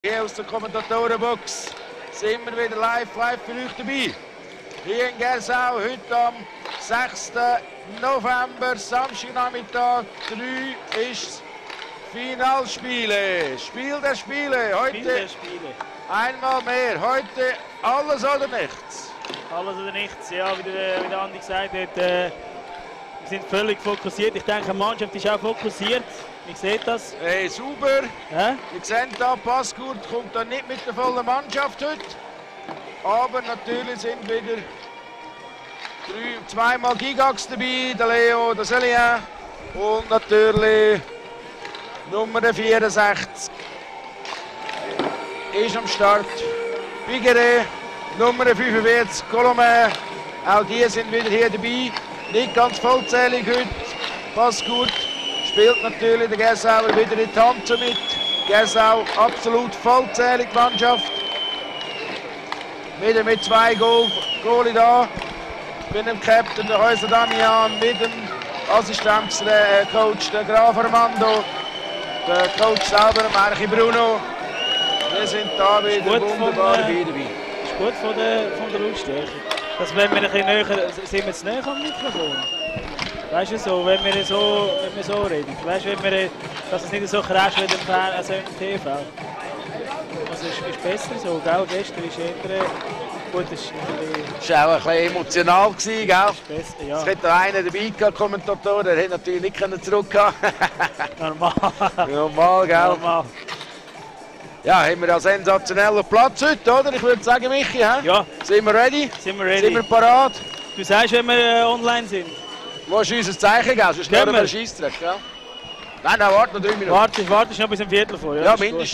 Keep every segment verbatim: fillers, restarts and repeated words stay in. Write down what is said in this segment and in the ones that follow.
Hier aus der Kommentatorenbox sind wir wieder live, live für euch dabei. Hier in Gersau, heute am sechsten November, Samstagnachmittag, drei ist Finalspiele. Spiel der Spiele. Heute Spiel der Spiele. Einmal mehr. Heute alles oder nichts. Alles oder nichts. Ja, wie der, wie der Andi gesagt hat, äh, wir sind völlig fokussiert. Ich denke, die Mannschaft ist auch fokussiert. Wie seht das? Hey, super. Ja? Ihr seht da, Passgurt kommt da nicht mit der vollen Mannschaft heute. Aber natürlich sind wieder drei, zweimal Gigax dabei, der Leo, der Selien und natürlich Nummer vierundsechzig ist am Start. Bigere, Nummer fünfundvierzig, Colomé, auch die sind wieder hier dabei. Nicht ganz vollzählig heute, Passgurt. Spielt natürlich der Gersauer wieder in die Tanze mit. Gersau absolut vollzählig die Mannschaft. Wieder mit zwei Goal, Goalie da. Mit dem Captain, der Häuser Damian, mit dem Assistenzcoach, der Graf Armando, der Coach selber, Marchi Bruno. Wir sind da wieder wunderbar von, äh, dabei. Ist gut von der, von der Lautstärke. Dass wenn wir ein bisschen näher, sind wir zu näher am Mikrofon. Weißt du, so, wenn wir so, wenn wir so reden, weißt du, wenn wir, dass es nicht so krass wie im Fernsehen, also im T V. Also ist, ist besser so, gell? Gestern ist eher, gut, es ist Es war auch ein bisschen emotional, gewesen, gell? ist besser, ja. Es hätte da einer dabei gehabt, Kommentator, der hätte natürlich nicht zurückgehen können. Normal. Normal, gell? Normal. Ja, haben wir einen sensationellen Platz heute, oder? Ich würde sagen, Michi, hä? Ja. Sind wir ready? Sind wir ready? Sind wir parat? Du sagst, wenn wir äh, online sind. Wo ist unser Zeichen, gell? Sonst Gehen hören wir wir. einen Scheissdreck, gell? Nein, nein, warte noch drei Minuten. Warte, warte noch bis zum Viertel vor. Ja, Ja, ist gut. mindestens.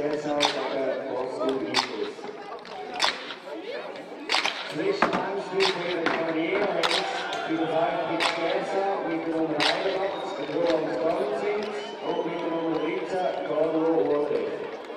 Gersau gegen Bosco Eagles. Zwischen Anspiel für den Karriere für den Verein Gersau mit der Nummer einundachtzig, Roland Galzins, und mit der Nummer dreizehn, Carlo Wolrich.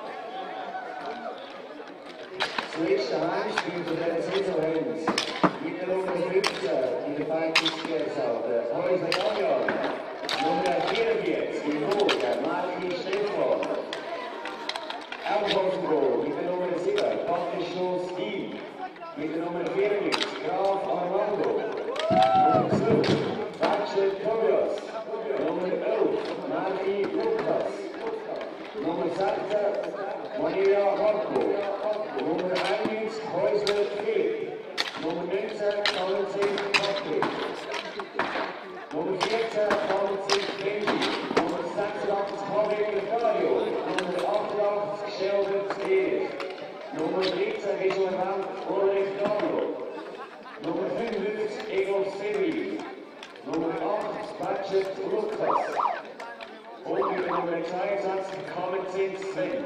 Zwischen Heimspiel für den Saison Hens mit der Nummer fünfzehn in der Verein Gersau, der Häuser Damian. Nummer vierundvierzig, in Goal, der Martin Stefan. Ebenfalls im Goal mit der Nummer sieben, Patrick Stoß-Dien. Mit der Nummer vierundneunzig, Graf Armando. Nummer zwölf, Rachel Tobias. Nummer elf, Martin Lukas. Nummer sechzehn, Maria Marco. Nummer einundneunzig, Häusler Philipp. Nummer neunzehn, Valentin Patrick. Nummer vierzehn, Valentin Benji. Nummer sechsundachtzig, Javier Lefario. Nummer achtundachtzig, Sheldon Erich. Nummer dreizehn, wie schon erwähnt, Ulrich Carlo. Nummer fünfundfünfzig, Egor Sevi. Nummer acht, Badget Lukas. Und mit der Nummer zweiundzwanzig, Valentin Sven.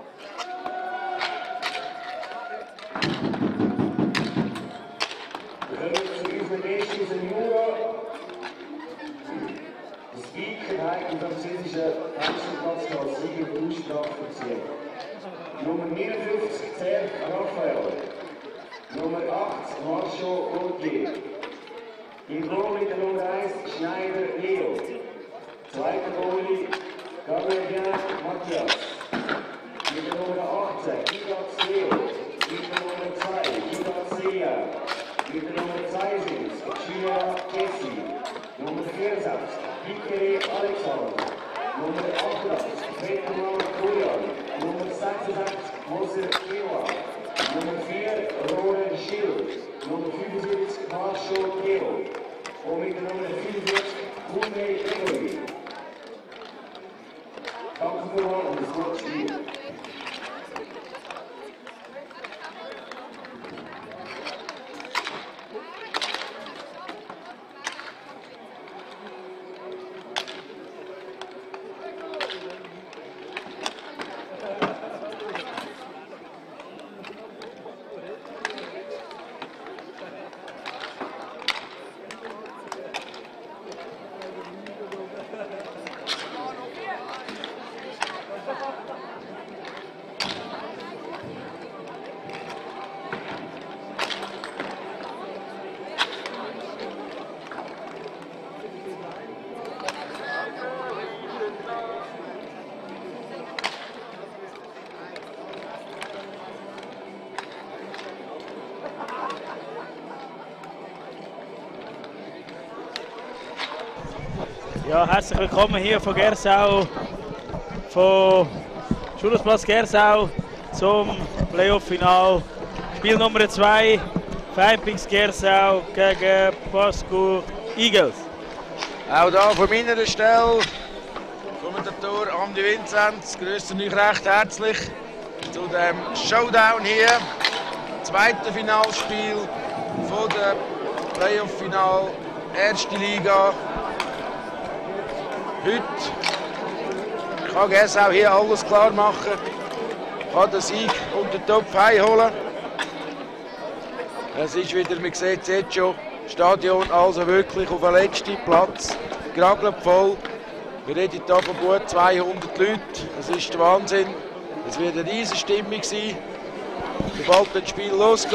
Wir kommen zu unserer nächsten Senioren. Das Speaker hat im französischen Einzelplatz als Sieger und Aussprache verziehen. Nummer neunundfünfzig, Zerf Raphael. Nummer acht, Marshall Gauthier. Im Goal mit der Nummer eins, Schneider Leo. Zweiter Goalie, Gabriel Matthias. Mit der Nummer achtzehn, Gigatz Leo. Mit der Nummer zwei, Gigatz Sia. Mit der Nummer zweiundsiebzig, Julia Jesse. Nummer vierundsechzig, Pikere Alexander. Nummer achtundachtzig, Petermann Julian. Nummer sechsundsechzig, Moser Ewa. Nummer vier, Roland Schild. Nummer fünfundsiebzig, Marshall Geo. Und mit der Nummer fünfundvierzig, Kunde Gregory. Danke vielmals und das gute Spiel. Ja, herzlich willkommen hier von Gersau, von Schulhausplatz Gersau zum Playoff-Final. Spiel Nummer zwei, Feimpings Gersau gegen Bosco Eagles. Auch hier von meiner Stelle, Kommentator Andi Vinzenz, grüße euch recht herzlich zu dem Showdown hier. Zweite Finalspiel von der Playoff-Final, erste Liga. Heute kann Gersau hier alles klar machen, kann den Sieg und den Topf heimholen. Es ist wieder, man sieht es jetzt schon, Stadion also wirklich auf den letzten Platz, geragelt voll. Wir reden hier von gut zweihundert Leuten, das ist der Wahnsinn. Es wird eine riesige Stimmung sein, sobald das Spiel losgeht.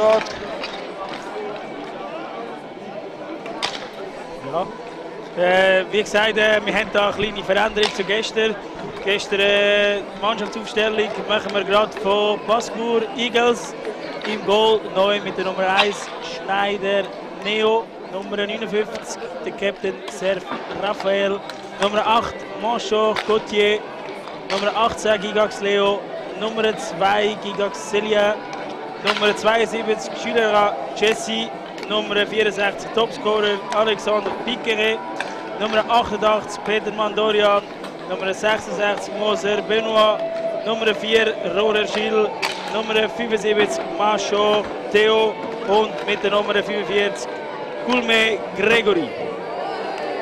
Ja. Äh, wie gesagt, äh, wir haben hier eine kleine Veränderung zu gestern. Gestern äh, die Mannschaftsaufstellung machen wir gerade von Bosco Eagles. Im Goal neu mit der Nummer eins Schneider Neo, Nummer neunundfünfzig der Captain Serf Raphael, Nummer acht Marshall Gauthier, Nummer achtzehn Gigax Leo, Nummer zwei Gigax Celia, Nummer zweiundsiebzig Julia Jesse, Nummer vierundsechzig Topscorer Alexander Pikere, Nummer achtundachtzig Petermann Dorian, Nummer sechsundsechzig Moser Benoit, Nummer vier Rohrer Schill, Nummer fünfundsiebzig Macho Theo und mit der Nummer fünfundvierzig Kulme Gregory.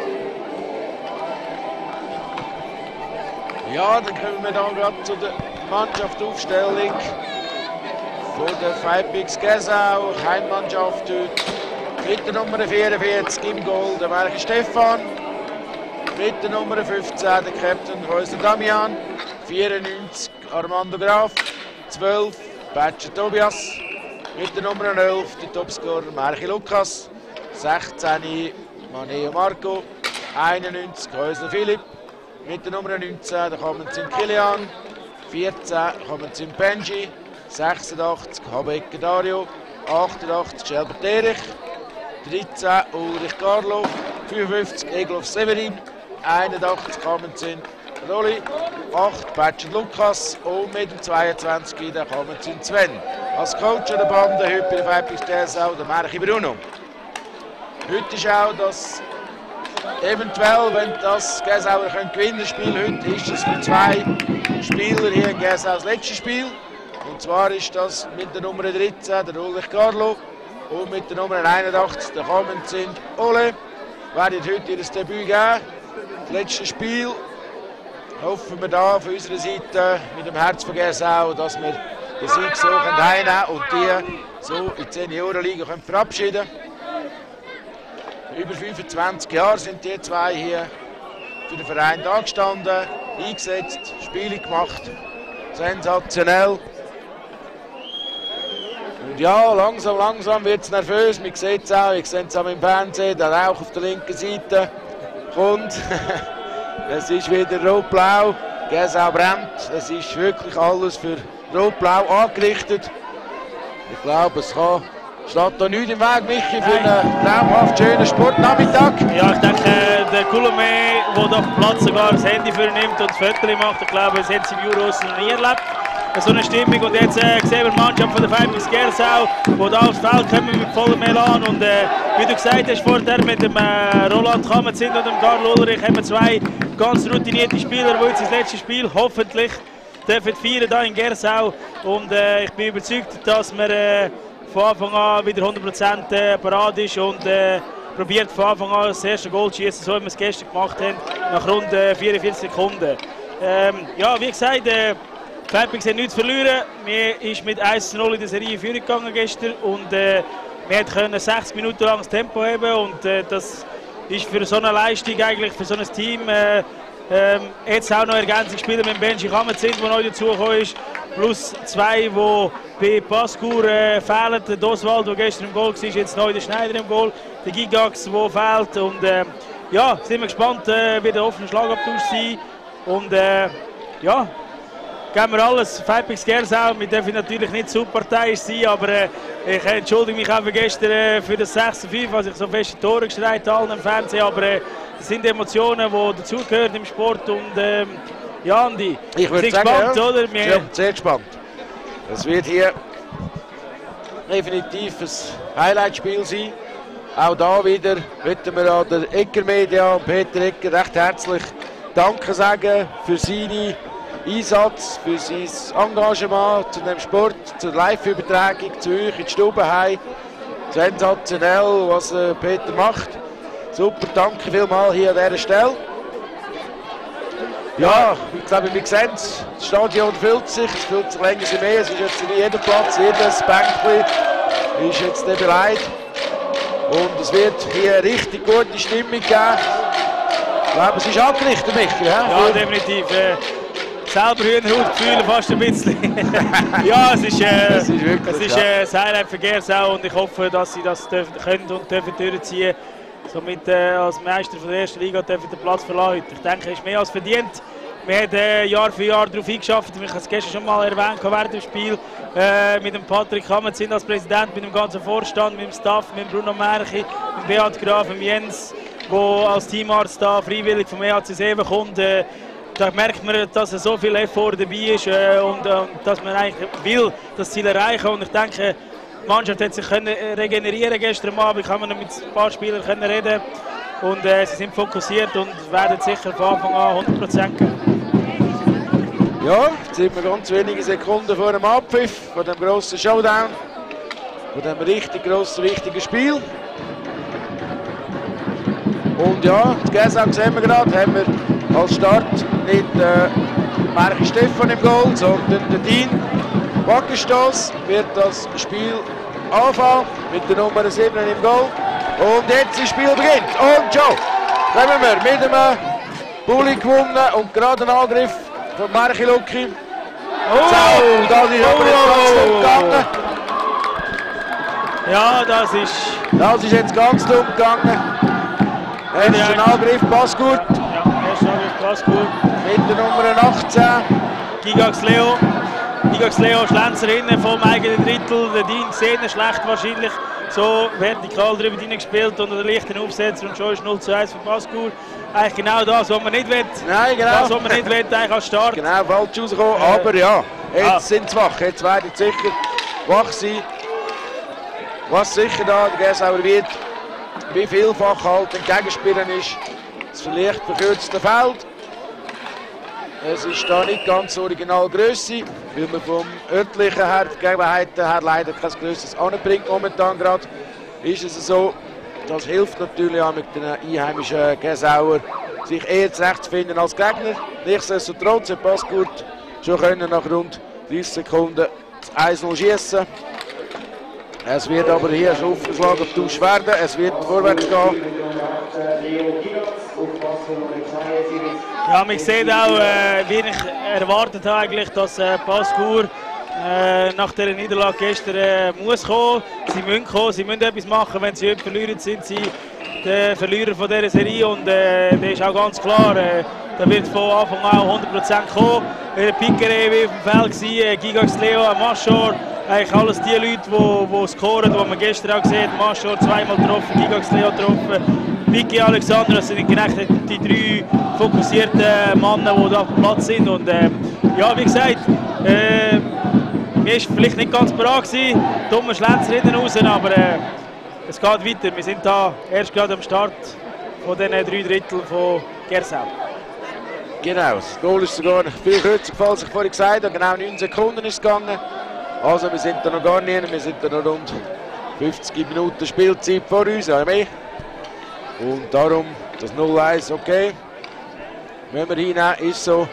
Ja, dann kommen wir dann gerade zu den Mannschaftsaufstellung von der Freiburgs Gersau, Heimmannschaft heute. Mit der Nummer vierundvierzig im Goal der Marke Stefan. Mit der Nummer fünfzehn der Captain Häusler Damian. vierundneunzig Armando Graf. zwölf Badger Tobias. Mit der Nummer elf der Topscorer Marchi Lukas. sechzehn Maneo Marco. einundneunzig Häusler Philipp. Mit der Nummer neunzehn der Kommen Kilian. vierzehn Kommen Benji. sechsundachtzig Habecker Dario. achtundachtzig Schelbert Erich. dreizehn Ulrich Carlo. fünfundfünfzig Eglof Severin. einundachtzig Kommen Rolli. acht Badger Lukas. Und mit dem zweiundzwanzig der Kommen Sven. Als Coach der Bande heute bei der Freiburgs Gersau der Marchi Bruno. Heute ist auch das eventuell, wenn das Gersauer gewinnen das Spiel heute, ist das für zwei Spieler hier in Gersau das letzte Spiel. Und zwar ist das mit der Nummer dreizehn der Ulrich Carlo und mit der Nummer einundachtzig der Kommen sind Ole. Werden heute ihr Debüt geben. Das letzte Spiel hoffen wir da von unserer Seite mit dem Herz von Gersau, dass wir den Sieg so heimnehmen und die so in die Seniorenliga verabschieden können. Über fünfundzwanzig Jahre sind die zwei hier für den Verein da gestanden, eingesetzt, Spiele gemacht, sensationell. Und ja, langsam, langsam wird es nervös, man sieht es auch, ich sehe es auch im Fernsehen, der Rauch auf der linken Seite kommt. Es ist wieder rot-blau, Gersau brennt, es ist wirklich alles für rot-blau angerichtet. Ich glaube, es kann... Steht da nichts im Weg, Michi, für einen traumhaft schönen Sportnachmittag? Ja, ich denke, der Coulomé, der auf dem Platz sogar das Handy für ihn nimmt und das Foto macht, ich glaube, das hat sie im Juros noch nie erlebt. So eine Stimmung. Und jetzt äh, sehen wir die Mannschaft von der Freiburgs Gersau, die da aufs Feld kommen mit vollem Elan. Und äh, wie du gesagt hast, vorher mit dem äh, Roland Kammer sind und dem Karl Ulrich haben wir zwei ganz routinierte Spieler, die jetzt das letzte Spiel hoffentlich dürfen feiern hier in Gersau. Und äh, ich bin überzeugt, dass wir äh, von Anfang an wieder hundert Prozent parat ist und äh, probiert von Anfang an das erste Goal zu schießen, so wie wir es gestern gemacht haben, nach rund äh, vierundvierzig Sekunden. Ähm, ja, wie gesagt, äh, die Freiburgs haben nichts verloren. Wir sind mit eins zu null in der Serie Führung gegangen gestern und äh, wir konnten sechzig Minuten lang das Tempo haben und äh, das ist für so eine Leistung eigentlich, für so ein Team, äh, äh, jetzt auch noch Ergänzungsspieler mit Benji Kammer sind, der neu dazugekommen ist. Plus zwei, die bei Pascour äh, fehlen. Der Doswald, der gestern im Goal war, ist jetzt neu der Schneider im Goal. Der Gigax, der fehlt. Und äh, ja, sind wir gespannt, äh, wie der offene Schlagabtausch sein. Und äh, ja, geben wir alles. Freiburgs Gersau, wir dürfen natürlich nicht Superpartei sein, aber äh, ich entschuldige mich auch für gestern äh, für das sechs zu fünf, als ich so feste Tore geschreit habe im Fernsehen. Aber äh, das sind Emotionen, die dazugehören im Sport. Und, äh, ja, Andi, ich würde sagen, gespannt, ja. oder? Wir Ja, sehr gespannt. Es wird hier definitiv ein Highlight-Spiel sein. Auch da wieder möchten wir an der Ecker Media und Peter Ecker recht herzlich Danke sagen für seinen Einsatz, für sein Engagement zu dem Sport, zur Live-Übertragung zu euch in die Stube heim. Sensationell, was äh, Peter macht. Super, danke vielmals hier an dieser Stelle. Ja, ich glaube, wir sehen es, das Stadion füllt sich, es füllt sich länger mehr, es ist jetzt wie jeder Platz, jedes Bänkchen ist jetzt bereit und es wird hier eine richtig gute Stimmung geben. Ich glaube, es ist angerichtet, Michi. Ja, ja definitiv. Äh, selber Hühnerhautgefühle fast ein bisschen. Ja, es ist, äh, es ist wirklich es ist äh, das Highlight für Gersau und ich hoffe, dass sie das dürfen, können und dürfen durchziehen. Somit äh, als Meister von der ersten Liga dürfen den Platz verlassen. Ich denke, es ist mehr als verdient. Wir haben äh, Jahr für Jahr darauf eingeschafft. Ich habe es gestern schon mal erwähnt während dem Spiel. Äh, mit dem Patrick Hammett sind als Präsident, mit dem ganzen Vorstand, mit dem Staff, mit Bruno Merchi, mit Beat Graf, mit Jens, der als Teamarzt da freiwillig vom E H C Seven kommt. Äh, da merkt man, dass so viel Effort dabei ist äh, und äh, dass man eigentlich will, das Ziel erreichen. Und ich denke, die Mannschaft hat sich können regenerieren gestern Abend. Ich habe mit ein paar Spielern können reden und äh, sie sind fokussiert und werden sicher von Anfang an hundert Prozent geben. Ja, jetzt sind wir ganz wenige Sekunden vor dem Abpfiff, vor dem grossen Showdown, vor dem richtig grossen, wichtigen Spiel. Und ja, die Gersau sehen wir gerade, haben wir als Start nicht äh, Marchi Stefan im Goal, sondern der Dean Wackerstoss wird das Spiel anfangen mit der Nummer sieben im Goal. Und jetzt das Spiel beginnt. Und schon kommen wir mit einem Bulli gewonnen und gerade ein Angriff von Marchi Lucki. Oh, so, das ist aber jetzt ganz dumm gegangen. Ja, das ist... Das ist jetzt ganz dumm gegangen. Erster ja, Angriff, passt gut. Ja, erster Angriff, passt gut. Mit der Nummer achtzehn. Gigax Leo. Gigax Leo, Schlenzer innen vom eigenen Drittel. Der Dean gesehen, schlecht wahrscheinlich. So vertikal drüber gespielt unter den leichten Aufsetzer und schon ist null zu eins für Paskur. Eigentlich genau das, was man nicht will. Nein, genau. Das, was man nicht will, eigentlich als Start. Genau, falsch rausgekommen, äh, aber ja, jetzt ah. sind sie wach. Jetzt werden sie sicher wach sein. Was sicher da der Gersauer wird, wie vielfach halt entgegenspielen ist, das vielleicht verkürzte Feld. Es ist da nicht ganz original Grösse, weil man vom örtlichen her, Gegebenheiten her leider kein grösseres anbringt. Momentan gerade ist es so, das hilft natürlich auch mit den einheimischen Gersauer, sich eher zurechtzufinden als Gegner. Nichtsdestotrotz hat Paskur schon können nach rund dreißig Sekunden das eins null schießen. Es wird aber hier schon aufgeschlagen auf Tausch werden, es wird vorwärts gehen. Ja, man sieht auch, äh, wie ich erwartet habe, eigentlich, dass äh, Paskur äh, nach der Niederlage gestern äh, muss kommen. Sie müssen kommen, sie müssen etwas machen. Wenn sie heute verlieren, sind sie der Verlierer von dieser Serie. Und äh, das ist auch ganz klar, äh, da wird von Anfang an hundert Prozent kommen. Der Piquere wie auf dem Feld war, äh, Gigax Leo, Machor. Eigentlich alles die Leute, die, die scoren, die man gestern auch gesehen hat. Machor zweimal getroffen, Gigax Leo getroffen. Vicky Alexander, das sind genau die drei fokussierten Männer, die da auf dem Platz sind. Und äh, ja, wie gesagt, äh, mir war vielleicht nicht ganz bereit gewesen, dummer Schlenzer hinten raus, aber äh, es geht weiter. Wir sind da erst gerade am Start von diesen drei Drittel von Gersau. Genau, das Goal ist sogar viel kürzer gefallen, als ich vorhin gesagt habe. Genau neun Sekunden ist es gegangen. Also wir sind da noch gar nicht, wir sind da noch rund fünfzig Minuten Spielzeit vor uns, ja mehr. Und darum das null eins, okay. Wenn wir hinnehmen, ist so.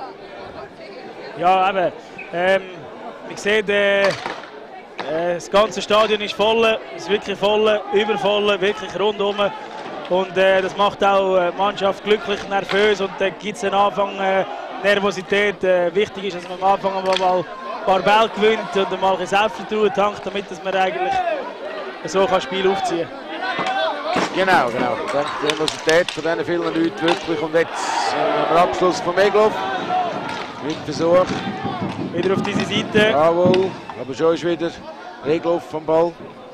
Ja, eben. Ähm, ich sehe, äh, äh, das ganze Stadion ist voll, ist wirklich voll, übervoll, wirklich rundum. Und äh, das macht auch die Mannschaft glücklich, nervös und dann äh, gibt es einen Anfang äh, Nervosität. Äh, wichtig ist, dass man am Anfang mal ein paar Bälle gewinnt und mal ein Selbstvertrauen tankt, damit dass man eigentlich so ein Spiel aufziehen kann. Genau, genau. Die Nervosität von diesen vielen Leuten wirklich. Und jetzt äh, am Abschluss von Egloff. Mit Versuch. Wieder auf diese Seite. Jawohl, aber schon ist wieder Egloff am Ball.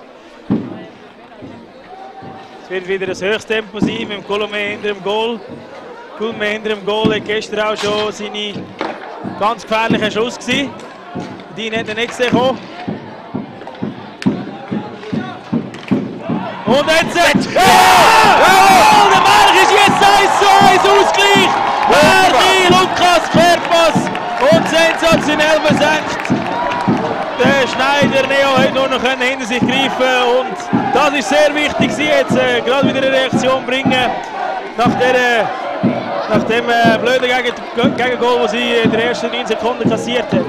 Es wird wieder das Höchsttempo sein mit dem Colomé hinter dem Goal. Colomé hinter dem Goal hat gestern auch schon seine ganz gefährlichen Schuss gesehen. Die hat er nicht gesehen. Und jetzt... Ja! Ja! Der Marchi ist jetzt eins zu eins Ausgleich! Marchi, Lukas, Querpass und sensationell versenkt. Der Schneider Neo hat nur noch hinter sich greifen und das ist sehr wichtig, sie jetzt äh, gerade wieder eine Reaktion bringen nach, der, nach dem äh, blöden Gegen Gegengol, das sie in den ersten neun Sekunden kassiert hat.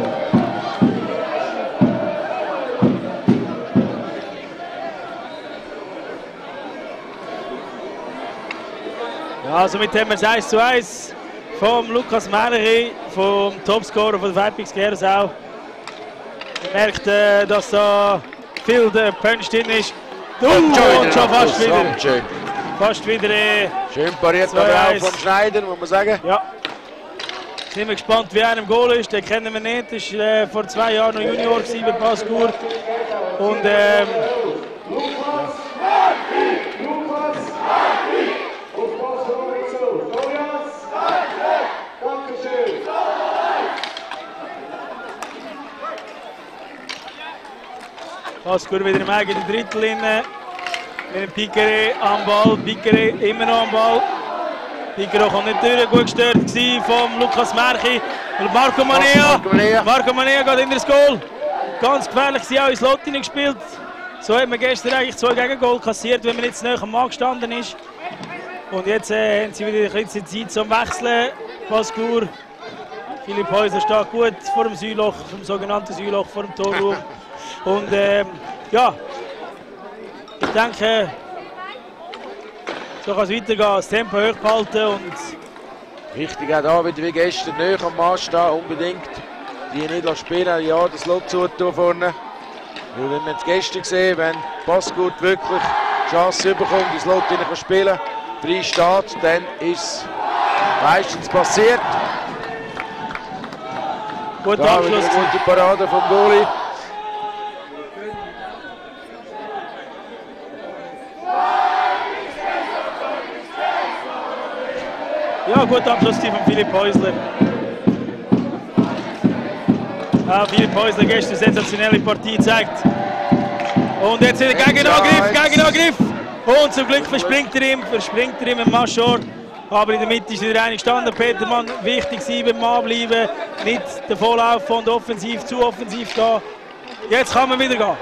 Ja, somit haben wir das eins zu eins vom Lukas Marchi, vom Topscorer von der Vipers Gersau. Man merkt, äh, dass da viel der Punch drin ist. Uh, und schon fast wieder. Schön. Fast wieder. Äh, schön pariert aber auch vom Schneider, muss man sagen. Ja. Sind wir gespannt, wie er im Goal ist. Den kennen wir nicht. Er war äh, vor zwei Jahren noch Junior bei Paskur. Und ähm, Paskur wieder im eigenen Drittel inne. Mit dem Piquere am Ball. Piquere immer noch am Ball. Piquere kommt nicht durch. Gut gestört vom Lukas Marchi. Und Marco Manea. Marco Manea geht in das Goal. Ganz gefährlich, sie auch ins Lot gespielt. So hat man gestern eigentlich zwei Gegengol kassiert, wenn man jetzt näher am Mann gestanden ist. Und jetzt äh, haben sie wieder ein bisschen Zeit zum Wechseln. Paskur Philipp Häusler steht gut vor dem Säuloch, vom sogenannten Säuloch, vor dem Torraum. Und ähm, ja, ich denke, so kann es weitergehen, das Tempo hochhalten und Wichtig auch da wieder wie gestern, näher am Mann stehen, unbedingt. Die nicht spielen, ja, das Lot zutun vorne. Weil wenn man es gestern gesehen, wenn Passgut wirklich Chance bekommt, das Lot rein kann spielen, frei steht, dann ist es meistens passiert. guter Da Abschluss. wieder eine gute Parade vom Goalie. Ja, guter Abschluss von Philipp Häusler. Ja, Philipp Häusler gestern eine sensationelle Partie gezeigt. Und jetzt wieder Gegenangriff, Gegenangriff. Und zum Glück verspringt er ihm, verspringt er ihm im Maschor. Aber in der Mitte ist wieder einer gestanden. Petermann, wichtig sein, beim Mann bleiben. Nicht den Vorlauf von der Offensiv zu offensiv gehen. Jetzt kann man wieder gehen.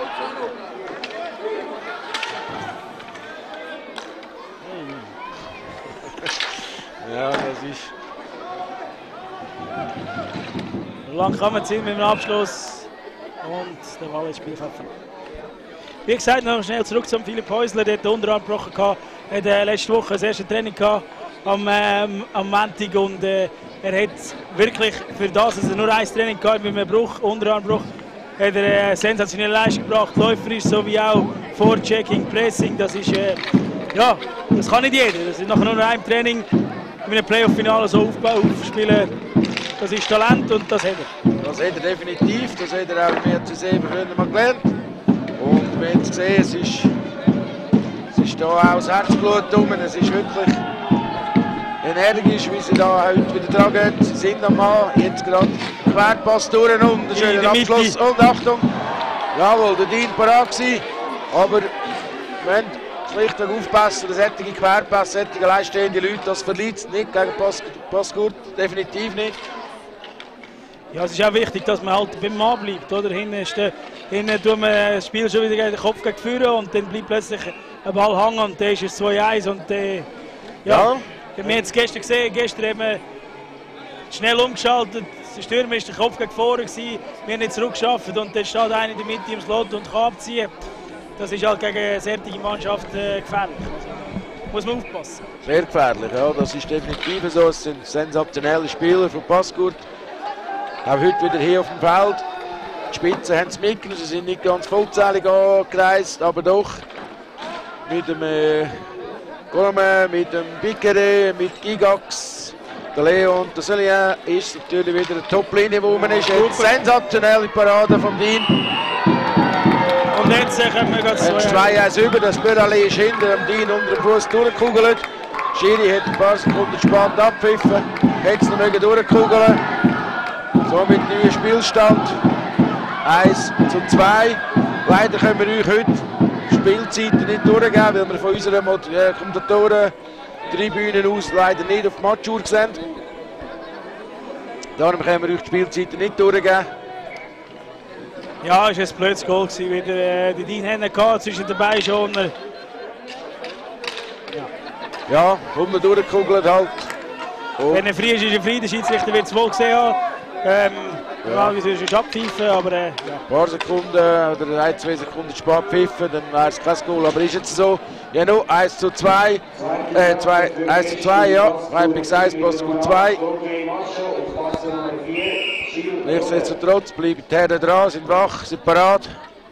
Ja, das ist... So lang kann man ziehen mit dem Abschluss. Und der Ball ins Spiel pfeffern. Wie gesagt, noch schnell zurück zum Philipp Häusler. Der hat den Unterarm gebrochen. Er hat äh, letzte Woche das erste Training gehabt, am, ähm, am Montag. Und äh, er hat wirklich für das, dass er nur ein Training gehabt mit einem Bruch, Unterarmbruch, hat er äh, sensationelle Leistung gebracht. Läuferisch sowie auch Vorchecking, Pressing. Das ist, äh, ja, das kann nicht jeder. Das ist nachher nur ein Training in einem Playoff-Finale so aufspielen. Das ist Talent und das hat er. Das hat er definitiv, das hat er auch mehr zu sehen früher mal gelernt. Und wir haben es gesehen, es ist, es ist da auch das Herzblut drum, es ist wirklich energisch, wie sie da heute wieder dran gehen. Sie sind am Mann, jetzt gerade Querpass durch und ein schöner Abschluss. Und Achtung, jawohl, der Dean parat gewesen, aber wir müssen schlichtweg aufpassen, dass solche Querpässe, solche alleinstehende Leute, das verliert es nicht gegen Passgut, definitiv nicht. Ja, es ist auch wichtig, dass man halt beim Mann bleibt. Oder? Hinten, ist der, hinten tut man das Spiel schon wieder den Kopf gegen vorne und dann bleibt plötzlich ein Ball hängen und dann ist es zwei eins. Und äh, ja, Ja. wir haben es gestern gesehen, gestern haben wir schnell umgeschaltet. Der Stürmer war der Kopf gegen vorne, gewesen. Wir haben nicht zurückgeschafft und dann steht einer in der Mitte im Slot und kann abziehen. Das ist halt gegen eine solche Mannschaft äh, gefährlich. Also, muss man aufpassen. Sehr gefährlich, ja, das ist definitiv so. Es sind sensationelle Spieler von Passgut. Auch heute wieder hier auf dem Feld. Die Spitzen haben es mitgenommen, sie sind nicht ganz vollzählig angereist, aber doch mit dem äh, Colomé, mit dem Bicere, mit Gigax, der Leo und der Solien ist natürlich wieder eine Top-Linie, wo man ist. Eine sensationelle Parade von Dean. Und jetzt äh, können wir ganz Jetzt zwei eins über, das Börali ist hinter dem Dean unter dem Fuß durchgekugelt. Schiri hat ein paar Sekunden spät abpfiffen, hätte es noch durchkugeln. Somit neuer Spielstand eins zu zwei. Leider können wir euch heute Spielzeiten nicht durchgeben, weil wir von unseren äh, Kommentatoren Tribünen aus leider nicht auf die Matchuhr sehen. Darum können wir euch die Spielzeiten nicht durchgeben. Ja, es war ein blödes Goal gewesen, wieder äh, die Dean Henne gehabt, zwischen dabei schon. Ja. Ja, unten durchgekugelt halt. Und Wenn er frei ist, ist er frei, der Schiedsrichter wird es wohl gesehen haben. Ähm, Ja. Normalerweise ist er abpfeifen, aber äh, ja. ein paar Sekunden oder ein, zwei Sekunden spät pfiffen, dann wäre es kein Goal. Aber ist jetzt so, ja no, eins zu zwei, äh, zwei, eins zu zwei, ja, Reipix eins, Passgut zwei. Nichtsdestotrotz bleiben die Herren dran, sind wach, sind parat.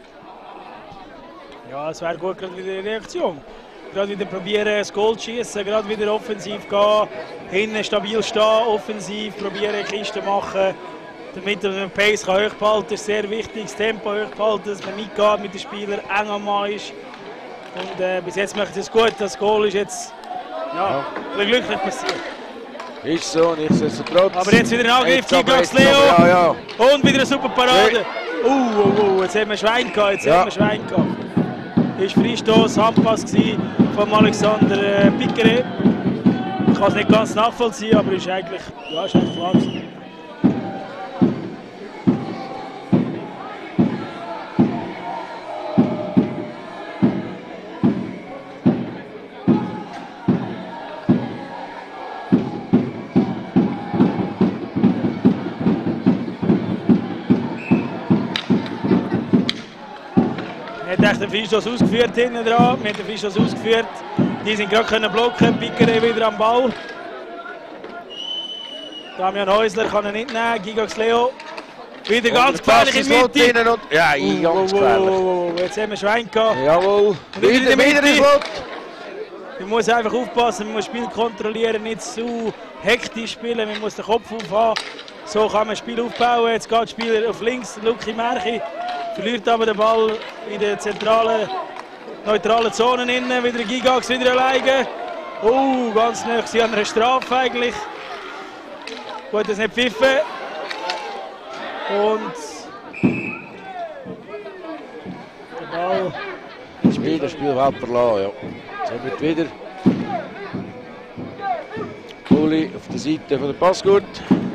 Ja, es wäre gut, gerade wieder eine Reaktion. Gerade wieder probieren, das Goal zu schießen, gerade wieder offensiv gehen, hinten stabil stehen, offensiv probieren, Kiste machen. Damit man den Pace hochbehalten kann, ist sehr wichtig, das Tempo hochbehalten, dass man mitgeht mit den Spielern, eng am Mann ist. Und äh, bis jetzt macht es gut, das Goal ist jetzt ja, ja. glücklich passiert. Ist so, nichtsdestotrotz. Aber jetzt wieder ein Angriff, Gigax Leo. Ja, ja. Und wieder eine super Parade. Uh, uh, uh, jetzt haben wir Schwein gehabt, jetzt Ja. haben wir Schwein gehabt. Das war Freistoß, Handpass von Alexander äh, Bicere. Ich kann es nicht ganz nachvollziehen, aber ist eigentlich, ja, ist eigentlich klar. Wir haben den Freistoß ausgeführt hinten dran. Wir haben den Freistoß ausgeführt. Die sind gerade können blocken. Pickere wieder am Ball. Damian Häusler kann er nicht nehmen. Gigax Leo. Wieder ganz gefährlich in der Mitte. Ja, ganz gefährlich. Oh, jetzt haben wir Schwein gehabt. Jawohl. Wieder in der Mitte. Wieder Slot. Man muss einfach aufpassen, man muss das Spiel kontrollieren, nicht zu hektisch spielen, man muss den Kopf aufhaben. So kann man das Spiel aufbauen. Jetzt geht der Spieler auf links, Luki Märchi, verliert aber den Ball in der zentralen, neutralen Zone innen. Wieder Gigax, wieder alleine. Oh, ganz nah an einer Strafe eigentlich. Gut, das nicht pfiffen. Und der Ball. Wieder Spielfeld verlassen, ja. Jetzt wird wieder Uli auf der Seite von der Passgurt.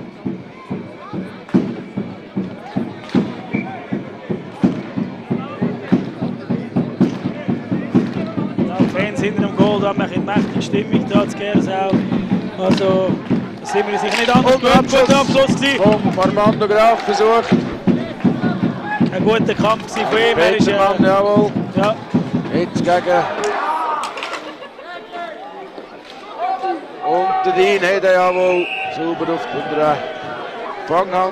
Die Fans hinter dem Goal, da haben wir eine mächtige Stimmung da zu Gersau. Also, das sind wir sicher nicht anders gewöhnt. Guter Abschluss vom Armando Graf versucht. Ein guter Kampf von ihm. Er ist, äh, Mann, jawohl. Ja. Jetzt gegen und der Dean hat er jawohl sauber auf der Fanghand.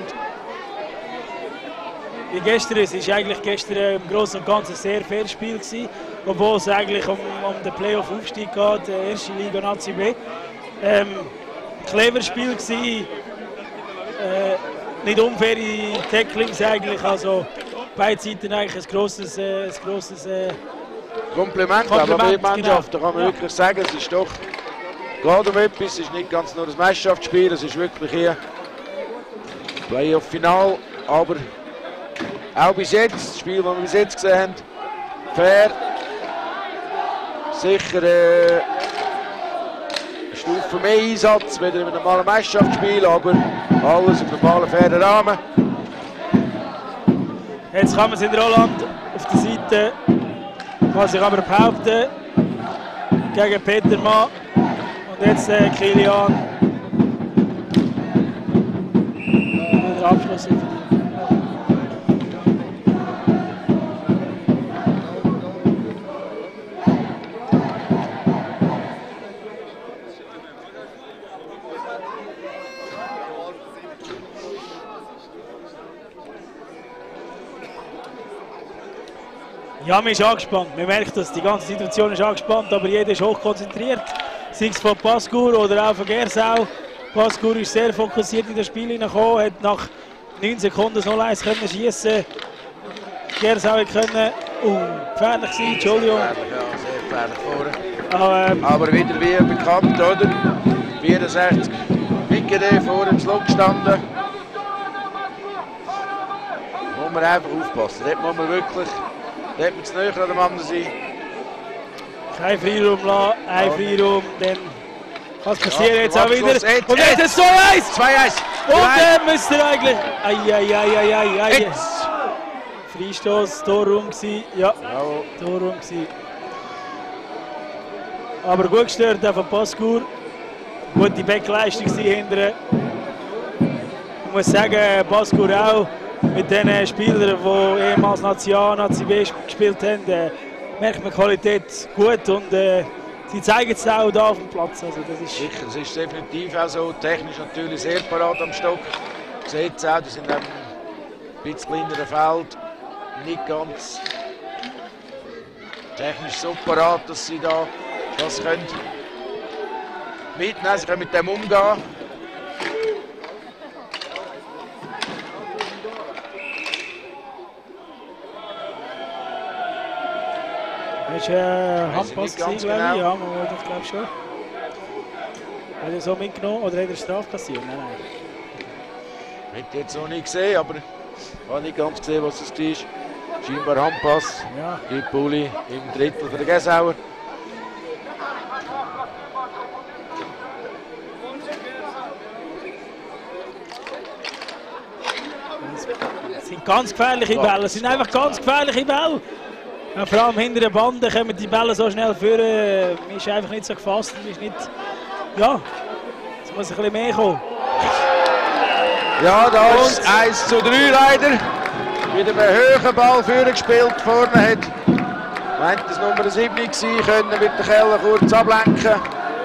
Wie gestern, es war eigentlich gestern im Großen und Ganzen ein sehr faires Spiel gewesen, obwohl es eigentlich um, um den Playoff-Aufstieg geht, der erste Liga Nazi B. Ähm, cleveres Spiel gewesen, äh, nicht unfaire Tacklings eigentlich, also beide Seiten eigentlich ein grosses, äh, ein grosses äh, Kompliment, Kompliment an die Mannschaft, genau. Da kann man ja. wirklich sagen, es ist doch gerade um etwas, es ist nicht ganz nur das Meisterschaftsspiel, es ist wirklich hier Playoff-Final, aber auch bis jetzt, das Spiel, das wir bis jetzt gesehen haben, fair, sicher äh, eine Stufe mehr Einsatz, wieder in einem normalen Meisterschaftsspiel, aber alles im normalen, fairen Rahmen. Jetzt kann man es in Roland auf der Seite, kann sich aber behaupten, gegen Petermann und jetzt äh, Kilian. Äh, der Abschluss. Ja, man ist angespannt. Man merkt, dass die ganze Situation ist angespannt, aber jeder ist hochkonzentriert. Sei es von Pasgur oder auch von Gersau. Pasgur ist sehr fokussiert in das Spiel hineingekommen, hat nach neun Sekunden null eins können schießen. Gersau können uh, gefährlich sein, Entschuldigung. Gefährlich, ja, sehr gefährlich vorne. Aber, ähm, aber wieder wie bekannt, oder? vierundsechzig Wickede vor dem Slot gestanden. Da muss man einfach aufpassen. Dort muss man wirklich. Dort muss man näher an dem anderen sein. Kein Freiraum lassen, ein Freiraum, dann kann es passieren, ja, jetzt auch wieder. Jetzt, und jetzt ist es so eins! zwei eins! Und dann müsst ihr eigentlich. Eieieiei. Freistoß, Torraum gsi. Ja, ja. Torraum gsi. Aber gut gestört auch von Pasgur. Gute Backleistung hinterher. Ich muss sagen, Pasgur auch. Mit den Spielern, die ehemals Nazi A, Nazi B gespielt haben, äh, merkt man die Qualität gut und äh, sie zeigen es auch hier auf dem Platz. Also das ist sicher, es ist definitiv auch so, technisch natürlich sehr parat am Stock. Man sieht es auch, die sind in einem bisschen kleineren Feld, nicht ganz technisch so parat, dass sie da das können mitnehmen, sie können mit dem umgehen. Das war ein Handpass, glaube ich. Genau. Ja, man wollte ich glaube schon. Hat er so mitgenommen oder hat er Strafe passiert? Nein, nein. Ich habe jetzt noch nicht gesehen, aber ich habe nicht ganz gesehen, was es war. Scheinbar Handpass. Ja. Gibt Bulli im Drittel für den Gersauer. Das sind ganz gefährliche Bälle. Das sind einfach ganz gefährliche Bälle. Ja, vor allem hinter den Banden kommen die Bälle so schnell führen. Man ist einfach nicht so gefasst. Man ist nicht, ja, es muss ein bisschen mehr kommen. Ja, da ist eins zu drei leider. Mit einem hohen Ball führen gespielt. Vorne hat Meint das Nummer sieben gewesen, können mit der Keller kurz ablenken.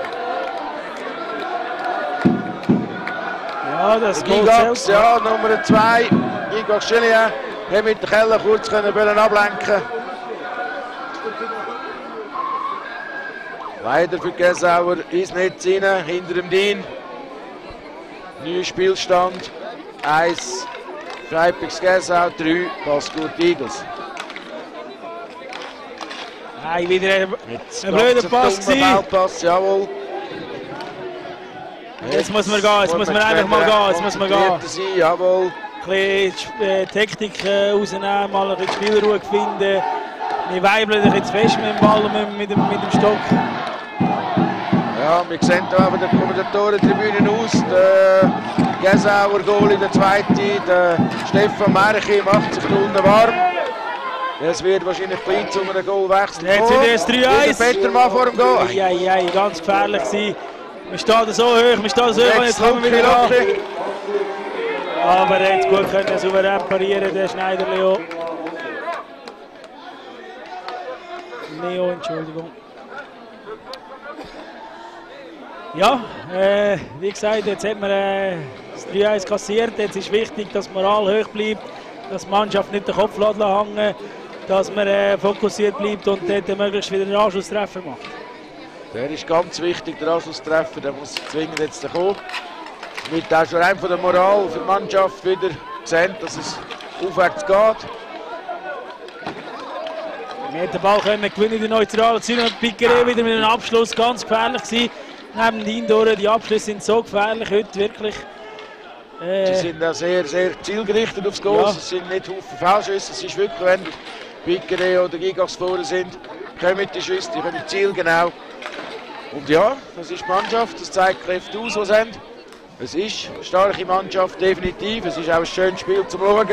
Ja, das Gigax, ja, Nummer zwei, Gigax Julien, haben mit der Keller kurz können wollen ablenken. Leider für Gesauer ins Netz rein, hinter dem Dien. Neuer Spielstand, eins für Hypix Gesau, drei Passgut Eagles. Nein, wieder ein, ein blöder Pass. Feldpass, jawohl. Jetzt, jetzt muss man gehen, jetzt muss man einfach mal gehen, jetzt muss man gehen. Sein, jawohl. Ein bisschen äh, Technik äh, rausnehmen, mal ein bisschen Spielruhe finden. Wir weibeln ein bisschen zu fest mit dem Ball und mit, mit, dem, mit dem Stock. Ja, wir sehen hier von der Kommentatorentribüne aus. Der Gesauer Goalie, der zweite, der Stefan Merchi, macht sich da unten warm. Es wird wahrscheinlich bald zu einem Goalwechsel kommen. Jetzt wird es drei eins. Peter mal vor dem Goal. Ja, ja, ja, ganz gefährlich gewesen. Wir stehen so hoch, wir stehen so hoch und jetzt kommen wir wieder an. Aber er hat gut können souverän parieren, der Schneider Leo. Leo, Entschuldigung. Ja, äh, wie gesagt, jetzt hat man äh, das drei eins kassiert. Jetzt ist wichtig, dass man Moral hoch bleibt, dass die Mannschaft nicht den Kopf hängen lässt, dass man äh, fokussiert bleibt und dort möglichst wieder einen Anschlusstreffer macht. Der ist ganz wichtig, der Anschlusstreffer, der muss zwingend jetzt kommen. Damit auch schon rein von der Moral für die Mannschaft wieder sehen, dass es aufwärts geht. Wir hätten den Ball können gewinnen in der neutralen Zone und Piqueré wieder mit einem Abschluss ganz gefährlich gewesen. Neben den Indoor, die Abschlüsse sind so gefährlich heute wirklich. Äh, Sie sind auch sehr, sehr zielgerichtet aufs Goal. Ja. Es sind nicht Haufen Foulschüsse. Es ist wirklich, wenn Piqueré oder Gigax vorne sind, kommen die Schüsse, die können zielgenau. Und ja, das ist die Mannschaft, das zeigt Kräfte aus, was sie haben. Es ist eine starke Mannschaft, definitiv. Es ist auch ein schönes Spiel zum Schauen.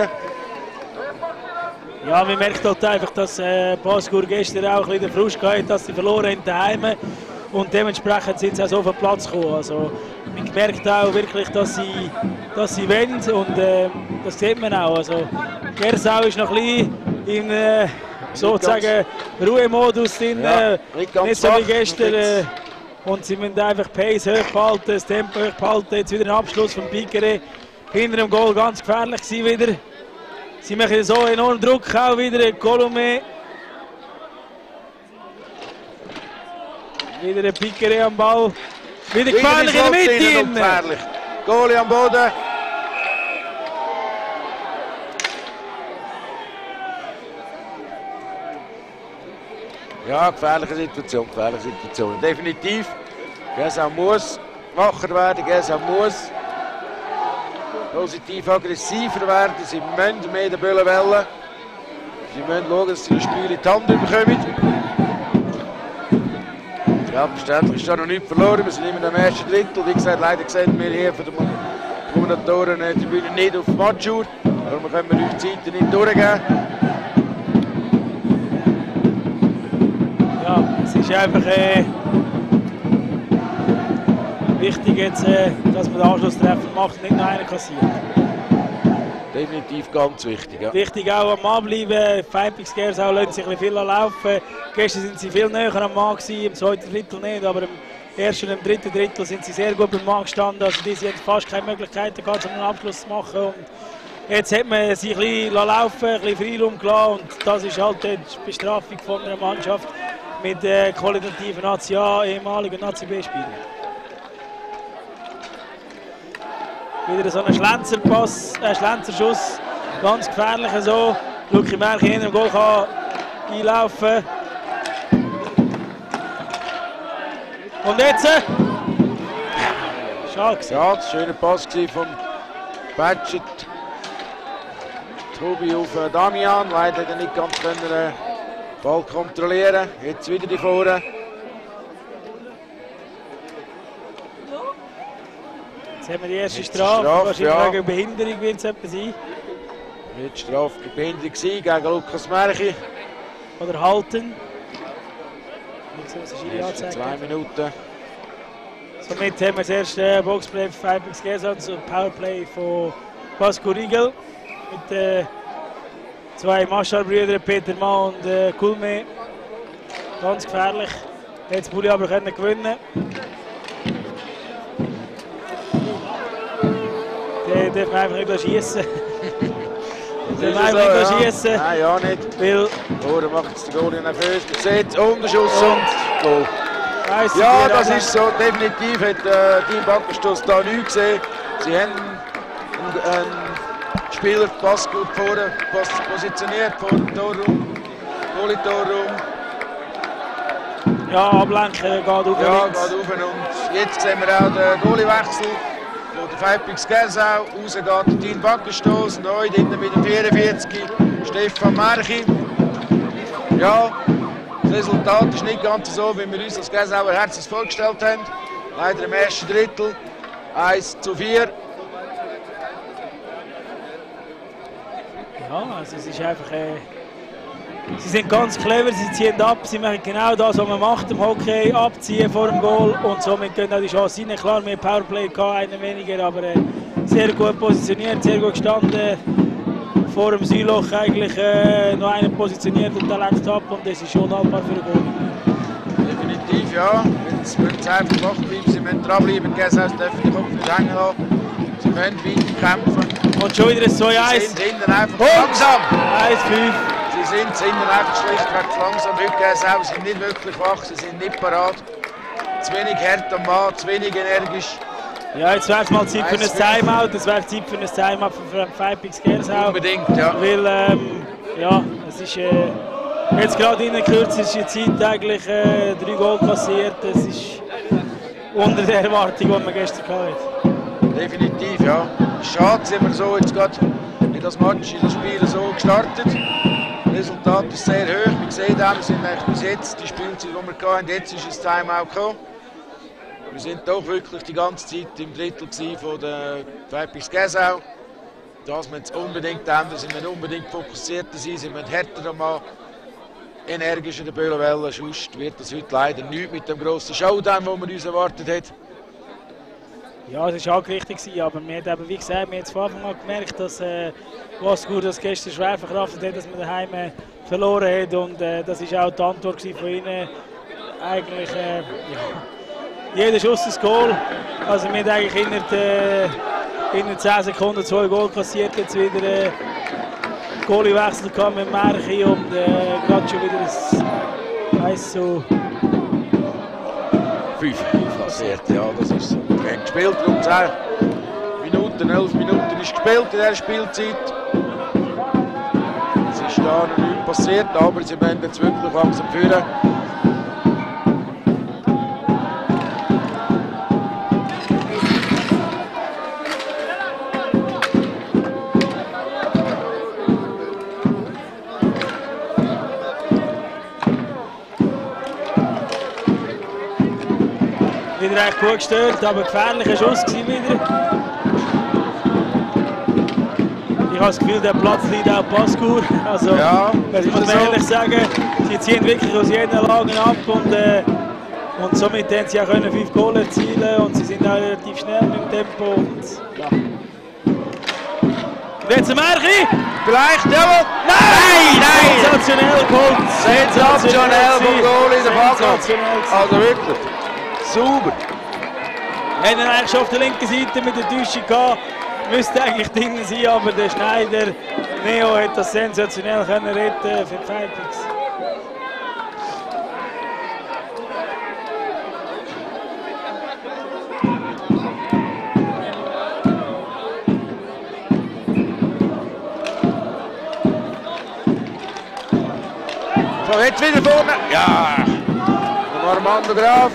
Ja, man merkt halt einfach, dass äh, Pasgur gestern auch ein bisschen Frust hatte, dass sie verloren haben daheim. Und dementsprechend sind sie auch so auf den Platz gekommen. Also, man merkt auch wirklich, dass sie, dass sie wollen und äh, das sieht man auch. Also, Gersau ist noch ein bisschen im äh, sozusagen Ruhemodus drin, ja, nicht, nicht so wie gestern. Äh, und sie müssen einfach Pace hochhalten, das Tempo hochhalten. Jetzt wieder ein Abschluss von Piqueré. Hinter dem Goal ganz gefährlich gewesen wieder. Sie machen so enormen Druck, auch wieder Colomé. Wieder ein Piqueré am Ball. Wieder gefährlich in der Mitte. Gefährlich. Goalie am Boden. Ja, gefährliche Situation, gefährliche Situation. Definitiv. Gesau muss wacher werden, Gesau muss positiv aggressiver werden. Sie müssen mehr den Böllen wählen. Sie müssen schauen, dass sie das Spiel in die Hand bekommen. Selbstverständlich ist da noch nichts verloren. Wir sind immer im ersten Drittel. Wie gesagt, leider sehen wir hier von den Kommentatoren die Bühne nicht auf die Matchuhr. Darum können wir uns die Zeiten nicht durchgeben. Ja, es ist einfach äh, wichtig, jetzt, äh, dass man den Anschlusstreffer macht und nicht noch einen kassiert. Definitiv ganz wichtig. Ja. Wichtig auch am Mann bleiben. Hypix Gersau lassen sich ein bisschen viel laufen. Gestern sind sie viel näher am Mann gewesen, im zweiten Drittel nicht, aber im ersten und im dritten Drittel sind sie sehr gut beim Mann gestanden. Also die haben fast keine Möglichkeiten gehabt, um einen Abschluss zu machen. Und jetzt hat man sie ein bisschen laufen, ein bisschen Freiraum gelassen und das ist halt die Bestrafung von einer Mannschaft mit äh, qualitativen Nazi A, ehemaligen Nazi B-Spielern. Wieder so ein Schlenzerpass, ein Schlenzerschuss, ganz gefährlich so. Luki Merchi hinter dem Goal kann einlaufen. Und jetzt? Äh, Schade. Ja, das schöne Pass von Badgett. Tobi auf Damian, leider hat er nicht ganz können, den Ball kontrollieren. Jetzt wieder die Vorne. Jetzt haben wir die erste Strafe, Strafe wahrscheinlich ja. wegen Behinderung wird es etwas sein. Wird Strafe gegen Behinderung sein, gegen Lukas Merchi. Oder halten. Erste zwei Minuten. Somit haben wir das erste Boxplay für Hypix Gersau und Powerplay von Pascal Riegel. Mit äh, zwei Marschall-Brüdern, Peter Mann und äh, Kulme. Ganz gefährlich. Jetzt Bulli aber können gewinnen. Den darf man einfach nicht schießen. Den darf man einfach nicht ja. schießen. Nein, ja nicht. Weil Oh, da macht jetzt der Goalie nervös. Man sieht Unterschuss und Goal. weiss, Ja, die das Regeln- ist so. Definitiv hat äh, Team Backenstoss da nichts gesehen. Sie haben einen, einen Spieler Pass gut vorne Pass positioniert vor dem Torraum. Goalie-Torraum. Ja, ablenken geht auf Ja, links. geht rauf und jetzt sehen wir auch den Goaliewechsel. Von der Fipix Gersau raus geht der Team Backenstoss. Neu drinnen mit dem vierundvierzig. Stefan Märchi. Ja, das Resultat ist nicht ganz so, wie wir uns als Gersauer Herzens vorgestellt haben. Leider im ersten Drittel eins zu vier. Ja, also es ist einfach... Äh, sie sind ganz clever, sie ziehen ab, sie machen genau das, was man macht im Hockey, abziehen vor dem Goal und somit können auch die Chance rein. Klar, mehr Powerplay gehabt, einen weniger, aber äh, sehr gut positioniert, sehr gut gestanden. Vor dem Südloch eigentlich äh, noch einen positioniert und der lenkt ab und das ist schon unhaltbar für den Goal. Definitiv, ja. Jetzt müssen sie einfach wach bleiben, sie müssen dranbleiben. Die Gersau dürfen den Kopf nicht hängen lassen. Sie müssen weiter kämpfen. Und schon wieder ein zwei Sie eins. sind hinten einfach Und langsam. eins fünf. Sie sind hinten einfach schlichtweg zu langsam. Heute Gersau sind nicht wirklich wach, sie sind nicht parat. Zu wenig hart am Mann, zu wenig energisch. Ja, jetzt wäre es mal Zeit für ein eins fünf. Timeout. Es wäre Zeit für ein Timeout für Fipix Gersau. Unbedingt, ja. Weil, ähm, ja, es ist äh, jetzt gerade in der kürzesten Zeit eigentlich äh, drei Goal kassiert. Das ist unter der Erwartung, die man gestern hatte. Definitiv, ja. Schade, sind wir so jetzt gerade in das Match, in das Spiel so gestartet. Das Resultat ist sehr hoch. Wir sehen, wir sind eigentlich bis jetzt die Spielzeit, die wir hatten, jetzt ist es Timeout gekommen. Wir sind doch wirklich die ganze Zeit im Drittel von der Fipix Gersau. Das müssen wir unbedingt ändern, sie müssen unbedingt fokussierter sein, sie müssen härter mal energischer der Böllenwelle, sonst wird das heute leider nichts mit dem grossen Showdown, den man uns erwartet hat. Ja, es war auch richtig, aber wir haben eben, wie gesagt, wir haben jetzt von Anfang an gemerkt, dass äh, was gut das gestern schwer verkraftet hat, dass man daheim äh, verloren hat und äh, das war auch die Antwort von ihnen. Eigentlich, äh, ja, jeder Schuss ist Goal. Also wir haben eigentlich innerhalb äh, in zehn Sekunden zwei Goal kassiert, jetzt wieder äh, Goaliewechsel kam mit Märchi und äh, gerade schon wieder ein eins zu fünf kassiert, ja, das ist so. Wir haben gespielt, rund zehn Minuten, elf Minuten ist gespielt in dieser Spielzeit. Es ist da noch nichts passiert, aber sie müssen jetzt wirklich langsam führen. wieder echt gut gestört, aber gefährlicher Schuss war wieder. Ich habe das Gefühl, der Platz liegt auch Paskur. Also, Ja, das ist muss man so. ehrlich sagen. Sie ziehen wirklich aus jeden Lagen ab und, äh, und somit haben sie auch können fünf Goal erzielen und sie sind auch relativ schnell mit dem Tempo. Und, ja. Und jetzt ein Märchi! Vielleicht, jawohl! Nein! Nein! Sensationell geholt! Sensationell vom Goal in der Backe. Sensationell. Also wirklich, sauber. Wir haben ihn eigentlich schon auf der linken Seite mit der Täuschung gehabt. Müsste eigentlich drinnen sein, aber der Schneider Neo hat das sensationell können retten für die Fightings. So, jetzt wieder vorne. Ja, der Armando Graf.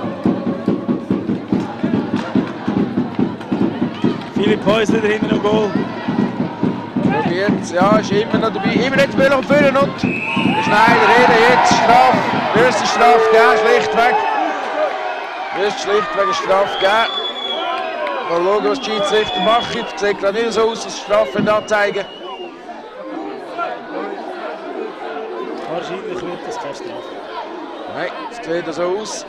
Philipp Häusler hinten am Goal. Probiert, ja, ist immer noch dabei. Immer jetzt will er führen und der Schneider reden jetzt Strafe. Erste Strafe geben, schlichtweg. Erste schlichtweg eine Strafe geben. Mal schauen, was die Schiedsrichter machen. Sieht gerade nicht so aus, dass sie Strafe anzeigen. Wahrscheinlich wird das keine Strafe. Nein, es sieht so aus.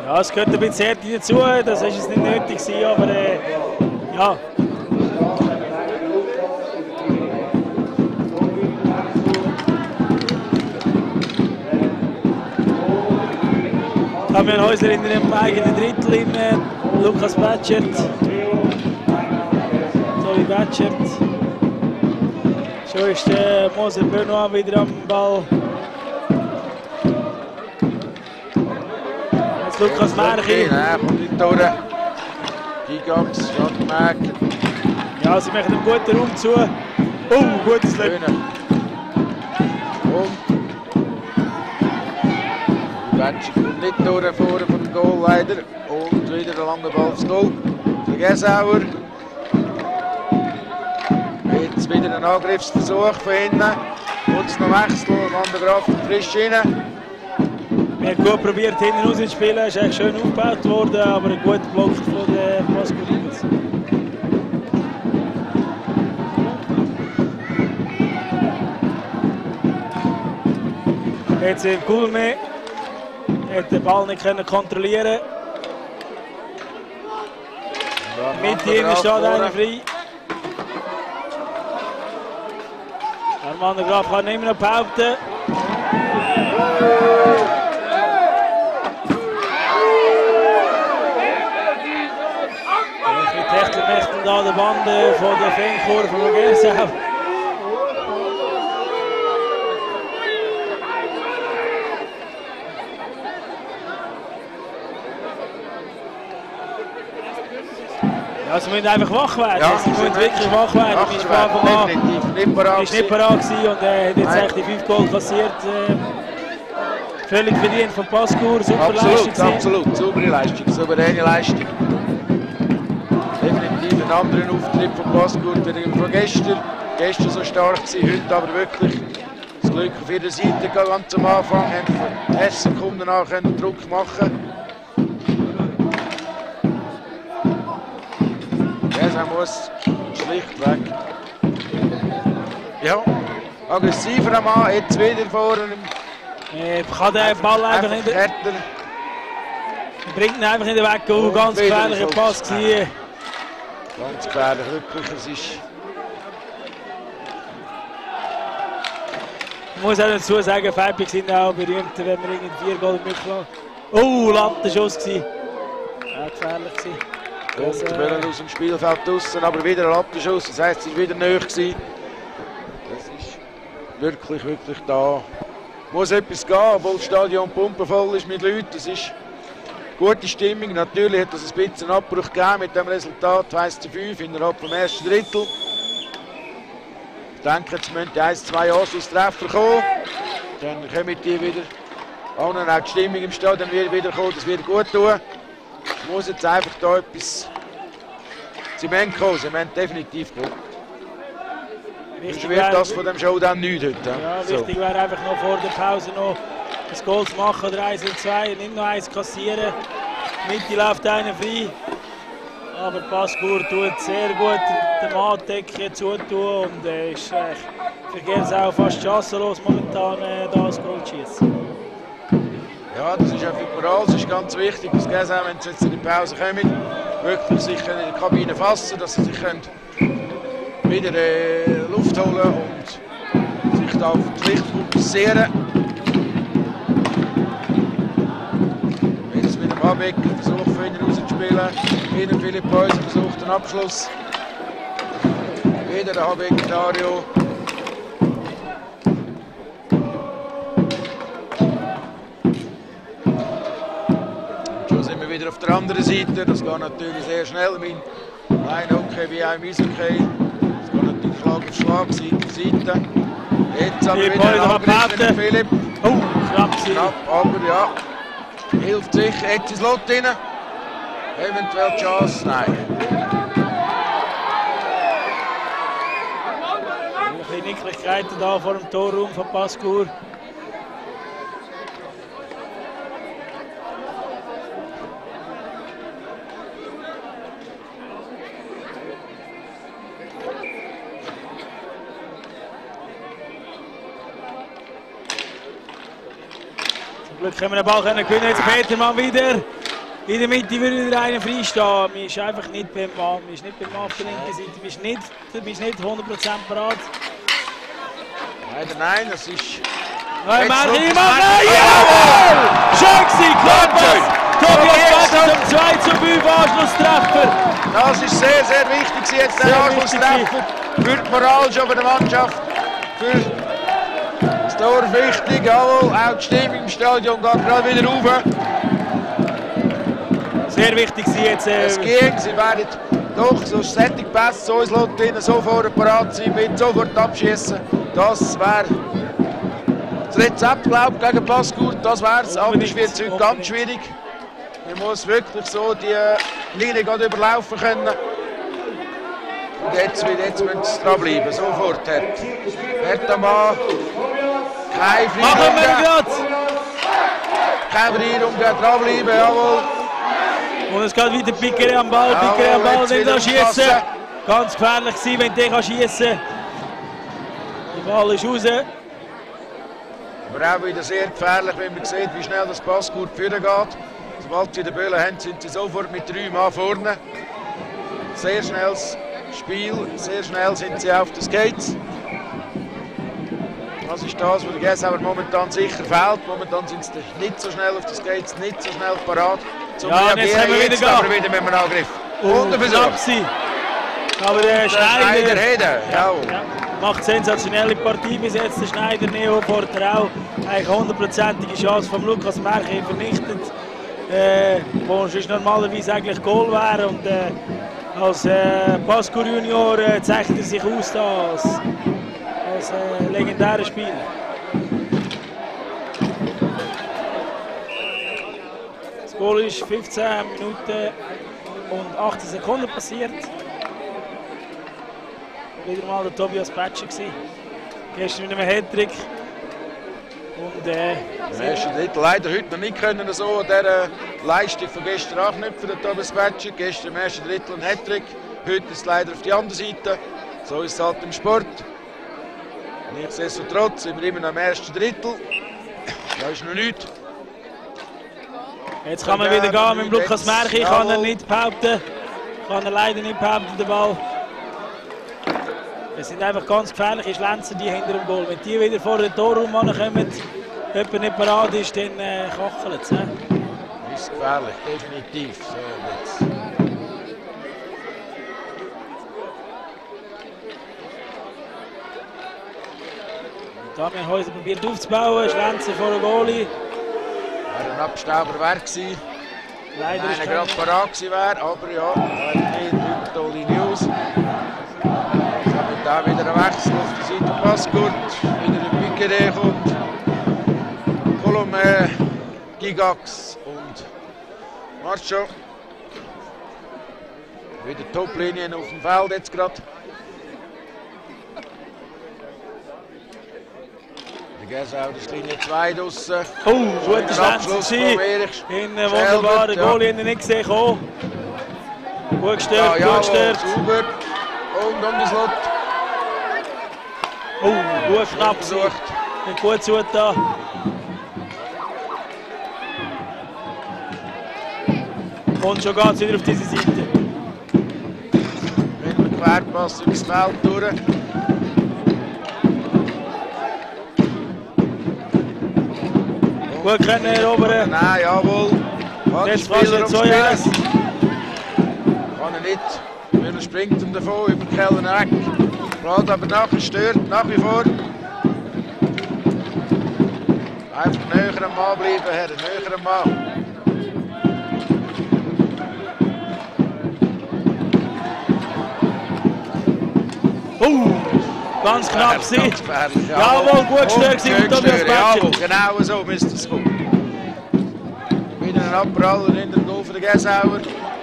Ja, es gehört ein bisschen Härte dazu, das ist es nicht nötig gewesen, aber äh, ja. Fabian Häusler in dem eigenen Drittel, in, äh, Lukas Batschert. Sorry, Batschert. Schon ist äh, Moser Benoit wieder am Ball. Jetzt Lukas Märchi. Nein, kommt nicht durch. Gigax, Schattenberg. Ja, sie machen einen guten Raum zu. Oh, gutes Leben. Und Batschert kommt nicht durch vorne von dem Goal leider. Und wieder der lange Ball aufs Goal. Der Gesauer. Jetzt wieder ein Angriffsversuch von innen. Kurz noch Wechsel, Van der Graaf frisch rein. Wir haben gut probiert, hinten raus zu spielen. Es ist eigentlich schön aufgebaut worden, aber gut geblockt von den Pascal Eagles. Jetzt im Gulme hat den Ball nicht können kontrollieren. Mit ihm steht einer frei. Van der Graaf kann nicht mehr behaupten. Mit Hechtelmächten da der Bande von der Fangkurve von Gersau. Ja, sie müssen einfach wach werden. Ja, sie müssen wirklich wach werden. Wach Ich werden, war von Anfang definitiv nicht parat an nicht parat gewesen und äh, hat jetzt echt die fünf Goal kassiert. Äh, völlig verdient von Pascal. Super Absolut, Leistung. absolut. Saubere Leistung, souveräne Leistung. Definitiv ein anderer Auftritt von Pascal von gestern. Gestern so stark gewesen, heute aber wirklich das Glück auf ihrer Seite ganz am Anfang. Haben für elf Sekunden nach Druck machen. Er muss schlichtweg. Ja, aggressiver am Mann, jetzt wieder vorne. Er kann den Ball einfach nicht. Er bringt ihn einfach nicht weg. Oh, ganz gefährlicher Pass gewesen. Ganz gefährlich, wirklich. Es ist. Ich muss auch dazu sagen, Fabi sind auch berühmt, wenn wir irgendwie vier Gold mitmachen. Oh, Lattenschuss gewesen. Ja, gefährlich gewesen. Und der Böllen aus dem Spielfeld draussen, aber wieder ein Lattenschuss, das heisst, es war wieder nahe gewesen. Das ist wirklich, wirklich da. Muss etwas gehen, obwohl das Stadion pumpenvoll ist mit Leuten. Es ist gute Stimmung. Natürlich hat es ein bisschen Abbruch gegeben mit dem Resultat eins zu fünf innerhalb des ersten Drittel. Ich denke, jetzt müssen die eins zwei Anschlusstreffer kommen. Dann kommen die wieder an und auch die Stimmung im Stadion wird wieder kommen. Das wird gut tun. Es muss jetzt einfach da etwas Zement kommen. Sie müssen definitiv gut. Wichtig wird das von dem Showdown nichts heute. Ja, so. Wichtig wäre einfach noch vor der Pause noch das Goal zu machen, oder eins und zwei, nicht noch eins kassieren. Mitte läuft einer frei. Aber Pascal tut sehr gut den Mann-Decke zutun und äh, ist äh, für Gersau fast chancenlos momentan äh, da das Goal zu schießen. Ja, das ist auch für die Moral, das ist ganz wichtig, dass Gersau, wenn sie jetzt in die Pause kommen, wirklich sich in der Kabine fassen, dass sie sich können wieder äh, Luft holen und sich da auf die Pflicht fokussieren. Wieder mit dem Habecker versucht von ihnen rauszuspielen. Wieder Philipp Häuser versucht den Abschluss. Wieder der Habecker Dario. Und schon sind wir wieder auf der anderen Seite. Das geht natürlich sehr schnell. Mein Line-Hockey wie auch im Eishockey. Das geht natürlich Schlag auf Schlag, Seite auf Seite. Jetzt aber Philipp wieder ein Häuser Angriff mit dem Philipp. Oh, knapp gewesen. Knapp, aber ja. Hilft sicher. Jetzt ins Lot rein. Eventuell die Chance. Nein. Ein bisschen Nicklichkeiten da vor dem Torraum von Pascal. Zum Glück können wir den Ball gewinnen. Jetzt Petermann wieder. In der Mitte würde wieder einer freistehen. Man ist einfach nicht beim Mann. Man ist nicht beim Mann auf der linken Seite. Man ist nicht, du bist nicht hundert Prozent bereit. Nein, nein, das ist... Nein, Jetzt Martin, kommt mach Martin. Jawohl! Schön gewesen, Klapppass! Tobias Jetzt Patsch zum zwei zu fünf Anschlusstreffer. Das ist sehr, sehr wichtig, jetzt der Sehr Anschlusstreffer. Für die Moral schon bei der Mannschaft. Für das Tor wichtig, jawohl. Auch die Stimmung im Stadion geht gerade wieder rauf. Sehr wichtig sie jetzt. Äh, Es ging, sie werden doch so sättig Pässe, so ins Lot rein, sofort parat sein, mit sofort abschießen. Das wäre das Rezept, glaube ich, gegen Passgut. Das wäre es. Aber es wird heute ganz schwierig. Man muss wirklich so die Linie gerade überlaufen können. Und jetzt, jetzt müssen sie dranbleiben, sofort. Hört am Mann. Keine machen wir Freiheit. gerade! Keine Freiheit, dranbleiben, jawohl. Und es geht wieder Pickere am Ball, Jawohl, Pickere am Ball, jetzt nicht wieder da schießen. aufpassen. Ganz gefährlich gewesen, wenn der schießen kann. Der Ball ist raus. Aber auch wieder sehr gefährlich, wenn man sieht, wie schnell das Passgut führen geht. Sobald sie den Böllen haben, sind sie sofort mit drei Mann vorne. Sehr schnelles Spiel, sehr schnell sind sie auf den Skates. Das ist das, was der Gässauer momentan sicher fehlt. Momentan sind sie nicht so schnell auf den Skates, nicht so schnell parat. Zum Ja, jetzt können wir wieder jetzt gehen. aber wieder mit einem Angriff. Und der Versuch. knapp gewesen. Aber der Der Schneider Schneider Heden, jawohl. ja, macht sensationelle Partie bis jetzt. Der Schneider Neo vor der auch. Eigentlich hundertprozentige Chance von Lukas Märchen vernichtet. Äh, wo sonst normalerweise eigentlich Goal wäre. Und äh, als äh, Paskur Junior äh, zeichnet er sich aus da als, als äh, legendärer Spieler. Das Goal ist fünfzehn Minuten und achtzehn Sekunden passiert. Wieder mal der Tobias Patsch gewesen. Gestern mit einem Hattrick. Und äh, Im ersten Drittel leider heute noch nicht können so an dieser Leistung von gestern anknüpfen, der Tobias Patsch. Gestern im ersten Drittel ein Hattrick, heute ist es leider auf die andere Seite. So ist es halt im Sport. Nichtsdestotrotz sind wir immer noch im ersten Drittel. Da ist noch nichts. jetzt kann man wieder gehen mit dem Lukas Märchen. Kann er nicht behaupten. Kann er leider nicht behaupten, den Ball. Es sind einfach ganz gefährliche Schlenzer, die hinter dem Goal. Wenn die wieder vor den Torraum kommen, jemand nicht parat ist, dann äh, kachelt es. Das ist gefährlich, definitiv. So, jetzt. Damian probiert aufzubauen, Schlenzer vor dem Goalie. Wäre ein Abstauber wert gewesen. Leider Wenn ist einer gerade parat gewesen wäre, aber ja, leider nicht. Nicht tolle News. Da wieder ein Wechsel auf der Seite Passgut. Wieder ein Piquet kommt. Colomé, Gigax und Marcho. Wieder Toplinien auf dem Feld jetzt gerade. Der Gässauer ist Linie zwei draussen. Oh, guter Schlenzer Abschluss von gewesen. Erich. In einem wunderbaren ja. Goal, den ich nicht gesehen habe. Gut Ja, gestört, ja, gut gestört. sauber. Und um das Lot. Oh, gut knapp gewesen. Versucht. Nicht gut zugetan. Und schon geht es wieder auf diese Seite. Mit einem Querpass übers Feld durch. Gut können erobern. Nein, jawohl. Hat der Jetzt fast Spieler jetzt ums zwei eins. Netz. Kann er nicht, weil er springt ihm davon über die Keller weg. Bleibt aber nachher stört, nach wie vor. Einfach näher am Mann bleiben, Herr, näher am Mann. Oh, ganz knapp Ganz gewesen. gefährlich, Jawohl, gut gestört Und gewesen von Tobias gestört, jawohl, Patsch. genau so müsste es kommen. Wieder ein Abpraller in den Goal für den Gässauer.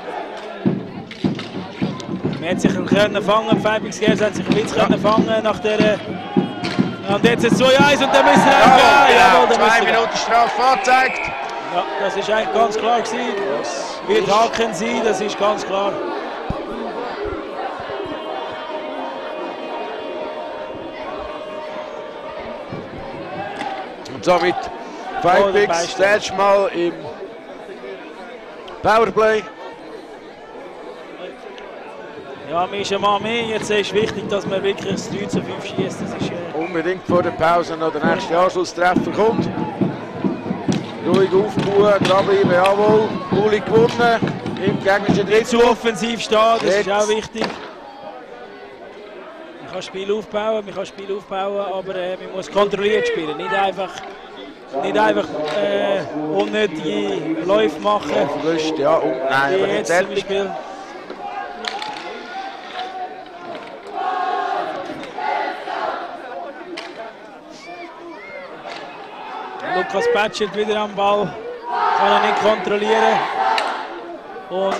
Man hat sich können fangen, Fäbungsgers hat sich ein bisschen können fangen nach der. Und jetzt ist es zwei eins und dann müssen wir auch gehen. Jawohl, dann Zwei müssen wir gehen. Minuten Strafe angezeigt. Ja, das ist eigentlich ganz klar gewesen. Das Wird ist- Haken sein, das ist ganz klar. Und somit Oh, der Five Picks Beistand. das erste Mal im Powerplay. Ja, mir ist ein Mann mehr. Jetzt ist wichtig, dass man wirklich das drei zu fünf schießt. Das ist, äh Unbedingt vor der Pause noch der nächste Anschlusstreffer kommt. Ruhig aufbauen, dranbleiben, jawohl. Uli gewonnen. Im gegnerischen nicht zu Drittel. offensiv stehen, das Jetzt. ist auch wichtig. Man kann Spiel aufbauen, man kann Spiel aufbauen, aber äh, man muss kontrolliert spielen. Nicht einfach, nicht einfach äh, unnötige Läufe machen. Verlust, ja. Und, nein, Wie aber nicht jetzt zum fertig. Beispiel. Lukas Patschert wieder am Ball, kann er nicht kontrollieren. Und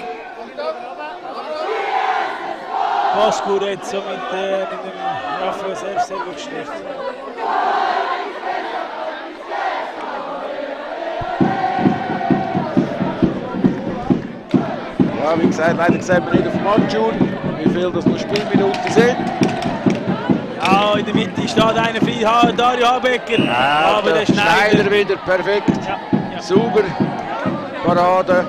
Paskur jetzt so mit, äh, mit dem Raphael sehr, sehr gut schlecht. Ja, wie gesagt, leider sieht man nicht auf dem Matchschuh, wie viel das noch Spielminuten sind. Ja, in der Mitte steht einer frei, Dario Habecker. Ja, aber der der Schneider. Schneider wieder perfekt. Ja, ja. Sauber. Parade.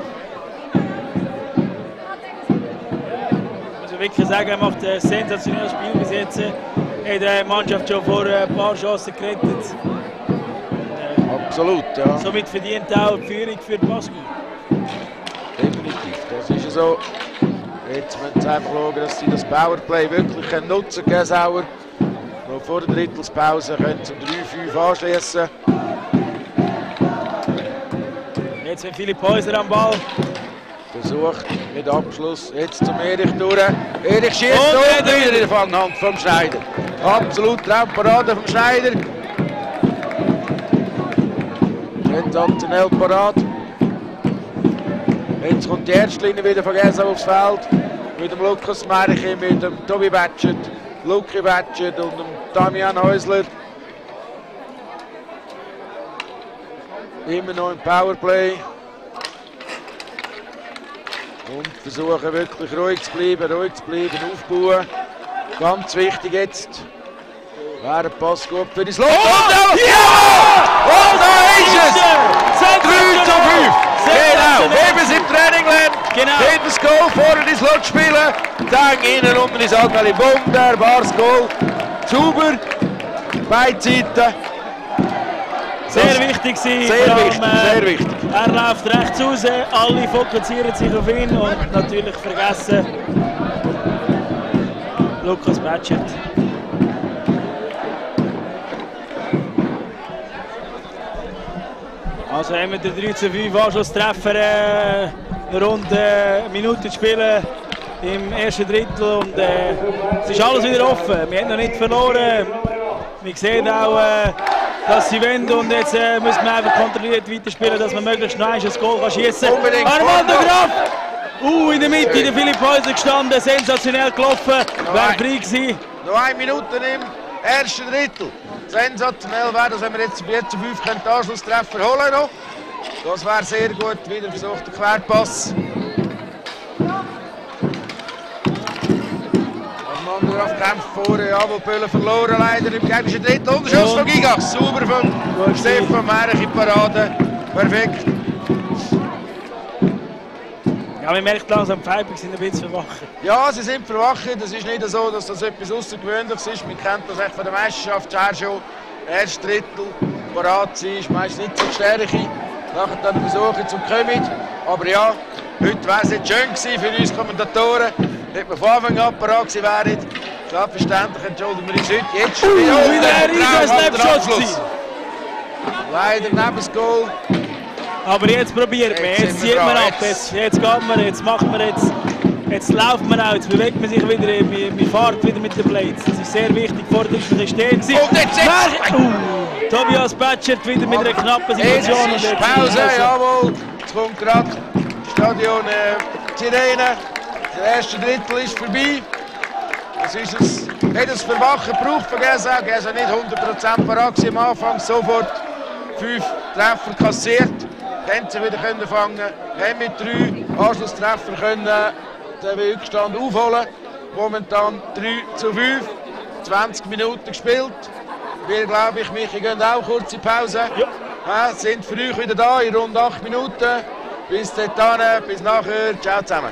Ich muss wirklich sagen, er macht ein sensationelles Spiel bis jetzt. Er hat die Mannschaft schon vor ein paar Chancen gerettet. Absolut, ja. Somit verdient auch die Führung für Pascal. Definitiv, das ist ja so. Jetzt müssen sie einfach schauen, dass sie das Powerplay wirklich nutzen können, Sauer. Noch vor der Drittelspause können sie um drei fünf anschließen. Jetzt mit Philipp Häuser am Ball. Versucht mit Abschluss. Jetzt zum Erich durch. Erich schießt Und und wieder. wieder in der Fanghand vom Schneider. Absolut Traumparade vom Schneider. Sensationell parat. Jetzt kommt die Erstlinie wieder von Gesau aufs Feld. Mit dem Lukas Merchi, mit dem Tobi Batschert, Luki Batschert und dem Damian Häusler. Immer noch im Powerplay. Und versuchen wirklich ruhig zu bleiben, ruhig zu bleiben, aufbauen. Ganz wichtig jetzt. Wäre ein Pass gut für die Slot. Oh, Und ja! Und da ist es! drei zu fünf! Genau, wie wir es im Training lernen. Genau. Jedes Goal vorne die Slot spielen. Dann innen unten die Sagali wunderbares Goal. Sauber. Beide Seiten. Sehr wichtig sie. Sehr vor allem, wichtig, äh, sehr wichtig. Er läuft rechts raus, alle fokussieren sich auf ihn und natürlich vergessen Lukas Batschert. Also haben wir den drei zu fünf Anschlusstreffer, äh, rund äh, eine Minute zu spielen im ersten Drittel und äh, es ist alles wieder offen. Wir haben noch nicht verloren. Wir sehen auch, äh, dass sie wollen und jetzt äh, müssen wir einfach kontrolliert weiterspielen, dass man möglichst noch ein Goal schießen kann. Unbedingt. Armando Graf! Uh, in der Mitte, der Philipp Häuser gestanden, sensationell gelaufen, wäre frei gewesen. Noch eine Minute im ersten Drittel. Sensationell wäre das, wenn wir jetzt vier zu fünf den Anschlusstreffer holen noch. Das wäre sehr gut. Wieder versucht der Querpass. Armando Graf kämpft vorne, jawohl, Pöhlen verloren leider im gegnerischen Drittel. Und der Schuss von Gigas, sauber von Stefan Merchi, Parade. Perfekt. Ja, man merkt langsam, die Freiburg sind ein bisschen verwachen. Ja, sie sind verwacht. Es ist nicht so, dass das etwas Außergewöhnliches ist. Man kennt das echt von der Meisterschaft her schon. Erst Drittel, parat sein, ist meist nicht so die Stärke. Nachher dann versuchen zum Kommen. Aber ja, heute wäre es jetzt schön gewesen für uns Kommentatoren. Hätten wir von Anfang an parat gewesen wären. Selbstverständlich entschuldigen wir uns heute. Jetzt Uh, spielt wieder ein riesen Snapshot gewesen. Leider neben das Goal. Aber jetzt probiert man, Jetzt jetzt sind wir zieht man dran, ab, jetzt. jetzt, jetzt geht man, jetzt macht man, jetzt, jetzt läuft man auch, jetzt bewegt man sich wieder, man, man fährt wieder mit den Blades. Das ist sehr wichtig, vorher ist man stehen gewesen. Und jetzt jetzt! Uh, Tobias Batschert wieder mit einer knappen Jetzt Situation. ist Und jetzt Pause, jawohl. Jetzt kommt gerade Stadion äh, Sirene. Der erste Drittel ist vorbei. Das ist es. Hat es Verwachen gebraucht von Gesau. Gesau nicht hundert Prozent parat am Anfang. Sofort fünf Treffer kassiert. Dann sie wieder können fangen. Haben mit drei Anschlusstreffer können den Rückstand aufholen. Momentan drei zu fünf. zwanzig Minuten gespielt. Wir, glaube ich, Michi, gehen auch kurz in Pause. Ja. Ja, sind für euch wieder da in rund acht Minuten. Bis dahin, bis nachher. Ciao zusammen.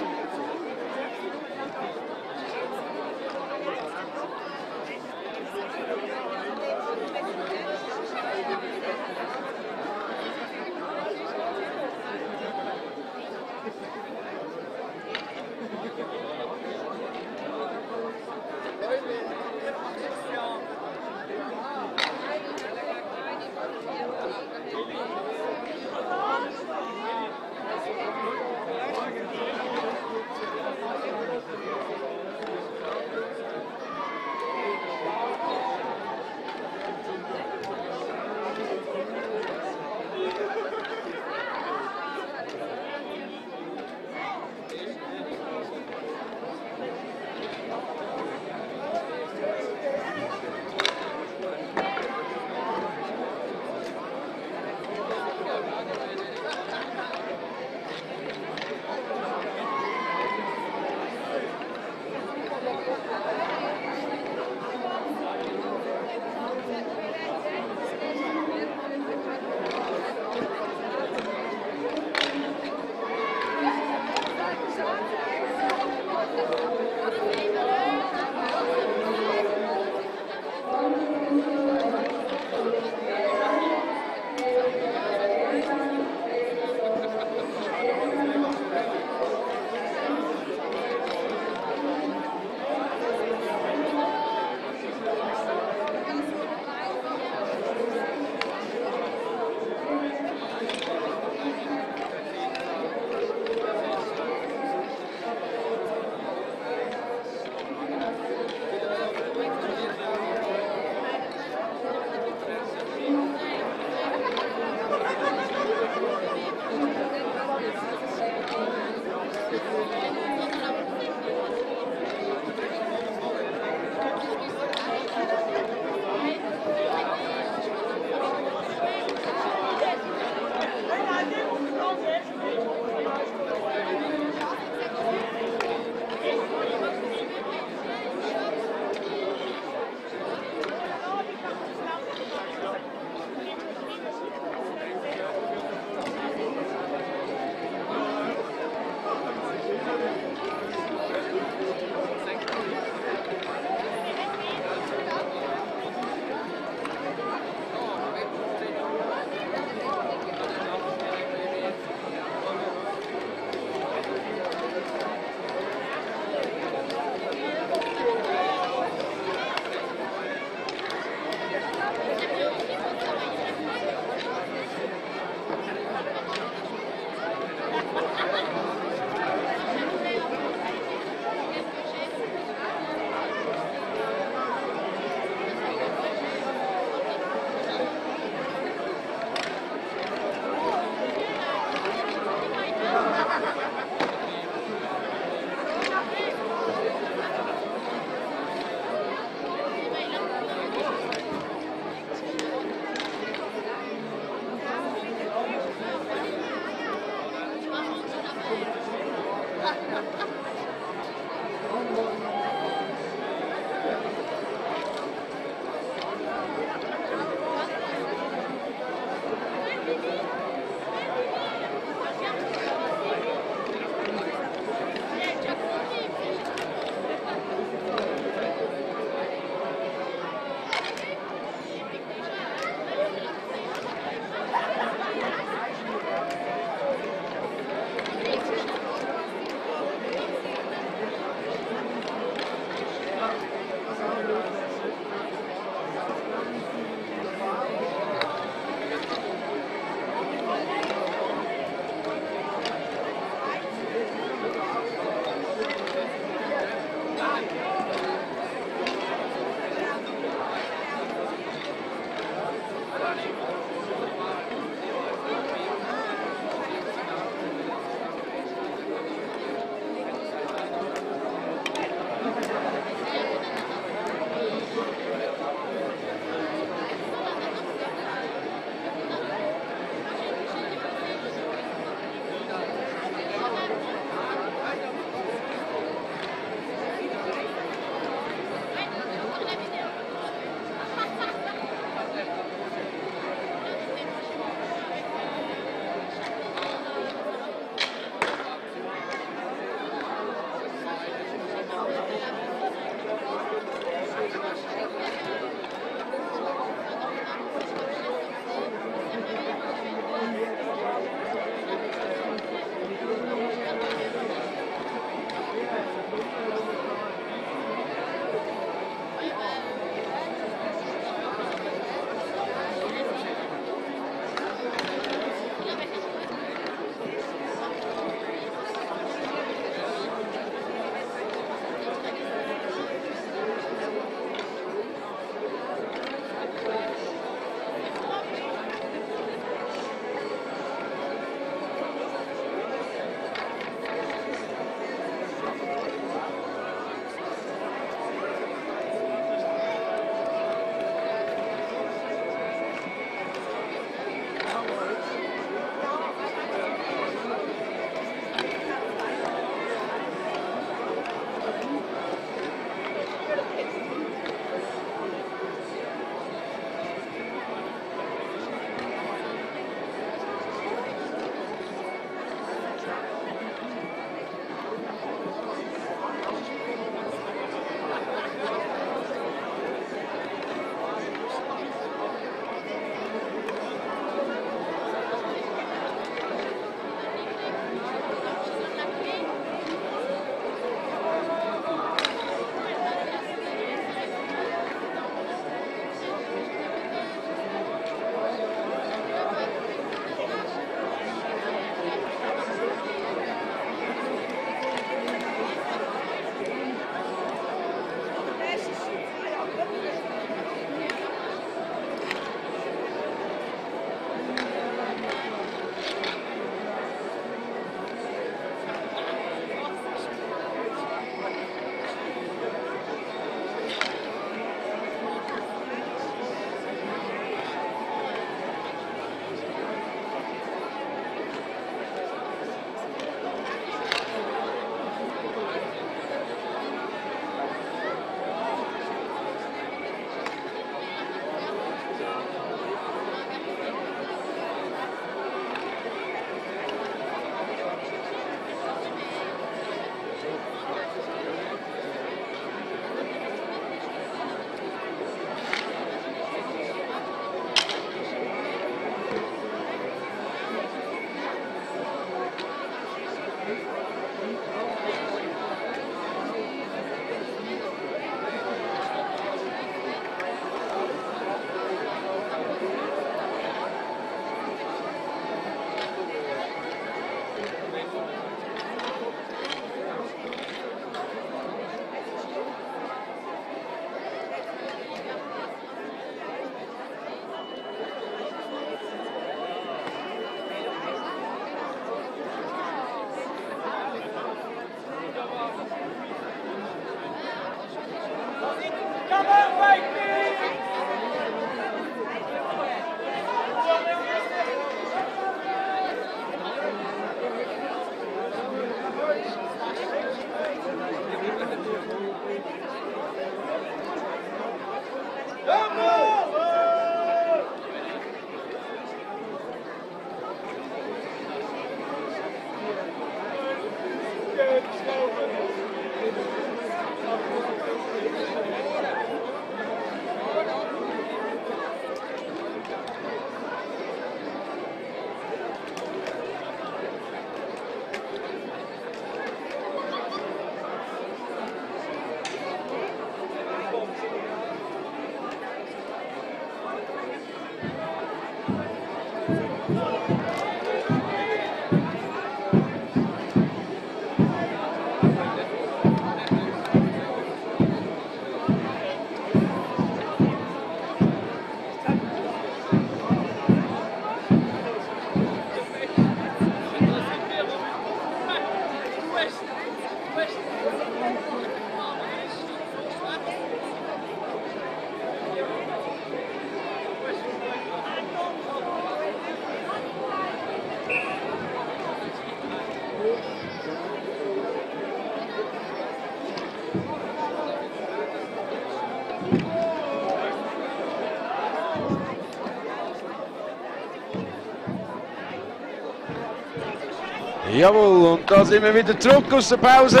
Jawohl, und da sind wir wieder zurück aus der Pause.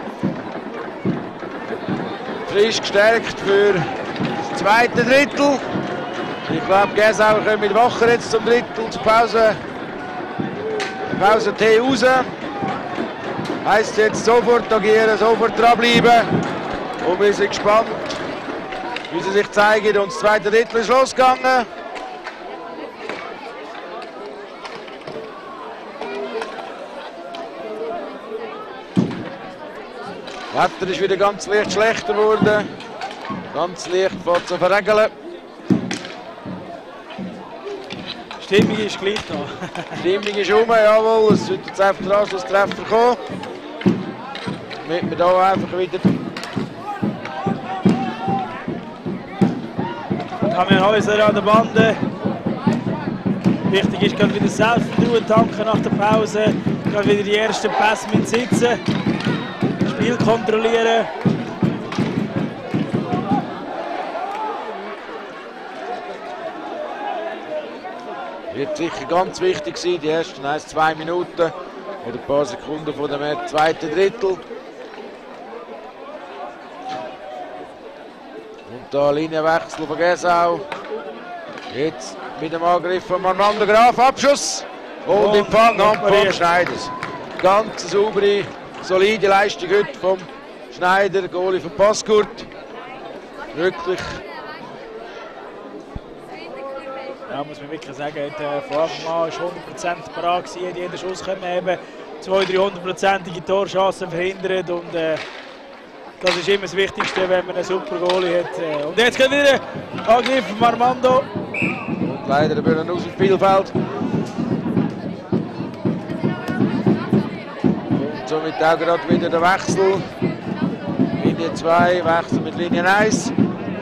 Frisch gestärkt für das zweite Drittel. Ich glaube, Gersau kommt wacher jetzt zum Drittel zur Pause. Pause-Tee raus. Heisst jetzt sofort agieren, sofort dranbleiben. Und wir sind gespannt, wie sie sich zeigen. Und das zweite Drittel ist losgegangen. Das Wetter ist wieder ganz leicht schlechter geworden. Ganz leicht fängt zu verregeln. Die Stimmung ist gleich noch. Die Stimmung ist rum, jawohl. Es wird jetzt einfach der Anschlusstreffer kommen. Damit wir hier einfach wieder... Kamenhäuser an der Bande. Wichtig ist, gerade wieder Selbstvertrauen tanken nach der Pause. Gerade wieder die ersten Pässe mit sitzen. Spiel kontrollieren. Wird sicher ganz wichtig sein, die ersten ein, zwei Minuten oder ein paar Sekunden von dem zweiten Drittel. Und da Linienwechsel von Gersau. Jetzt mit dem Angriff von Armando Graf, Abschuss. Und Und im Fang von operiert. Schneiders. Ganz saubere, solide Leistung heute vom Schneider, Goalie von Paskurt. Wirklich. Ja, muss man wirklich sagen, hat, äh, von Anfang an ist hundert Prozent parat gewesen, hat jeden Schuss können eben zweihundert, dreihundertprozentige Torchancen verhindert und äh, das ist immer das Wichtigste, wenn man einen super Goalie hat. Äh. Und jetzt geht wieder Angriff von Armando. Und leider der Böllen aus dem Spielfeld. Und somit auch gerade wieder der Wechsel. Linie zwei, Wechsel mit Linie eins.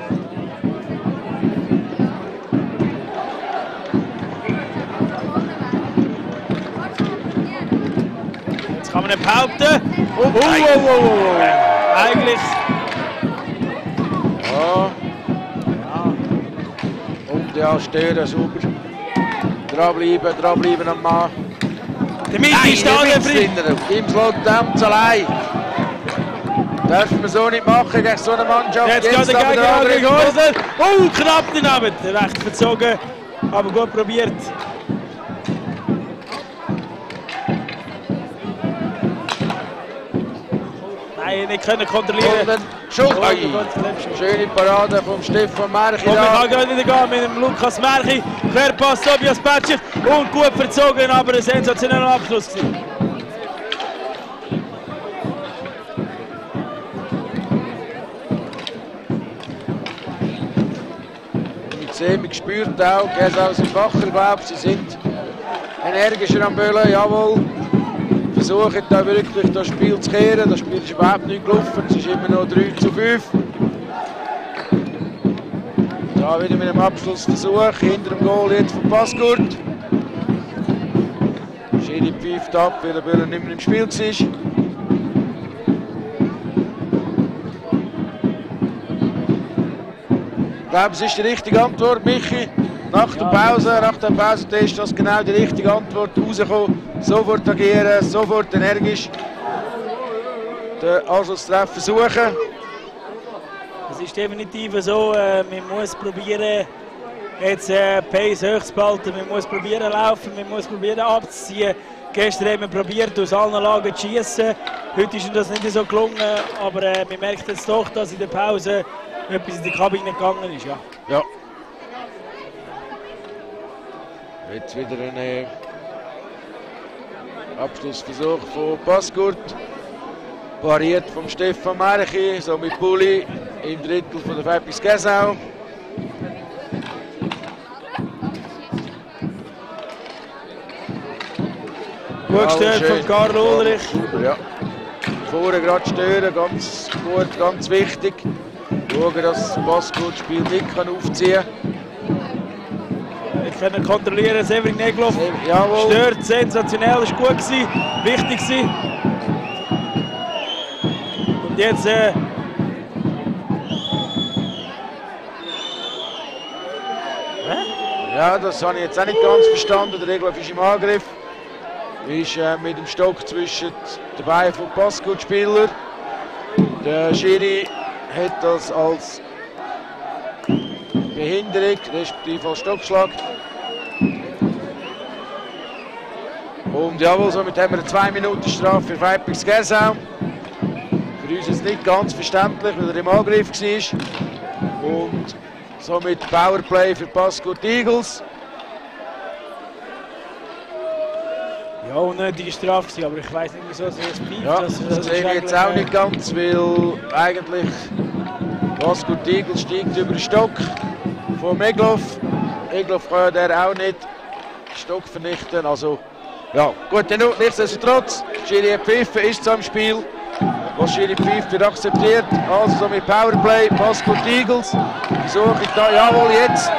Jetzt kann man nicht behaupten. Oh, Oh, oh, oh, oh. Äh, eigentlich. Ja. Ja. Und ja, stören, super. Dranbleiben, dranbleiben am Mann. Der Mitte ist da, der Fried. Im Slot allein. Dürfen wir so nicht machen gegen so eine Mannschaft. Jetzt geht er aber gegen der Angriff Angriff. Häuser. Oh, knapp daneben. Recht verzogen, aber gut probiert. Nein, nicht können kontrollieren. Und ein Schuss. Oh, Ai. ganz knapp. Schöne Parade vom Stefan Merchi. Und man da. kann gerade wieder gehen mit dem Lukas Merchi. Querpass Tobias Petschich. Und gut verzogen, aber ein sensationeller Abschluss gewesen. Mit Semi gespürt auch, Gersau sind wacher, glaube ich. Sie sind energischer am Böllen, jawohl. Versuchen da wirklich das Spiel zu kehren. Das Spiel ist überhaupt nicht gelaufen. Es ist immer noch drei zu fünf. Da wieder mit dem Abschlussversuch hinter dem Goal jetzt von Paskurt. Schiri pfeift ab, weil der Böllen nicht mehr im Spiel war. Ich glaube, es ist die richtige Antwort, Michi. Nach der Pause, nach der Pause ist das genau die richtige Antwort rausgekommen. Sofort agieren, sofort energisch den Anschlusstreffer suchen. Es ist definitiv so, äh, man muss probieren, jetzt äh, Pace hoch zu behalten, man muss probieren laufen, man muss probieren abzuziehen. Gestern haben wir probiert, aus allen Lagen zu schießen. Heute ist uns das nicht so gelungen, aber äh, man merkt jetzt doch, dass in der Pause etwas in die Kabine gegangen ist. Ja. Ja. Jetzt wieder ein äh, Abschlussversuch von Paskurt. Pariert vom Stefan Merchi, so mit Pulli im Drittel von der Fabis Gersau. Gut Ja, gestört schön. von Karl Ulrich. Super, ja. Vorne gerade stören, ganz gut, ganz wichtig. Schauen, dass Paskurt das Spiel nicht kann aufziehen kann. Wir können kontrollieren, Severin Negloff Jawohl. stört, sensationell, ist gut gewesen, wichtig gewesen. Und jetzt äh, Hä? Ja, das habe ich jetzt auch nicht ganz verstanden. Der Regler ist im Angriff. Ist äh, mit dem Stock zwischen den Beinen vom Passgut-Spieler. Der Schiri hat das als Behinderung, respektive als Stockschlag. Und jawohl, somit haben wir eine zwei Minuten Strafe für Vipers Gersau. Für uns ist es nicht ganz verständlich, weil er im Angriff war. Und somit Powerplay für Passgut Eagles. Ja, unnötige Strafe gewesen, aber ich weiß nicht, wieso sie jetzt bleibt. Ja, das, das sehe ich jetzt auch nicht ganz, weil eigentlich Passgut Eagles steigt über den Stock von Egloff. Egloff kann ja der auch nicht Stock vernichten. Also, ja, gut, nichtsdestotrotz, Schiri hat pfiffen, ist so im Spiel. Was Schiri pfeift, wird akzeptiert. Also so mit Powerplay, Passgut Eagles. Versuche ich da, jawohl, jetzt.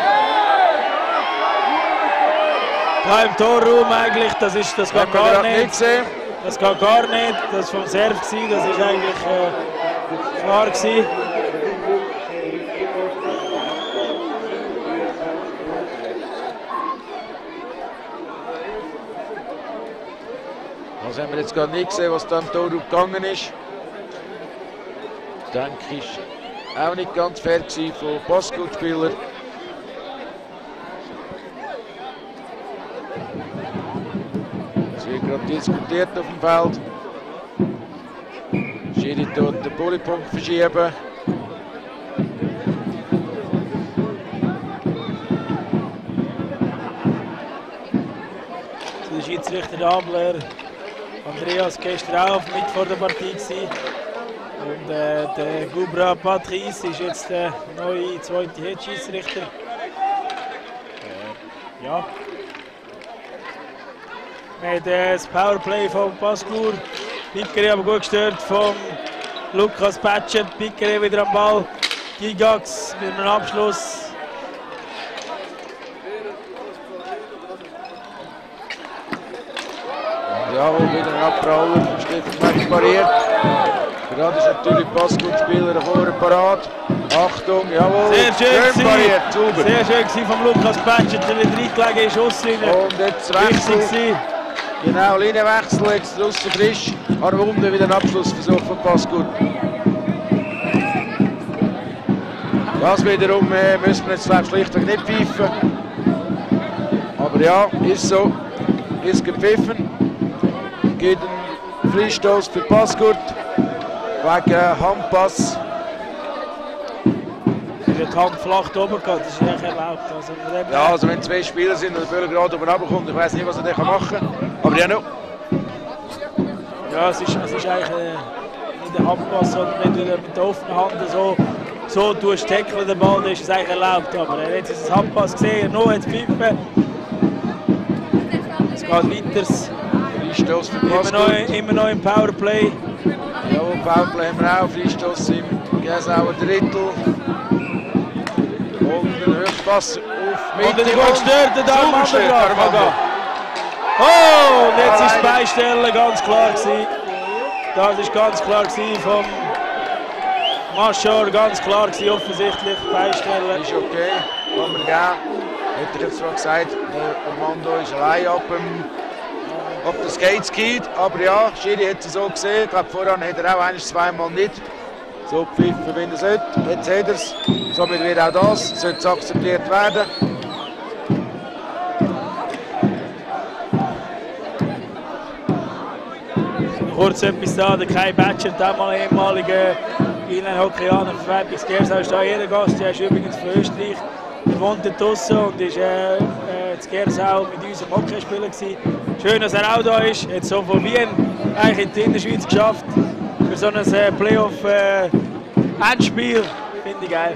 Ja, im Torraum eigentlich, das, ist, das geht gar nicht. nicht gesehen. Das geht gar nicht, das war vom Serv, das ist eigentlich äh, klar gewesen. Das haben wir jetzt gerade nicht gesehen, was da im Torraum gegangen ist. Das denke ich, auch nicht ganz fair gewesen von Passgut-Spielern. Es wird gerade diskutiert auf dem Feld. Schiri tut den Bullypunkt verschieben. Der Schiedsrichter Abler, Andreas gestern auch mit vor der Partie gewesen. Und äh, der Gubra Patrice ist jetzt der neue zweite Head-Schiedsrichter. Äh, ja. Mit äh, das Powerplay von Paskur. Pickeri aber gut gestört von Lukas Patchett. Pickeri wieder am Ball. Gigax mit einem Abschluss. Jawohl, wieder ein Abpraller von Steffen Metz pariert. Gerade ist natürlich Passgut-Spieler vorne parat. Achtung, jawohl, Sehr schön, schön pariert, sauber. Sehr schön gewesen von Lukas Patchett, der wieder reingelegen ist, Schusslinie. Und jetzt Wechsel. Genau, Linienwechsel, jetzt draussen frisch. Aber unten wieder ein Abschlussversuch von Passgut. Das wiederum äh, müssen wir jetzt vielleicht schlichtweg nicht pfeifen. Aber ja, ist so, ist gepfiffen. Geht ein Freistoß für Passgut wegen Handpass. Er hat die Hand flach oben gehabt, das ist nicht erlaubt. Also ja, also wenn zwei Spieler sind und der Böller gerade oben runterkommt, ich weiß nicht, was er machen kann. Aber ja, noch. Ja, es ist, es ist eigentlich äh, nicht der Handpass, sondern wenn du mit der offenen Hand so, so tust, tackeln den Ball, dann ist es eigentlich erlaubt. Aber er hat jetzt das Handpass gesehen, noch hat es pfiffen. Es geht weiter. Freistoß für Immer Passgut. noch, immer noch im Powerplay. Jawohl, Powerplay haben wir auch. Freistoß im Gersauer Drittel. Und ein Höchstpass auf Mitte. Und er wird gestört, der Armando gestört, drauf. Armando. Oh, und jetzt ist Beistellen ganz klar gewesen. Das ist ganz klar gewesen vom Maschor, ganz klar gewesen, offensichtlich Beistellen. Ist okay, kann man geben. Hätte ich jetzt zwar gesagt, der Armando ist allein ab dem auf den Skates geht, aber ja, Schiri hat es so gesehen. Ich glaube, voran hat er auch ein, zweimal nicht so gepfiffen, wie er sollte. Jetzt hat er es. Somit wird auch das sollte akzeptiert werden. Kurz etwas da, der Kai Batcher, der mal ehemaliger Inline-Hockeyaner von Vipers Gersau, ist da jeder Gast. Der ist übrigens von Österreich. Er wohnt dort draussen und ist äh, äh, in Gersau mit uns am Hockeyspieler gewesen. Schön, dass er auch da ist. Hat so von Wien eigentlich in die Innerschweiz geschafft. Für so ein äh, Playoff-Endspiel. Äh, Finde ich geil.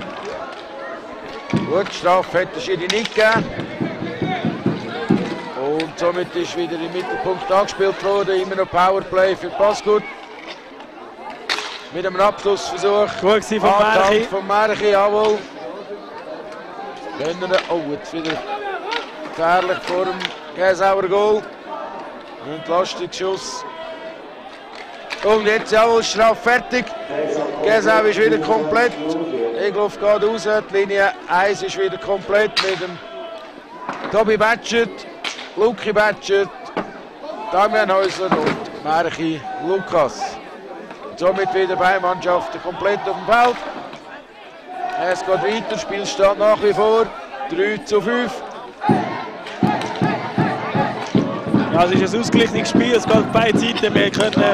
Gut, Strafe hat der Schiri nicht gegeben. Und somit ist wieder im Mittelpunkt angespielt worden. Immer noch Powerplay für Passgut. Mit einem Abschlussversuch. Gut gewesen von Märchi. Von Märchi, jawohl. Oh, jetzt wieder gefährlich vor dem Gersauer Goal. Ein Entlastungsschuss. Und jetzt jawohl, Strafe fertig. Gersau ist wieder komplett Egloff geht raus, die Linie eins ist wieder komplett mit dem Tobi Batschert, Luki Batschert, Damian Häusler und Märchi Lukas. Und somit wieder beide Mannschaften komplett auf dem Feld. Es geht weiter, Spielstand nach wie vor drei zu fünf. Ja, es ist ein ausgeglichenes Spiel, es geht auf beide Seiten. Wir können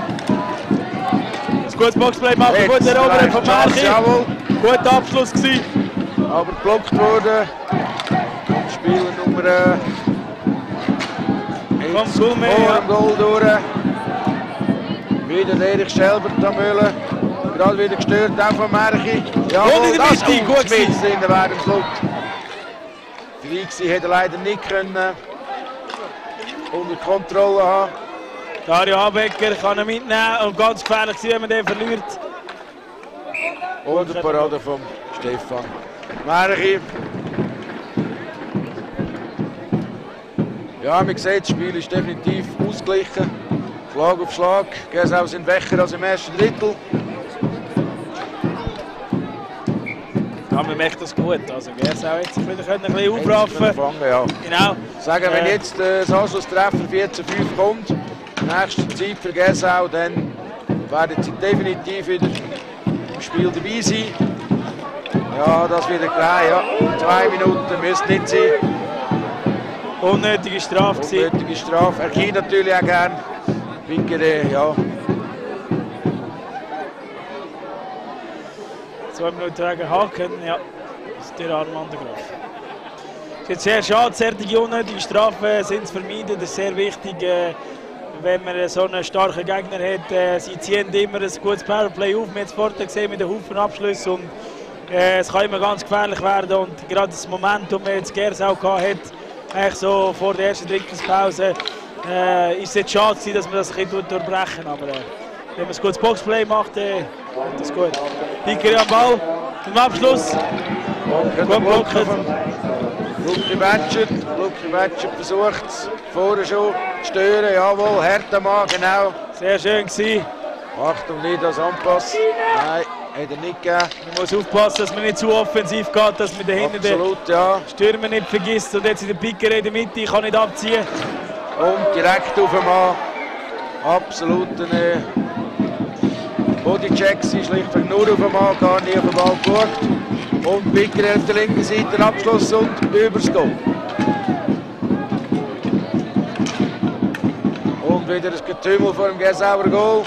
ein gutes Boxplay machen, gut erobern von Märchi. Jawohl. Guter Abschluss gewesen. Aber geblockt worden. Spieler Nummer Kommt cool mehr, vor ja. dem Goal durch. Wieder der Erich Schelbert am Müller. Gerade wieder gestört, auch von Märchi. Und in der das Mitte, gut kommt mit gewesen. in der Währungsflut. Drixi hätte leider nicht können unter Kontrolle haben. Dario Abecker kann ihn mitnehmen und ganz gefährlich sein, wenn man den verliert. Und die Parade von Stefan Märchi. Ja, man sieht, das Spiel ist definitiv ausgeglichen. Schlag auf Schlag. Gersau sind wächer als im ersten Drittel. Ja, man merkt das gut. Also Gersau jetzt wieder ein bisschen aufraffen. Fangen, ja. Genau. Sagen, wenn Äh. jetzt äh, das Anschlusstreffer vier zu fünf kommt, nächste Zeit für Gersau, dann werden sie definitiv wieder im Spiel dabei sein. Ja, das wird klar, ja. Zwei Minuten müssen nicht sein. Unnötige Strafe gewesen. Unnötige Strafe. Er geht natürlich auch gern. Winkere, ja. Zwei Minuten wegen Haken, ja. Das ist der Armand de Graf. Es ist jetzt sehr schade, solche unnötige Strafen sind zu vermeiden. Das ist sehr wichtig, äh, wenn man so einen starken Gegner hat. Äh, sie ziehen immer ein gutes Powerplay auf. Wir haben es vorher gesehen mit den Haufen Abschlüssen. Und, äh, es kann immer ganz gefährlich werden. Und gerade das Momentum, das jetzt Gersau hat, eigentlich so vor der ersten Drittelpause, äh, ist es jetzt schade, dass man das ein bisschen durchbrechen. Aber äh, wenn man ein gutes Boxplay macht, äh, ist das gut. Piker am Ball, im Abschluss. Gut blockt. Luki Batschert. Luki Batschert versucht es vorher schon zu stören. Jawohl, Hertha genau. Sehr schön gewesen. Achtung, nicht als Anpass. Nein, hat er nicht gegeben. Man muss aufpassen, dass man nicht zu offensiv geht, dass man dahinter den Absolut, ja. Stürmer nicht vergisst. Und jetzt in der Piker in der Mitte, ich kann nicht abziehen. Und direkt auf den Mann. Absolut ein Bodycheck, sie schlichtweg nur auf den Mann, gar nicht auf den Ball geschaut. Und Picker auf der linken Seite Abschluss und übers Goal. Und wieder ein Getümmel vor dem Gersauer Goal.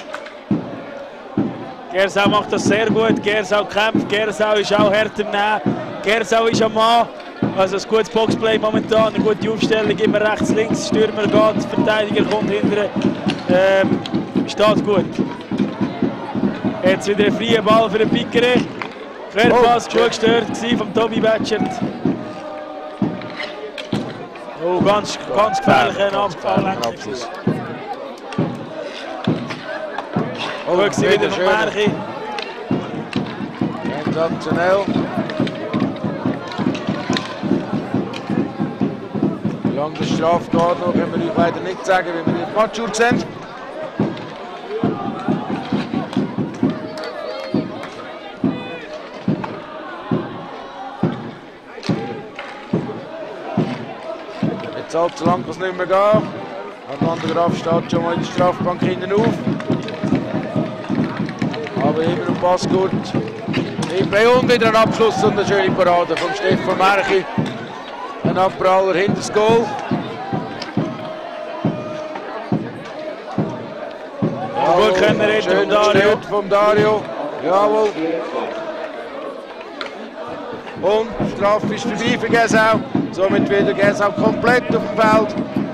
Gersau macht das sehr gut, Gersau kämpft, Gersau ist auch hart im Nehmen. Gersau ist am Mann. Also ein gutes Boxplay momentan, eine gute Aufstellung, immer rechts, links, Stürmer geht, Verteidiger kommt hinterher. Ähm, steht gut. Jetzt wieder ein freier Ball für den Pickere. Querpass, Oh, gut gestört vom Tobi Batschert. Oh, ganz, ganz gefährlicher Abschluss. Oh, Gut gewesen wieder von schön. Märchi. Sensationell. Wie lange die Strafe geht noch, können wir euch leider nicht sagen, wie wir die Matchuhr sind. Jetzt allzu lang kann es nicht mehr gehen. Armand de Graf steht schon mal in der Strafbank hinten auf. Aber immer noch Pass gut. Und wieder ein Abschluss und eine schöne Parade von Stefan Märchi. Ein Abpraller hinter das Goal. Gut können wir retten Schön von Dario. gestört vom Dario. Jawohl. Und die Strafe ist vorbei für Gersau. Somit wieder Gersau komplett auf dem Feld.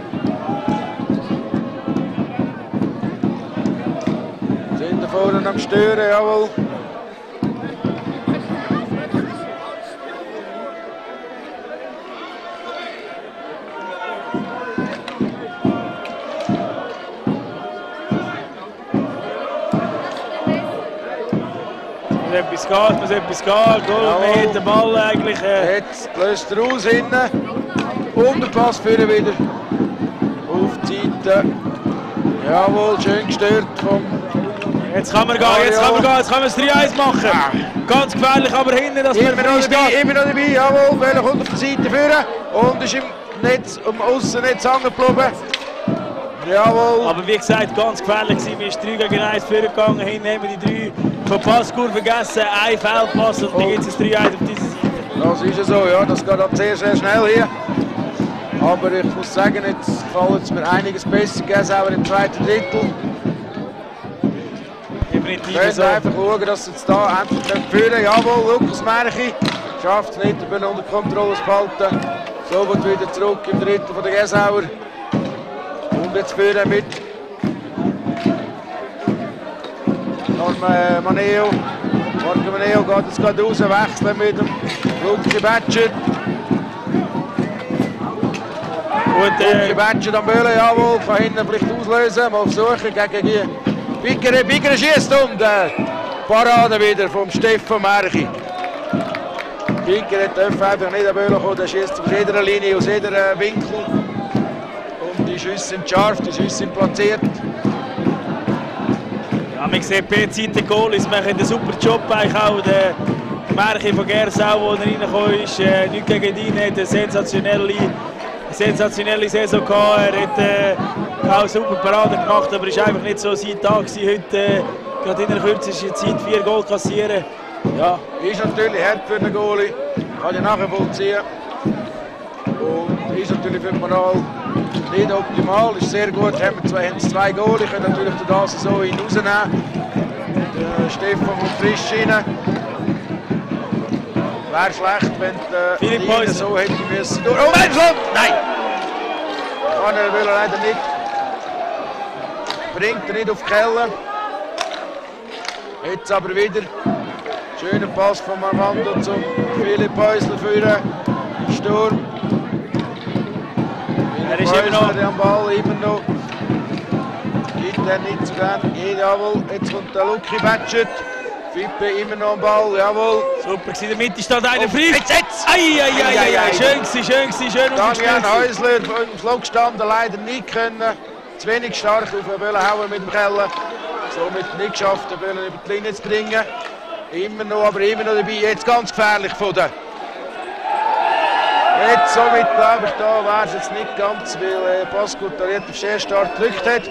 Sind da vorne am Stören, jawohl. Muss etwas gehen, muss etwas gehen. Goal, man hat den Ball eigentlich. Äh, Jetzt löst er raus hinten. Und der Pass führen wieder auf die Seite. Jawohl, schön gestört vom Jetzt kann man gehen, jetzt kann man gehen, jetzt kann man das drei eins machen. Ja. Ganz gefährlich, aber hinten, dass immer man noch dabei, immer noch dabei, jawohl, Böhler kommt auf die Seite führen und ist im Netz, um Aussennetz hängen geblieben. Jawohl. Aber wie gesagt, ganz gefährlich gewesen, wir sind drei gegen eins vorgegangen, hinten haben wir die drei von Passkur vergessen, ein Feldpass und dann gibt es das drei eins auf diese Seite. Das ist ja so, ja, das geht ab sehr, sehr schnell hier. Aber ich muss sagen, jetzt gefällt es mir einiges besser, Gesauer im zweiten Drittel. Definitiv Wir so. müssen einfach schauen, dass sie jetzt da endlich führen können. Jawohl, Lukas Märchi schafft es nicht, den Ball unter Kontrolle zu behalten. So wird wieder zurück im Drittel von der Gesauer. Und jetzt führen mit Norman Maneo. Marco Maneo geht jetzt gerade raus, wechseln mit dem Luki Batschert. Luki Batschert am Böllen, jawohl, kann hinten vielleicht auslösen, mal versuchen gegen die Bigere, Bigere schießt und äh, Parade wieder vom Stefan Märchi. Bigere darf einfach nicht an Böllen kommen, der schießt aus jeder Linie, aus jeder äh, Winkel. Und die Schüsse sind scharf, die Schüsse sind platziert. Ja, man sieht, B-Seite Goalies machen einen super Job, eigentlich auch der Märchi von Gersau, der reingekommen ist, äh, nichts gegen ihn, hat eine sensationelle, sensationelle Saison gehabt, er hat äh, auch super Parade gemacht, aber es war einfach nicht so sein Tag gewesen, heute, äh, gerade in der kürzesten Zeit vier Goal kassieren. Ja. Ist natürlich hart für den Goalie, kann ich nachher vollziehen. Und ist natürlich für den Moral nicht optimal, ist sehr gut, haben wir zwei, haben zwei Goalie, können natürlich das so hin rausnehmen. Der Stefan kommt frisch rein. Wäre schlecht, wenn der Linie so hätte müssen. Oh mein Gott! Nein! Kann er will er leider nicht. Bringt er nicht auf die Keller. Jetzt aber wieder. Schöner Pass von Armando zum Philipp Häusler für Sturm. Er ist immer noch am Ball, immer noch. Gibt er nicht zu gehen. Jawohl, jetzt kommt der Luki Batschert. Fippe immer noch am Ball, jawohl. Super, in der Mitte steht einer frei. Jetzt, jetzt! Eieieiei, schön gewesen, schön gewesen, schön Damian Häusler im Flug gestanden, leider nicht können. Zu wenig stark auf den Böllenhauer mit dem Keller. Somit nicht geschafft, den Böllen über die Linie zu bringen. Immer noch, aber immer noch dabei. Jetzt ganz gefährlich von der. Jetzt somit glaube ich, da wäre es jetzt nicht ganz, weil äh, Pascal Tariet auf sehr stark gedrückt hat.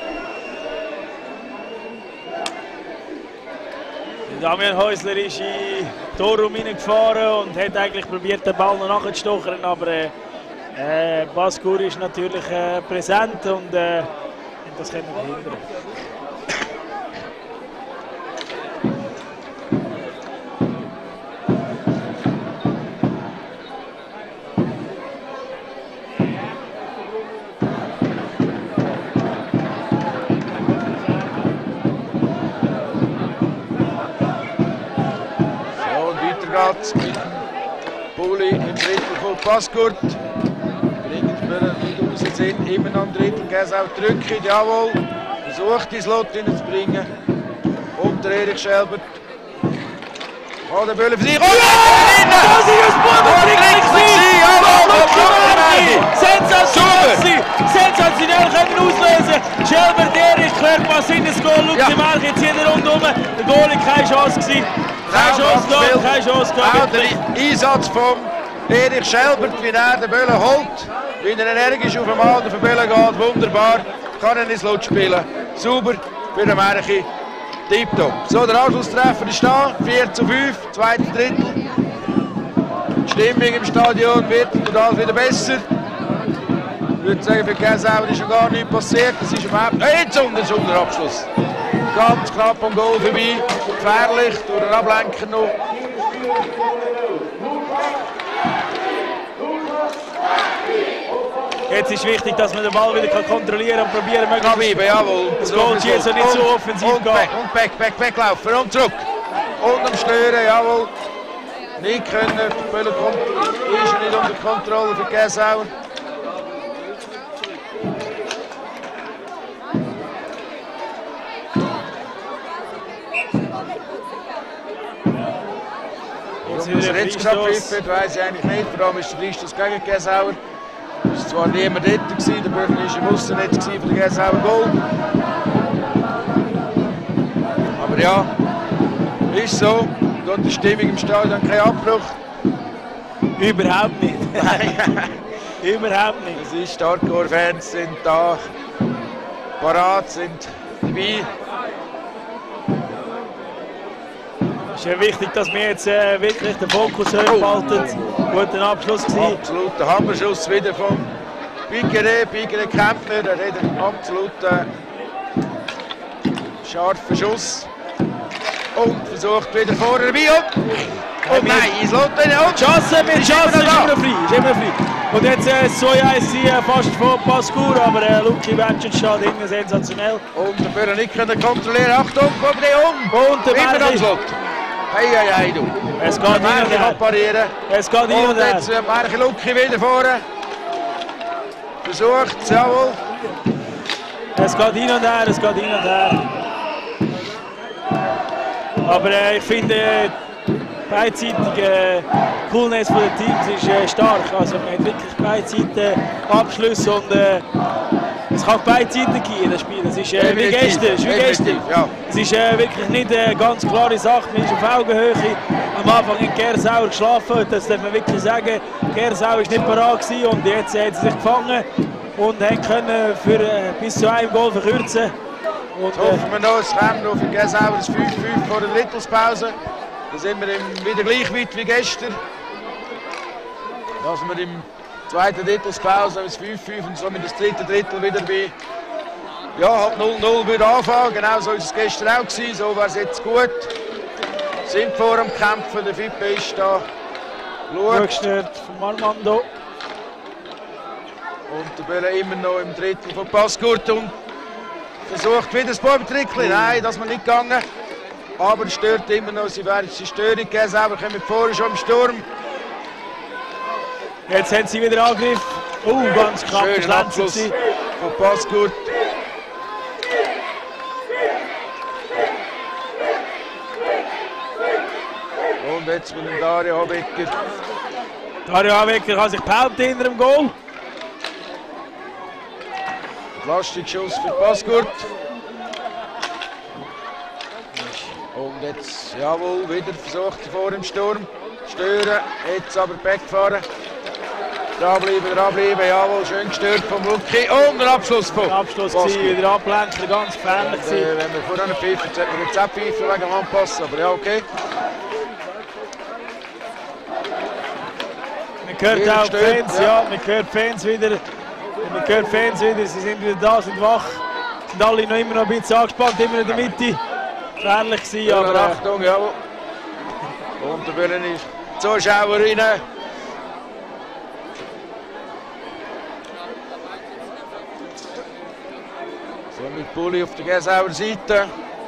Damian Häusler ist in den Torraum hineingefahren und hat eigentlich probiert, den Ball noch nachzustochern, aber äh, Pascal ist natürlich äh, präsent und, äh, und das können wir verhindern. Mit Puli im Drittel von Passkurt. Bringen die Böllen nicht raus, sind immer noch im Drittel. Gesau drücken, jawohl. Versucht die Slot hineinzubringen. Und der Erich Schelbert. Oh, der Böllen für sich. Oh, ja! Das ist ein Spur! Sensationell! Sensationell können auslösen! Schelbert, Erich, Querpass in das Goal. Luki Märchi jetzt hier rundherum. Der Goal hat keine Chance gewesen. Keine Chance gehabt, keine Chance gehabt. Auch der Einsatz von Erich Schelbert, wie er den Böllen holt, wie er energisch auf den Mann auf den Böllen geht, wunderbar, kann er ins Lot spielen. Sauber für den Märchi, tipptopp. So, der Anschlusstreffer ist da, vier zu fünf, zweiter Drittel. Die Stimmung im Stadion wird total wieder besser. Ich würde sagen, für Gesau ist schon gar nichts passiert, das ist überhaupt nicht unter, unter Abschluss. Ganz knapp am Goal vorbei, gefährlich, durch den Ablenker noch. Jetzt ist wichtig, dass man den Ball wieder kontrollieren und probieren kann. Bleiben, jawohl. Das Goal ist jetzt nicht so offensiv und gehen. Back, und back, back, back laufen und zurück. Und am Stören, jawohl. Nicht können, die Böller ist nicht unter Kontrolle für Gesau. Warum es jetzt gepfiffen wird, weiss ich eigentlich nicht. Vor allem ist der Freistoß gegen Gesauer. Es war zwar niemand dort, der Bürger war im Aussennetz für den Gesauer Goal. Aber Aber ja, ist so. Dort die Stimmung im Stadion, kein Abbruch. Überhaupt nicht. Überhaupt nicht. Es ist, Hardcore-Fans sind da, parat, sind dabei. Es ist ja wichtig, dass wir jetzt äh, wirklich den Fokus hochhalten. Guter Abschluss gewesen. Absoluter Hammerschuss wieder vom Piqueret. Piqueret kämpft nicht, er hat einen absoluten scharfen Schuss. Und versucht wieder vorne dabei. Und, und nein, es lässt ihn und die Chance mit ist Chance immer ist noch immer noch frei. Ist immer noch frei. Und jetzt äh, so eins äh, fast vor Pascour, aber äh, Luki Batschert steht hinten sensationell. Und der Böller nicht können kontrollieren. Achtung, komm nicht um. Und der immer Berg am ist- Slot. Hey, hey, hey, du. Es geht hin und her. parieren. Es geht hin und Und her. jetzt äh, Marke Luki wieder vorne. Versucht es, jawohl. Es geht hin und her, es geht hin und her. Aber äh, ich finde, äh, beidseitige äh, Coolness von den Teams ist äh, stark. Also man hat wirklich beidseitige Abschlüsse und äh, es kann auf beide Seiten gehen, das Spiel. Es ist äh, wie Definitiv, gestern. Es ist, wie definitiv, gestern. ja. Es ist äh, wirklich nicht eine ganz klare Sache. Man ist auf Augenhöhe. Am Anfang hat Gersauer geschlafen, das darf man wirklich sagen. Gersauer war nicht parat gewesen und jetzt hat sie sich gefangen und haben können für äh, bis zu einem Goal verkürzen. Und, Jetzt hoffen wir noch, es kommt noch für Gesauer das fünf fünf vor der Drittelspause. Da sind wir im, wieder gleich weit wie gestern. Dass wir im zweiten Drittelspause das fünf fünf und somit das dritte Drittel wieder bei ja, halt null null würde anfangen. Genau so war es gestern auch gewesen. So wäre es jetzt gut. Sind vor dem Kämpfen, der Fippe ist da. Schaut. gestört von Armando. Und der Böller immer noch im Drittel von Pascourt und versucht wieder das Ballbetrickchen. Nein, das ist nicht gegangen. Aber es stört immer noch, sie werden die Störung geben. Selber kommen vorher schon im Sturm. Jetzt haben sie wieder Angriff. Oh, ganz knapp Schöner geschlänzt Abschluss gewesen. von Pascourt. Und jetzt mit dem Dario Habecker. Dario Habecker kann sich behaupten hinter dem Goal. Plastikschuss für Pascourt. Und jetzt, jawohl, wieder versucht er vor dem Sturm. Stören, jetzt aber wegfahren. Dranbleiben, dranbleiben, jawohl, schön gestört vom Luki. Und der Abschluss von Der Abschluss war Pascourt. wieder ablenken, ganz gefährlich. Und, äh, wenn wir vorher pfeifen, jetzt hätten wir jetzt auch pfeifen wegen dem Anpassen, aber ja, okay. Man hört Wieder auch die gestört, Fans, ja. ja, man hört Fans wieder. Man hört Fans wieder, sie sind wieder da, sind wach. Sind alle noch immer noch ein bisschen angespannt, immer in der Mitte. Gefährlich gewesen, Ja, aber äh, Achtung, jawohl. Und der Böllen ist Zuschauerinnen. So mit Pulli auf der Gesauer Seite.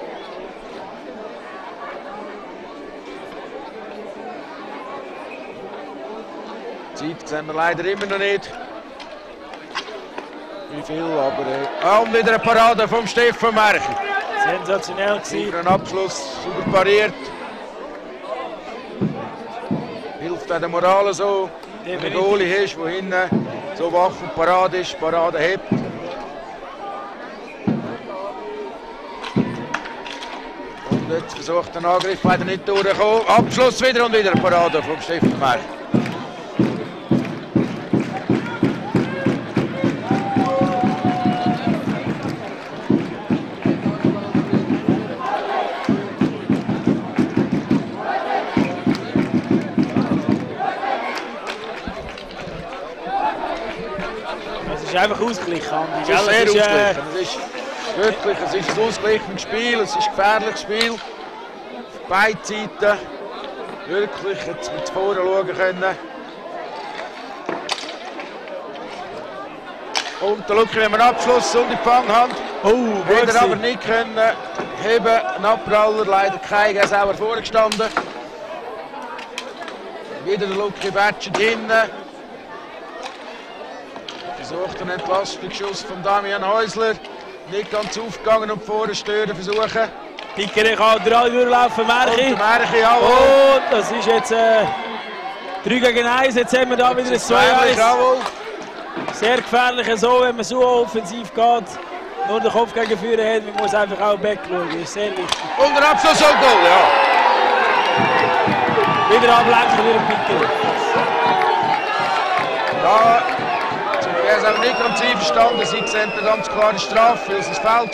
Die Zeit sehen wir leider immer noch nicht. Wie viel, aber... Äh, ah, und wieder eine Parade vom Stefan Merchi. sensationell gewesen. Über einen Abschluss, super pariert. Hilft auch der Moral so, wenn der Definitiv. Goalie ist, der hinten so wach und parat ist, Parade hebt. Und jetzt versucht der Angriff weiter nicht durchzukommen. Abschluss wieder und wieder eine Parade vom Stefan Merch. Es ist einfach ausgeglichen, Andi. Es ist sehr Es ist, äh, ausgeglichen. Es ist wirklich, es ist ein ausgeglichenes Spiel, es ist ein gefährliches Spiel. Auf beiden Seiten. Wirklich jetzt mit vorne schauen können. Und der Luki, wenn wir einen Abschluss und die Fanghand. Oh, gut Hätte er gewesen. aber nicht können heben. Ein Abpraller, leider kein, er ist sauber vorgestanden. Wieder der Luki Batschert hinten. Versucht einen Entlastungsschuss von Damian Häusler. Nicht ganz aufgegangen und vorne stören versuchen. Piqueret kann drei durchlaufen, Und der Merchi. Merchi, jawohl. Und das ist jetzt äh, drei gegen eins. Jetzt haben wir da wieder ein zwei Gefährlich, eins. jawohl. Sehr gefährlich so, wenn man so offensiv geht. nur den Kopf gegen Führer hat, man muss einfach auch back schauen, das ist sehr wichtig. Und der Abschluss und Goal, ja. Wieder ablenken, wieder Picker. Da wäre es aber nicht ganz einverstanden, sie sehen eine ganz klare Strafe, weil es ein Foul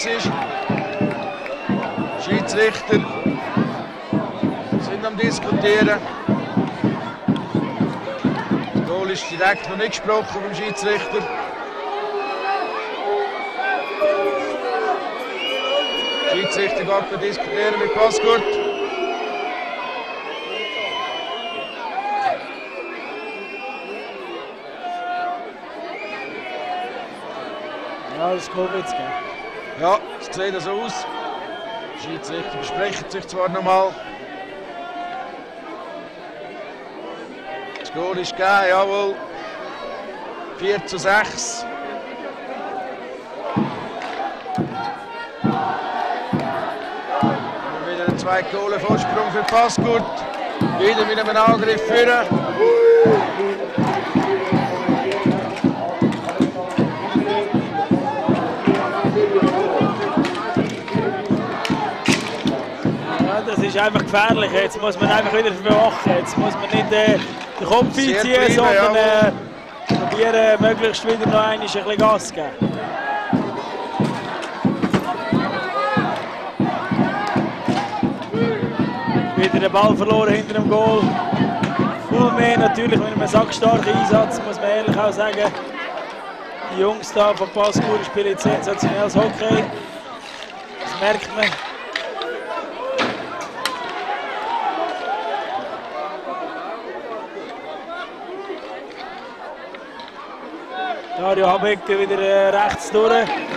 war. Schiedsrichter sind am Diskutieren. Das Goal ist direkt noch nicht gesprochen vom Schiedsrichter. Der Schiedsrichter geht noch diskutieren mit Passgurt. Ja, das Goal wird es geben. Ja, es sieht so aus. Die Schiedsrichter besprechen sich zwar noch mal. Das Goal ist gegeben, jawohl. vier zu sechs. Wieder ein zwei Goal Vorsprung für Passgurt. Wieder mit einem Angriff führen. Das ist einfach gefährlich. Jetzt muss man einfach wieder bewachen. Jetzt muss man nicht äh, den Kopf einziehen, sondern äh, probieren, möglichst wieder noch einmal ein bisschen Gas zu geben. Wieder den Ball verloren hinter dem Goal. Viel mehr natürlich mit einem sackstarken Einsatz, muss man ehrlich auch sagen. Die Jungs da von Passgurt spielen jetzt sensationelles Hockey. Das merkt man. Dario Habecke wieder äh, rechts durch.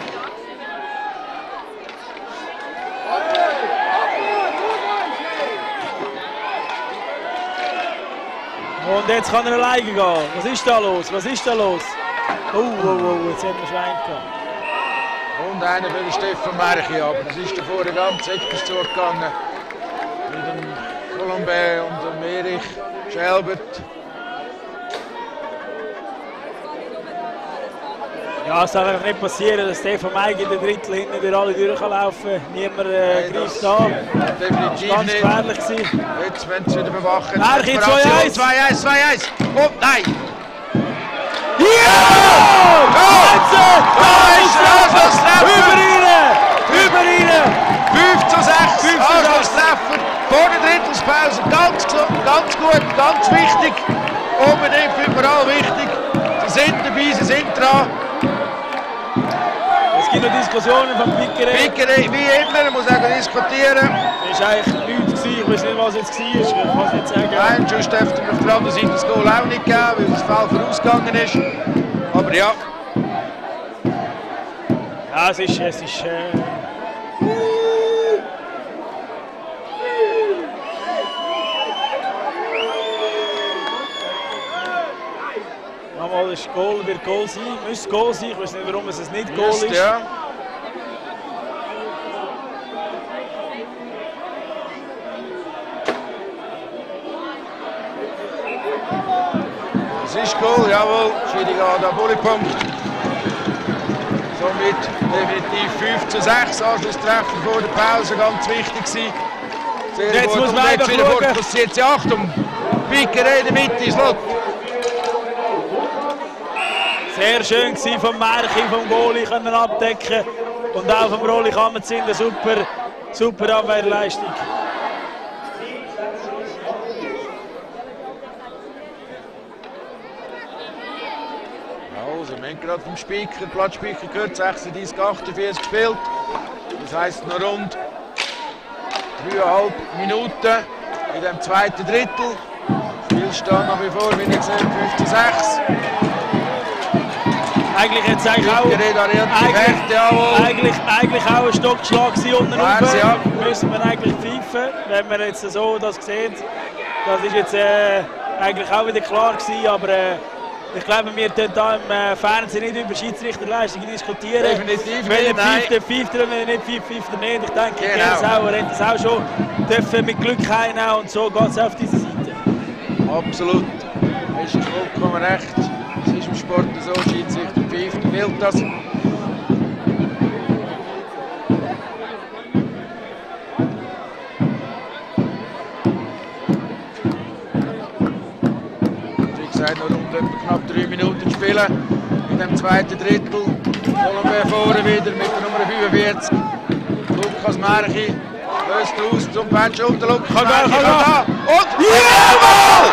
Und jetzt kann er alleine gehen. Was ist da los? Was ist da los? Oh, oh, oh, jetzt haben wir Schwein gehabt. Und einer für den Stefan Merchi, aber das ist davor ganz etwas zugegangen. Mit dem Colombe und dem Erich Schelbert. Ja, es darf einfach nicht passieren, dass Stefan Meig in der Drittel hinten durch alle durchlaufen kann. Niemand äh, greift an. Definitiv ganz nicht. gefährlich gewesen. Jetzt werden sie wieder bewachen. Merchi, zwei eins! zwei eins, zwei eins! Und nein! Ja! Wahnsinn! Über ihnen! Über ihnen! fünf zu sechs! Anschlusstreffer vor der Drittelspause. Ganz, ganz gut, ganz wichtig. Unbedingt für überall wichtig. Sie sind dabei, sie sind dran. Es gibt noch Diskussionen vom Pickere. Pickere, wie immer, muss auch diskutieren. Das war eigentlich nichts gewesen. Ich weiß nicht, was jetzt war. Ich kann es nicht sagen. Nein, sonst dürfte man auf der anderen Seite das Goal auch nicht geben, weil das Foul vorausgegangen ist. Aber ja. Ja, es ist... Es ist äh Nochmal, das Goal wird Goal sein. Müsste Goal sein. Ich weiß nicht, warum es nicht Goal ist. Ja. Es ist Goal, jawohl. Schiri geht an Bullepunkt. Somit definitiv fünf zu sechs. Anschlusstreffer vor der Pause, ganz wichtig gewesen. Sehr Jetzt gut. muss man Und jetzt einfach wieder schauen. fokussiert. Sie Achtung, Pickere in der Mitte, Slot. Sehr schön gewesen vom Merchi, vom Goalie können abdecken. Und auch vom Rolli Kammerzin, eine super, super Abwehrleistung. Also, wir haben gerade vom Speaker, Platzspeaker gehört, sechsunddreißig achtundvierzig gespielt. Das heisst noch rund dreieinhalb Minuten in dem zweiten Drittel. Spielstand nach wie vor, wie ich gesehen, fünf zu sechs. Eigentlich jetzt eigentlich auch, eigentlich, eigentlich, eigentlich auch ein Stockschlag unten rauf. Ja. Müssen wir eigentlich pfeifen, wenn man jetzt so das sieht. Das ist jetzt äh, eigentlich auch wieder klar gewesen, aber äh, ich glaube, wir können da im äh, Fernsehen nicht über Schiedsrichterleistungen diskutieren. Definitiv wenn nicht, er pfeift, dann pfeift er, wenn er nicht pfeift, pfeift er nicht. Ich denke, genau. Gerd Sauer hat das auch schon dürfen mit Glück heimnehmen und so geht es auf diese Seite. Absolut. Das ist vollkommen recht. Es ist im Sport so, Schiedsrichter pfeift, will das. etwa knapp drei Minuten zu spielen. In dem zweiten Drittel. Colombia vorne wieder mit der Nummer fünfundvierzig. Lukas Märchi löst aus zum Patch unter Lukas Märchi. Kann da. Und jawohl!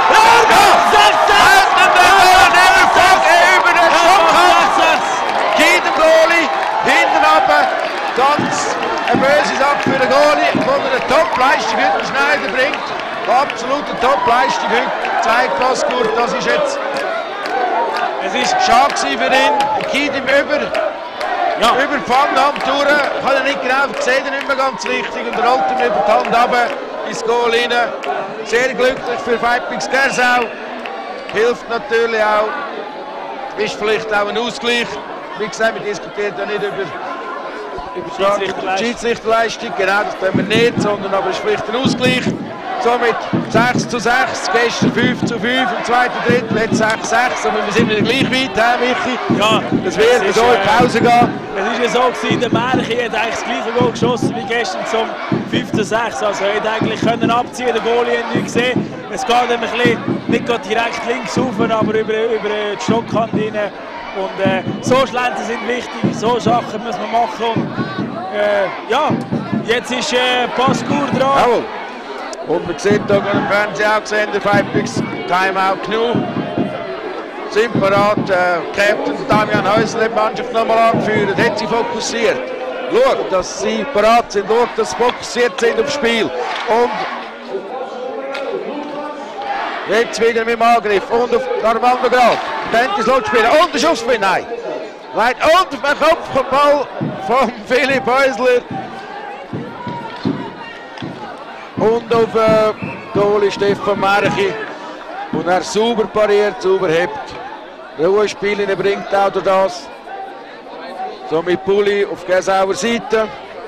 Über den Schockhand. Geht dem Goalie. Hinten runter. Ganz eine böse Sache für den Goalie. Von einer Top-Leistung heute Schneider bringt. Absolute Top-Leistung heute. Zeigt Pascourt, das ist jetzt. Es ist schade für ihn. Er geht ihm über. Ja. Über die Pfannenhand durch. Kann er nicht genau sehen, er nicht mehr ganz richtig. Und rollt ihm über die Hand runter ins Goal rein. Sehr glücklich für Vipers Gersau. Hilft natürlich auch. Ist vielleicht auch ein Ausgleich. Wie gesagt, wir diskutieren ja nicht über Über die Schiedsrichterleistung, genau, das tun wir nicht, sondern aber es ist vielleicht ein Ausgleich. Somit sechs zu sechs, gestern fünf zu fünf im zweiten Drittel, jetzt sechs zu sechs, aber wir sind wieder gleich weit, he, Michi? Ja, das wird so in die Pause gehen. Es war ja so, gewesen, der Märchi hat eigentlich das gleiche Goal geschossen wie gestern zum fünf zu sechs. Also er hätte eigentlich können abziehen, der Goalie hat nicht gesehen. Es geht ein bisschen, nicht direkt links rauf, aber über, über die Stockhand rein. Und äh, so Schlenzen sind wichtig, so Sachen muss man machen. Und, äh, ja, jetzt ist äh, Pascourt dran. Jawohl. Und man sieht hier im Fernsehen auch gesehen, der Vipers Timeout genug. Sind bereit, äh, Captain Damian Häusler hat die Mannschaft nochmal angeführt, hat sie fokussiert. Schaut, dass sie bereit sind, schaut, dass sie fokussiert sind aufs Spiel. Und jetzt wieder mit dem Angriff und auf Armando Graf. Dentis lässt spielen und der Schuss für nein. Weit und auf den Kopfball von Philipp Häusler. Und auf äh, Goalie Stefan Märchi. Und er sauber pariert, sauber hebt. Ruhespiel bringt auch durch das. So mit Pulli auf Gersauer Seite.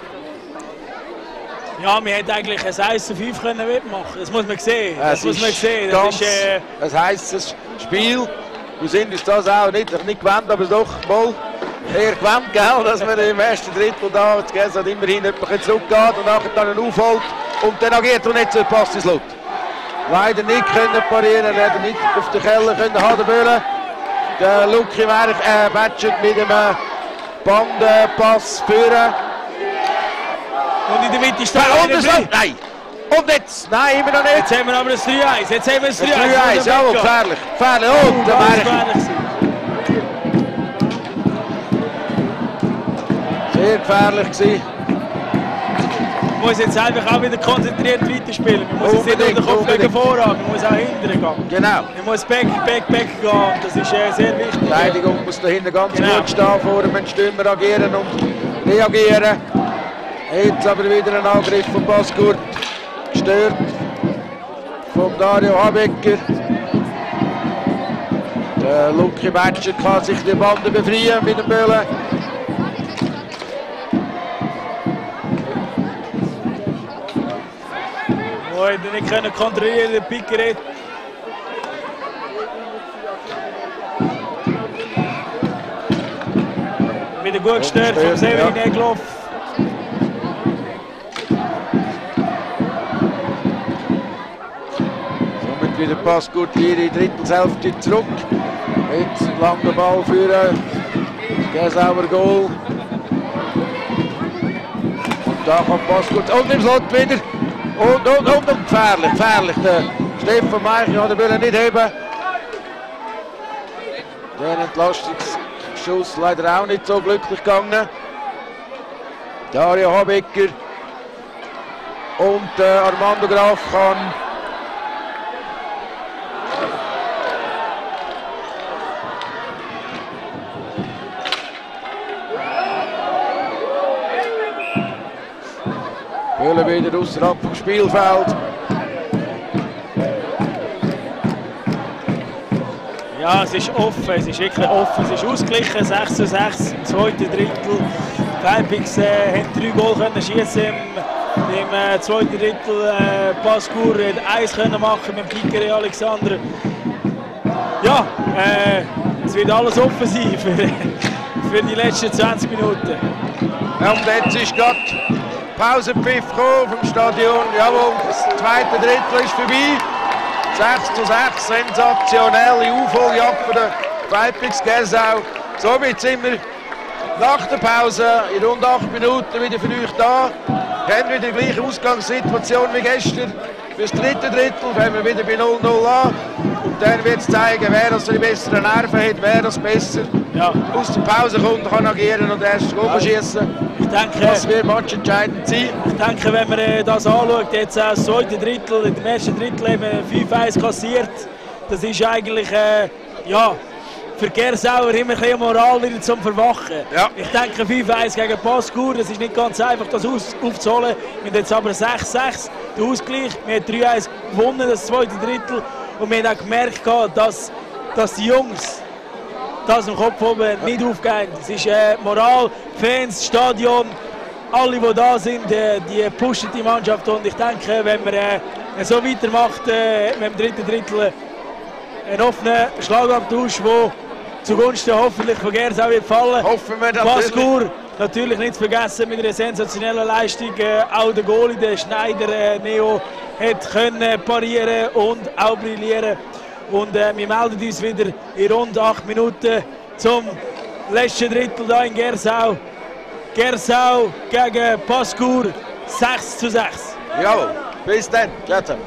Ja, wir hätten eigentlich ein eins zu fünf können mitmachen. Das muss man sehen. Das es muss man sehen. Das ganz, ist äh, ein heisses Spiel. Wir sind uns das auch nicht, nicht gewöhnt, aber doch mal eher gewöhnt, gell, dass man im ersten Drittel da jetzt Gersau immerhin etwas zurückgeht und nachher dann aufholt und dann agiert und nicht so passt ins Lot. Leider nicht können parieren, er hätte nicht auf den Keller können haben wollen. Der Luki äh, Batschert mit einem Bandpass führen. Und in der Mitte steht Ja, einer und frei. Nein! Und jetzt! Nein, immer noch nicht! Jetzt haben wir aber das drei eins. Jetzt haben wir das drei eins. drei eins, jawohl, gefährlich. Gefährlich. Oh, der Märchi. Sehr gefährlich gewesen. Man muss jetzt einfach auch wieder konzentriert weiterspielen. Man muss jetzt nicht nur den Kopf gegen voran, man muss auch hinterher gehen. Genau. Man muss back, back, back gehen. Das ist äh, sehr wichtig. Die Verteidigung muss dahinter ganz Genau. gut stehen, vor dem Stürmer agieren und reagieren. Jetzt aber wieder ein Angriff von Pascourt. Gestört von Dario Habecker. Der Luki Batschert kann sich die Bande befreien mit dem Böllen. Wir hätten nicht können kontrollieren, der Pickeret. Wieder gut gestört vom Severin ja. Egloff. Somit wieder Pascourt hier in die Drittelshälfte zurück. Jetzt ein langer Ball für Gersauer Goal. Und da kommt Pascourt und im Slot wieder. Und, und, und, und gefährlich, gefährlich. Der Stefan Märchi hat den Ball nicht heben. Der Entlastungsschuss leider auch nicht so glücklich gegangen. Dario Habecker und äh, Armando Graf kann Böhle wieder außerhalb vom Spielfeld. Ja, es ist offen, es ist wirklich offen, es ist ausgeglichen, sechs zu sechs im zweiten Drittel. Vipers äh, haben drei Goal können schießen im, im äh, zweiten Drittel. Äh, Pascourt hat eins können machen mit Pickeret Alexander. Ja, äh, es wird alles offen sein für, für die letzten zwanzig Minuten. Ja, und jetzt ist gerade Pausenpfiff gekommen vom Stadion. Jawohl, das zweite Drittel ist vorbei. sechs zu sechs, sensationelle Aufholjagd für den Vipers Gersau. Somit sind wir nach der Pause in rund acht Minuten wieder für euch da. Wir haben wieder die gleiche Ausgangssituation wie gestern. Für das dritte Drittel fangen wir wieder bei null null an. Und dann wird es zeigen, wer das die besseren Nerven hat, wer das besser Ja. aus der Pause kommt, kann agieren und erst Goal schießen. Ich denke, Das wird matchentscheidend sein. ich denke, wenn man äh, das anschaut, jetzt auch das zweite Drittel, in dem ersten Drittel haben wir fünf eins kassiert. Das ist eigentlich, äh, ja, für Gersauer immer ein bisschen Moral wieder zum Verwachen. Ja. Ich denke fünf eins gegen Pascour, das ist nicht ganz einfach, das aus, aufzuholen. Wir haben jetzt aber sechs sechs, der Ausgleich. Wir haben drei eins gewonnen, das zweite Drittel. Und wir haben auch gemerkt, dass, dass die Jungs das im Kopf oben nicht aufgehen. Es ist äh, Moral, Fans, das Stadion, alle, die da sind, äh, die pushen die Mannschaft. Und ich denke, wenn man äh, so weitermacht, äh, mit dem dritten Drittel, einen offenen Schlagabtausch, der zugunsten hoffentlich von Gersau wird fallen. Hoffen wir natürlich. Pascour natürlich nicht zu vergessen mit einer sensationellen Leistung. Äh, auch der Goalie, der Schneider äh, Neo, hat können parieren und auch brillieren. Und äh, wir melden uns wieder in rund acht Minuten zum letzten Drittel hier in Gersau. Gersau gegen Pascour sechs zu sechs. Jawohl, bis dann. Ciao zusammen.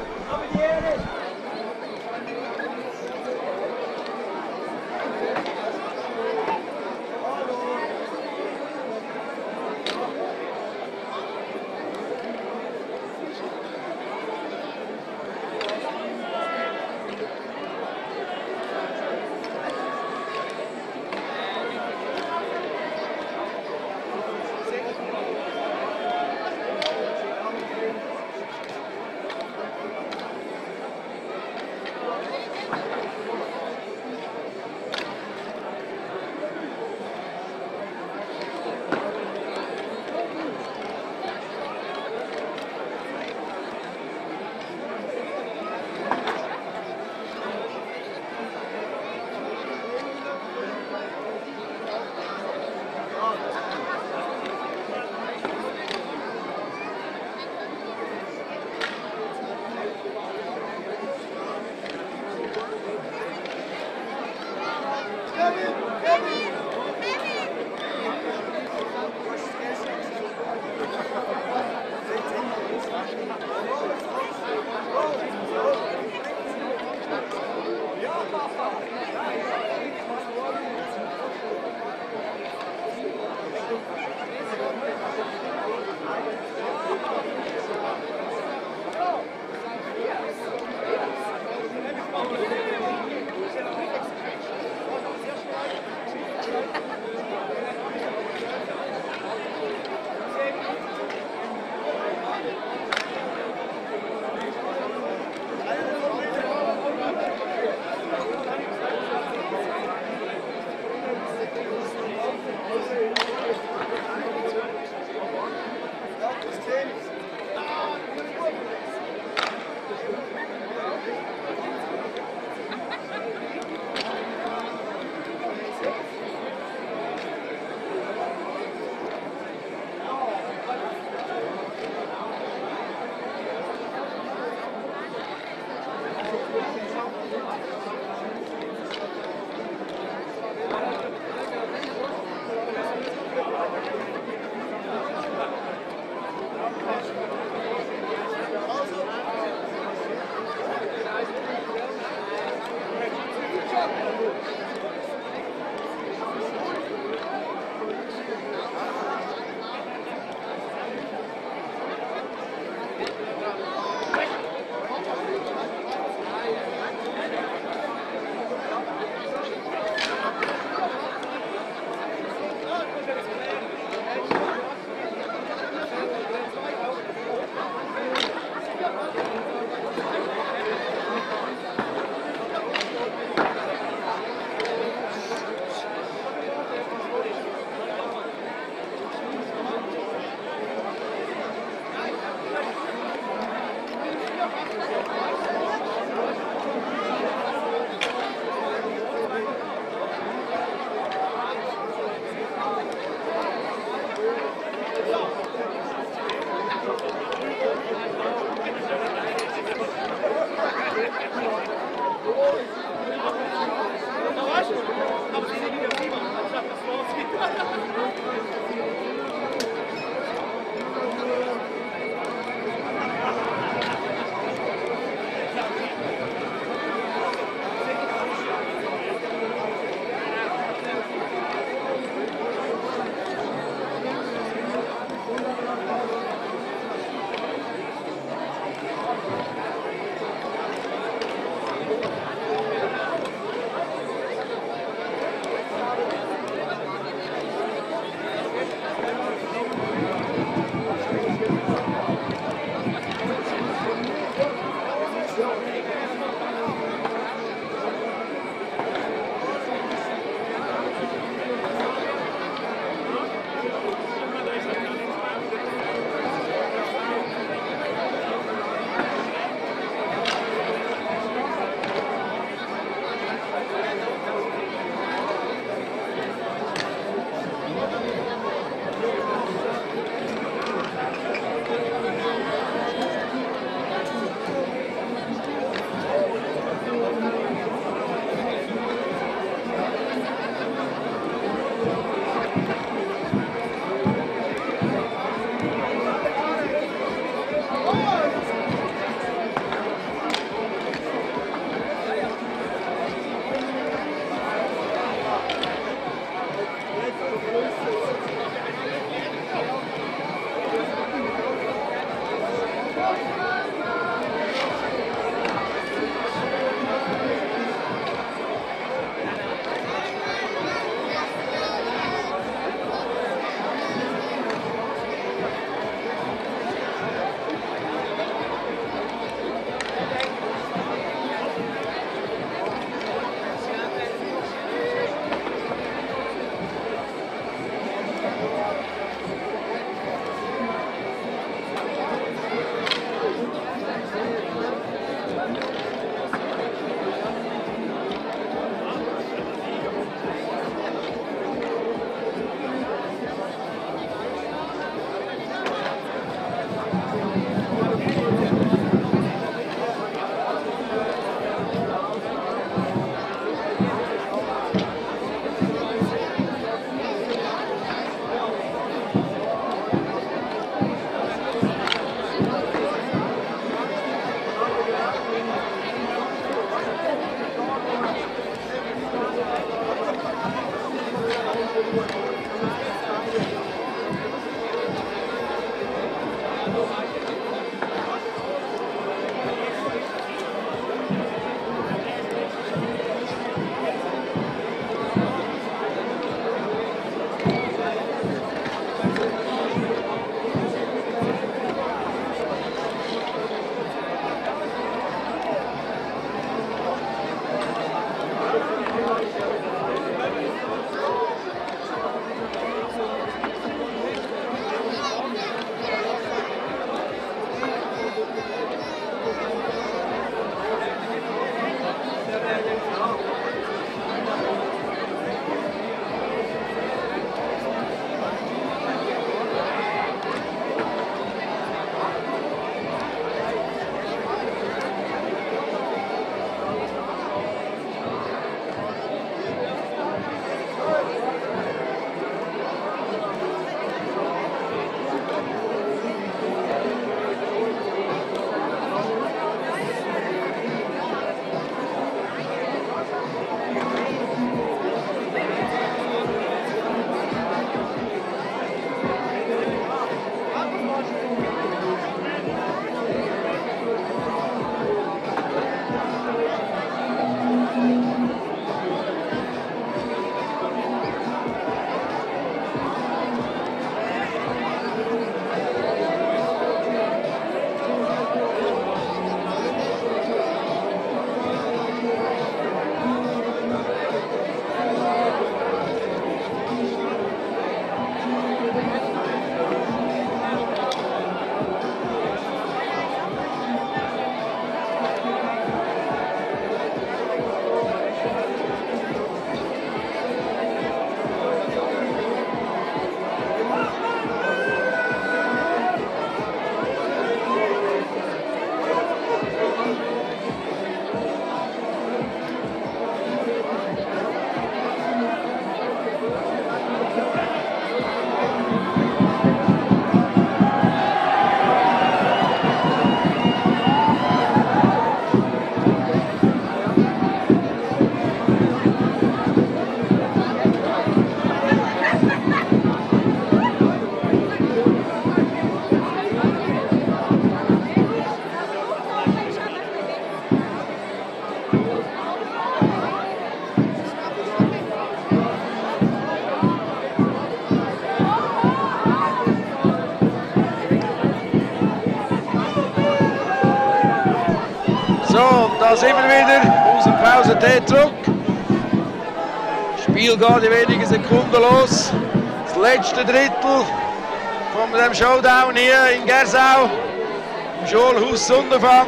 Da sind wir wieder aus der Pause zurück. Das Spiel geht in wenigen Sekunden los. Das letzte Drittel von dem Showdown hier in Gersau im Schulhaus Sonderfang.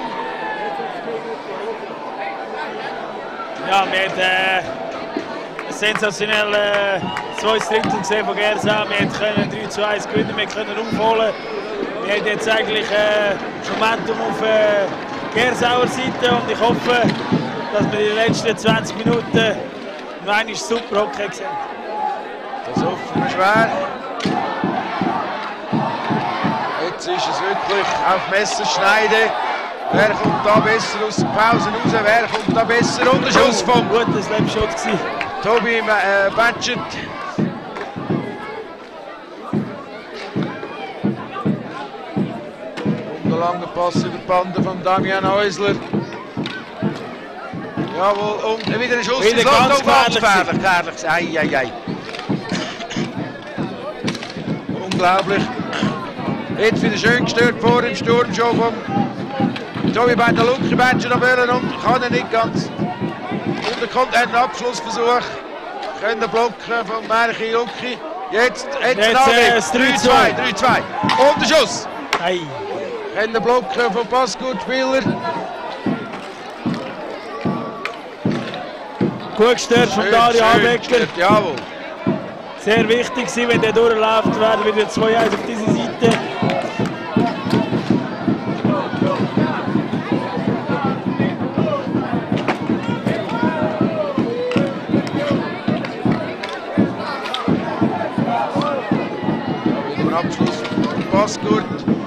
Ja, wir haben äh, ein sensationelles äh, zweites Drittel gesehen von Gersau. Wir können drei zu eins gewinnen, wir können aufholen. Wir haben jetzt eigentlich äh, Momentum auf äh, Gersauer Seite und ich hoffe, dass wir in den letzten zwanzig Minuten noch einmal super Hockey sehen. Das hoffen wir schwer. Jetzt ist es wirklich auf Messerschneide. Wer kommt da besser aus der Pause raus? Wer kommt da besser unter Schuss vom? Oh, gutes Lebensschutz gewesen. Tobi äh, Batschert. Langer Pass in der Bande von Damian Häusler. Jawohl, und wieder ein Schuss wieder ins ganz Land. gefährlich. Gefährlich. Ei, ei, ei. Unglaublich. Jetzt wieder schön gestört vor im Sturm schon vom Tobi bei der Lucky Batschen am Böllen und kann er nicht ganz. Und er kommt einen Abschlussversuch. Können blocken von Merchi Lucky. Jetzt, jetzt, jetzt äh, drei zwei. drei zwei. Und der Schuss. Ei. Können blocken von Passgut-Spieler. Gut gestört von Dario Abecker. Jawohl. Sehr wichtig, wenn der durchläuft, werden wieder zwei eins auf diese Seite. Wieder ein Abschluss von Passgut.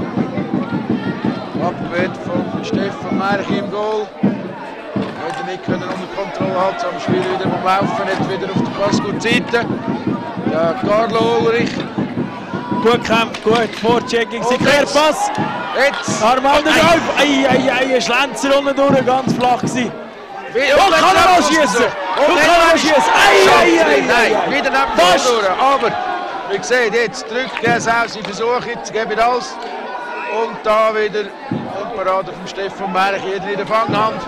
Abgewehrt von Stefan Merchi im Goal. Heute nicht können unter Kontrolle halten, am Spiel wieder beim Laufen, jetzt wieder auf der Passgut-Seite. Der Carlo Ulrich. Gut gekämpft, gut, Vorchecking, Querpass. Jetzt! Armando drauf! Ei, ei, ei, ein Schlenzer unten durch, ganz flach gewesen. Und kann er noch schießen! Und kann er noch schießen! Ei, ei, ei, Nein, ei, wieder neben dem durch. Aber, wie seht, jetzt drückt Gersau, sie versuchen jetzt, geben alles. Und da wieder eine Parade von Stefan Merch, jeder in der Fanghand.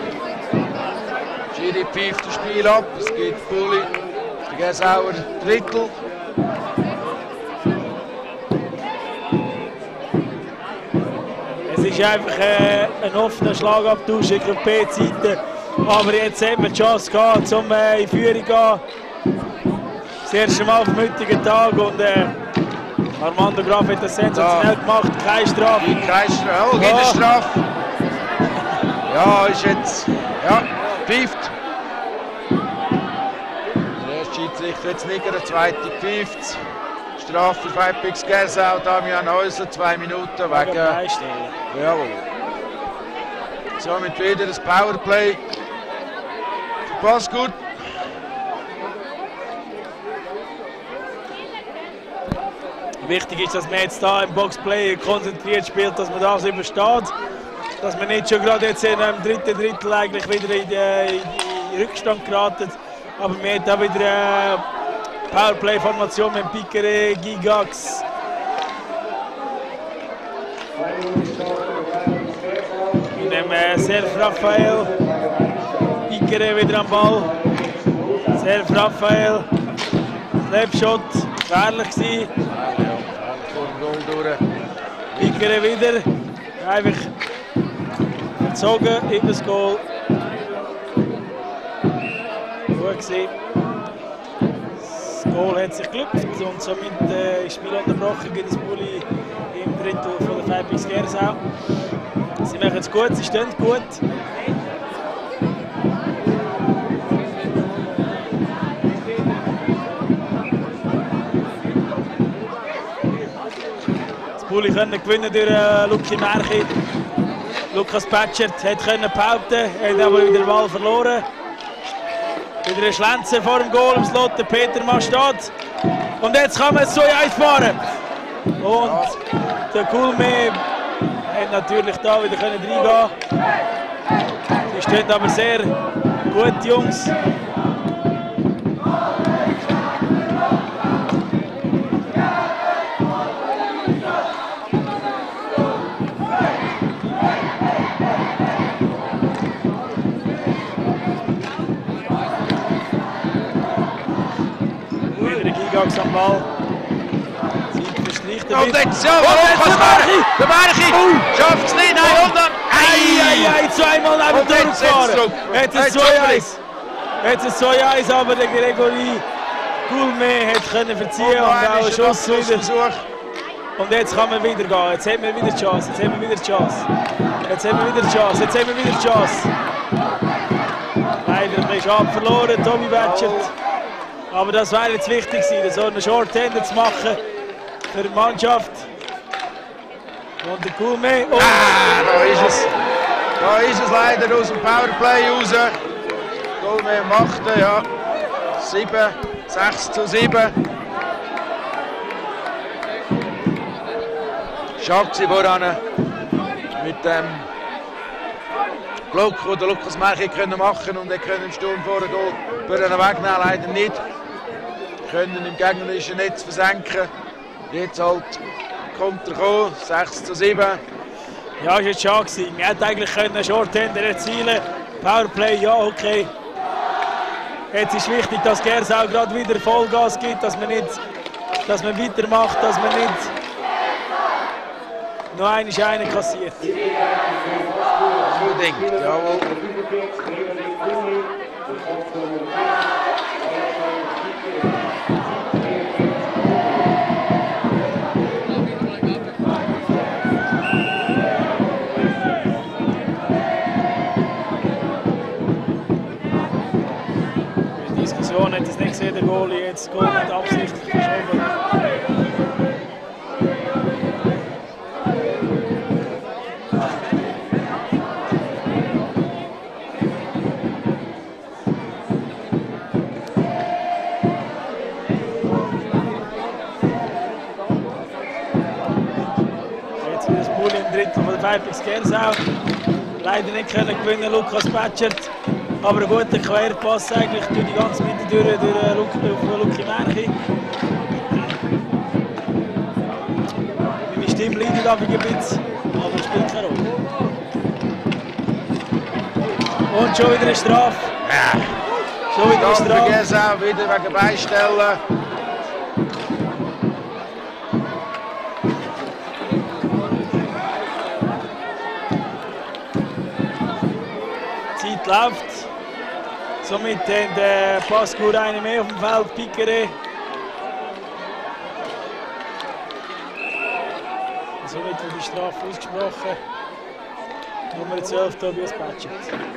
Schiri pfeift das Spiel ab, es geht Bulli, der Gersauer Drittel. Es ist einfach äh, ein offener Schlagabtausch auf B-Seite. Aber jetzt haben wir die Chance gehabt, um äh, in Führung zu gehen. Das erste Mal vom heutigen Tag. Und, äh, Armando Graf hat das sensationell gemacht, keine Strafe. Keine Strafe, oh, gibt eine Strafe. Ja, ist jetzt, ja, pfeift. Der erste Schiedsrichter jetzt nicht, der zweite pfeift. Strafe für Fightpicks Gersau, Damian Häusler, zwei Minuten wegen. Jawohl. Somit wieder das Powerplay. Pass gut. Wichtig ist, dass man jetzt da im Boxplay konzentriert spielt, dass man das übersteht. Dass man nicht schon gerade jetzt in einem dritten Drittel eigentlich wieder in den Rückstand geraten. Aber man hat da wieder eine Powerplay-Formation mit Piquere, Gigax. Mit dem äh, Serf Raphael. Piquere wieder am Ball. Serf Raphael. Slapshot. Gefährlich gewesen. Piquere wieder, einfach verzogen in das Goal. Gut gewesen. Das Goal hat sich geklüpft und somit äh, ist das Spiel unterbrochen gegen das Bulli im Drittel von der Fightpicks Gersau. Sie machen es gut, sie stehen gut. Bulli können gewinnen durch äh, Lucky Merchi. Lukas Batschert hat können behaupten, hat aber wieder den Ball verloren. Wieder ein Schlenzer vor dem Goal im Slot, der Peter Mann steht. Und jetzt kann man es zwei eins fahren. Und der Kulme hat natürlich da wieder können reingehen. Die stehen aber sehr gut, die Jungs. Gigax am Ball. Zeit verstreicht ein Und bisschen. jetzt, ja, Und jetzt der Marchi! Der Marchi Oh. schafft es nicht, nein, und dann... Eieiei, zweimal neben Und dem jetzt gefahren. setzt Druck. Jetzt ist Jetzt es zwei Druck. eins. Jetzt ist es zwei eins, aber der Gregory Goulmet hätte können verziehen und auch einen Schuss wieder. Versuch. Und jetzt kann man wieder gehen. Jetzt haben wir wieder die Chance. Jetzt haben wir wieder die Chance. Jetzt haben wir wieder die Chance. Jetzt haben wir wieder die Chance. Leider ein bisschen Schab verloren, Tommy Batchert. Aber das wäre jetzt wichtig gewesen, so einen Short-Hander zu machen für die Mannschaft. Und der Goulmet. Oh. Ah, da ist es. Da ist es leider aus dem Powerplay raus. Goulmet macht er, ja. sieben, sechs zu sieben. Schade voran mit dem Glück, den Lukas Marchi können machen und er können im Sturm vor Goal wegnehmen, leider nicht. Können im gegnerischen Netz versenken. Jetzt halt kommt er gekommen, sechs zu sieben. Ja, ist jetzt schade gewesen. Wir hätten eigentlich einen Short-Hander erzielen. Powerplay, ja, okay. Jetzt ist wichtig, dass Gersau gerade wieder Vollgas gibt, dass man nicht, dass man weitermacht, dass man nicht noch einen einen kassiert. Unbedingt, jawohl. Die Diskussion hat es nicht gesehen, der Goalie jetzt Goal mit Absicht verschoben. Drittel von der Vipers Gersau. Leider nicht können gewinnen, Lukas Batchert. Aber ein guter Querpass eigentlich durch die ganze Mitte durch, durch Luki, Luki Marchi. Meine Stimme leidet aber ein bisschen, aber es spielt keine Rolle. Und schon wieder eine Strafe. Ja. Schon wieder eine Strafe Strafe. Gersau, wieder wegen Beistellen. Läuft. Somit hat der Pascour einen mehr auf dem Feld, Piqueret. Somit wird die Strafe ausgesprochen. Nummer zwölf, Tobias Batchert.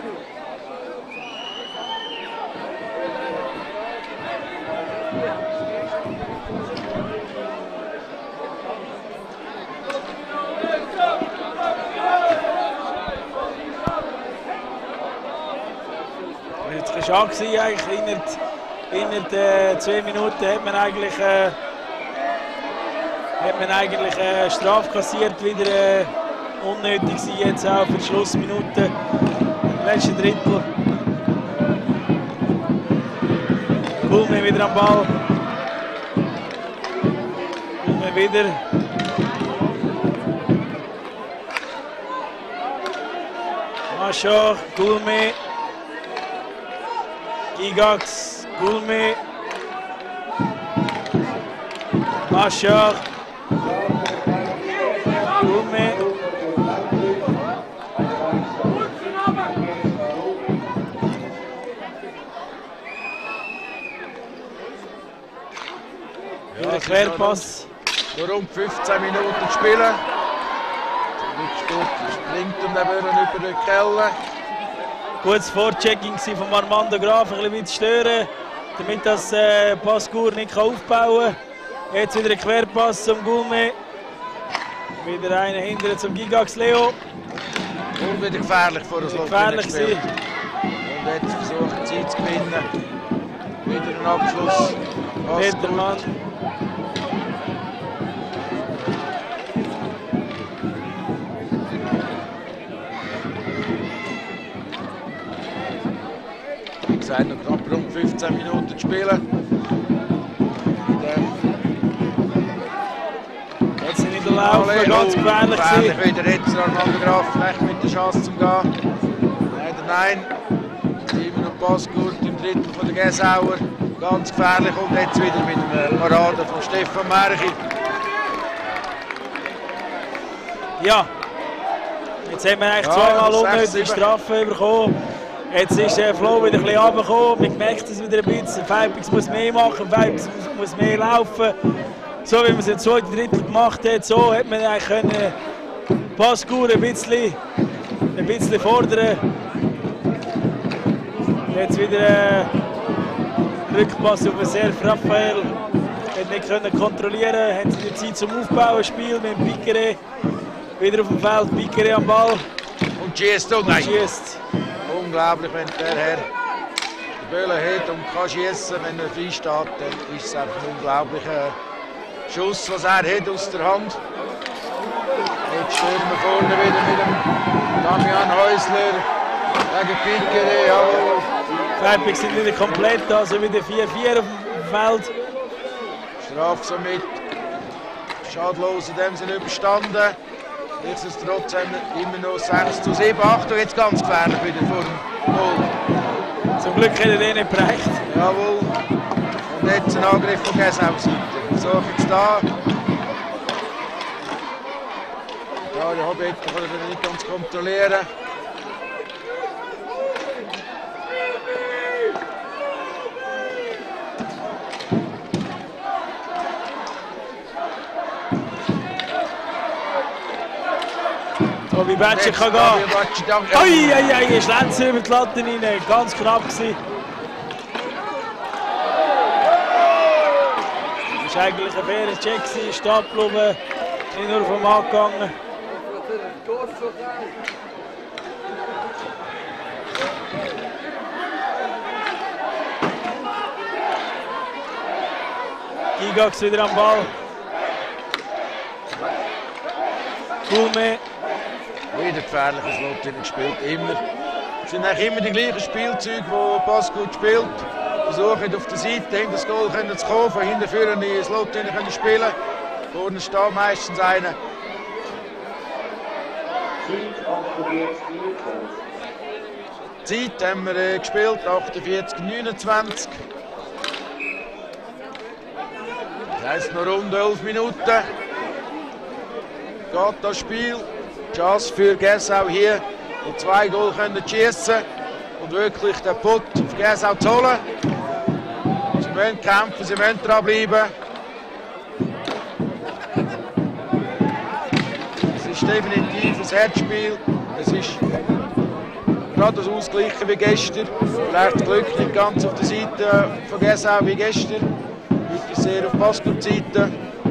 Schade gewesen, eigentlich innerhalb, innerhalb äh, zwei Minuten hat man eigentlich, äh, hat man eigentlich äh, Strafe kassiert, wieder äh, unnötig gewesen, jetzt auch für die Schlussminuten, letzte Drittel. Goulmet wieder am Ball. Goulmet wieder. Machar, Goulmet. Gigax, Goulmet, Machar, Goulmet. Ja, der Querpass. Nur rund fünfzehn Minuten spielen. Der springt und dann über den Keller. Gutes Vorchecking von Armando Graf, ein bisschen zu stören, damit das äh, Pascour nicht aufbauen kann. Jetzt wieder ein Querpass zum Goulmet. Wieder einer hinterher zum Gigax Leo. Und wieder gefährlich vor das Loch. Gefährlich gewesen. Und jetzt versucht Zeit zu gewinnen. Wieder ein Abschluss. Petermann. Wie gesagt, noch knapp rund fünfzehn Minuten zu spielen. Jetzt sind in der Laufe ganz gefährlich. Gefährlich wieder jetzt Armando Graf vielleicht mit der Chance zu gehen. Leider nein. Immer noch Pascour im Drittel von der Gersauer. Ganz gefährlich und jetzt wieder mit einer Parade von Stefan Märchi. Ja, jetzt haben wir eigentlich Ja, zweimal sechs, unnötige sieben. Strafen bekommen. Jetzt ist der Flow wieder ein bisschen runtergekommen. Man merkt es wieder ein bisschen. Fipix muss mehr machen, Fipix muss, muss mehr laufen. So wie man es im zweiten Drittel gemacht hat, so hat man eigentlich können Pascal ein bisschen, ein bisschen fordern. Jetzt wieder äh, Rückpass auf den Serf Raphael. Hat nicht können kontrollieren, haben sie die Zeit zum Aufbauen Spiel mit dem Piqueret. Wieder auf dem Feld, Piqueret am Ball. Und schießt auch nein. Schießt. Unglaublich, wenn der Herr die Böller hat und kann schießen, wenn er frei steht, dann ist es einfach ein unglaublicher Schuss, was er hat aus der Hand. Jetzt stehen wir vorne wieder mit dem Damian Häusler gegen Piqueret, jawohl. Fipix sind wieder komplett, also wieder vier vier auf dem Feld. Strafe somit schadlos in dem Sinne überstanden. Nichtsdestotrotz haben wir immer noch sechs zu sieben. Achtung, jetzt ganz gefährlich wieder vor dem Goal. Zum Glück hat er den nicht bereicht. Jawohl. Und jetzt ein Angriff von Gäsau-Seite. Versuche jetzt da. Ja, der Hobbit kann er nicht ganz kontrollieren. Tobi Betscher kann Tobi gehen. Betscher, danke. Ui, ui, ui, Schlenzer über die Latte rein. Ganz knapp gewesen. Das war eigentlich ein fairer Check, stehen geblieben, nicht nur vom Mann gegangen. Gigax wieder am Ball. Kume. Wieder gefährliches Lot gespielt, immer. Es sind eigentlich immer die gleichen Spielzeuge, die Pascal spielt. Versuchen auf der Seite hinter das Goal können zu kommen, von hinten führen in das Lot können spielen. Vorne steht meistens einer. Zeit haben wir äh, gespielt, achtundvierzig neunundzwanzig. Das heisst noch rund elf Minuten. Geht das Spiel. Chance für Gäsau hier, die zwei Goal können schießen und wirklich den Putt auf Gäsau zu holen. Sie müssen kämpfen, sie müssen dranbleiben. Es ist definitiv ein Herzspiel. Es ist gerade das Ausgleichen wie gestern. Vielleicht das Glück nicht ganz auf der Seite von Gäsau wie gestern. Heute sehr auf Pascal-Seite.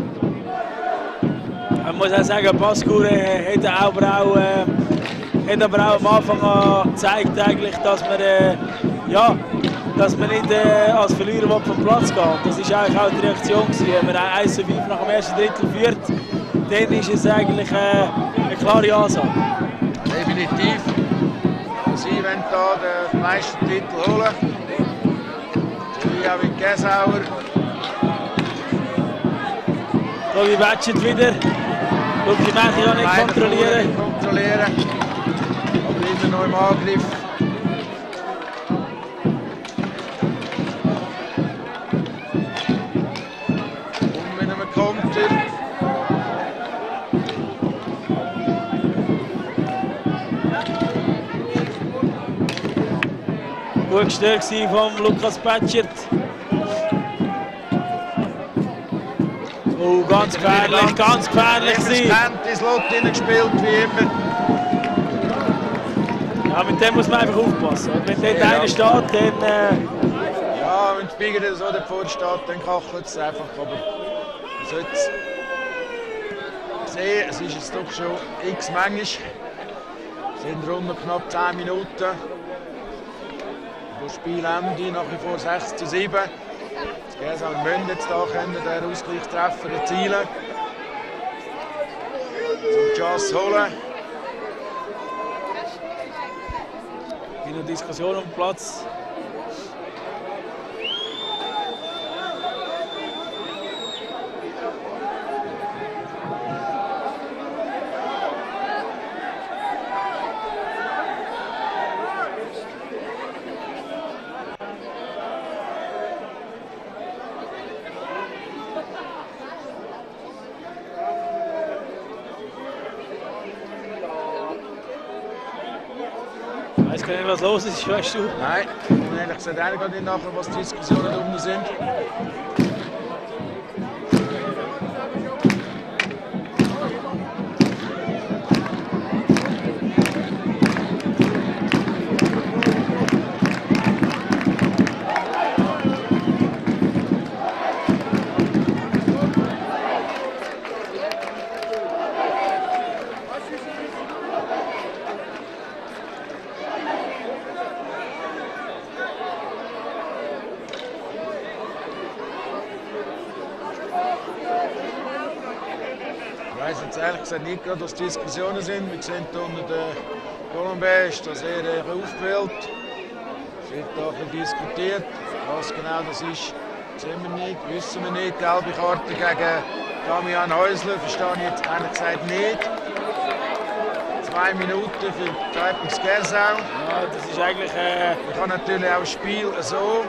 Man muss auch sagen, Pascal äh, hat, aber auch, äh, hat aber auch am Anfang an gezeigt, eigentlich, dass man, äh, ja, dass man nicht äh, als Verlierer vom Platz geht. Das war eigentlich auch die Reaktion. Wenn man eins zu fünf nach dem ersten Drittel führt, dann ist es eigentlich äh, eine klare Ansage. Definitiv. Sie wollen hier den Meistertitel holen. So wie auch in Gäsauer. Tobi Betscher wieder. Luki Märchi kann nicht kontrollieren. kontrollieren. Aber immer noch im Angriff. Und mit einem Konter. Gut gestellt von Lukas Betscher. Oh, ganz gefährlich, ganz gefährlich gewesen. Das Lot gespielt wie immer. Ja, mit dem muss man einfach aufpassen. Und wenn dort Ja. einer steht, dann... Äh, Ja, wenn Spiegel so davor steht, dann kachelt es einfach. Aber man sollte es sehen, es ist jetzt doch schon x manchmal. Es sind rund knapp zehn Minuten. Das Spielende nach wie vor sechs zu sieben. Gäsau müssen jetzt da können den Ausgleichstreffer erzielen. Zum Chance holen. in der Diskussion um den Platz. Ich weiß gar nicht, was los ist, weißt du? Nein, und ehrlich gesagt auch gar nicht nachher, was die Diskussionen da unten sind. Ich weiss jetzt ehrlich gesagt nicht gerade, was die Diskussionen sind. Wir sehen hier unter der Colombais ist das eher aufgewählt. Es wird da ein bisschen diskutiert. Was genau das ist, sehen wir nicht, wissen wir nicht. Gelbe Karte gegen Damian Häusler, verstehe ich jetzt ehrlich gesagt nicht. Zwei Minuten für Typing Skersau. Ja, das ist eigentlich... Äh Man kann natürlich auch das Spiel so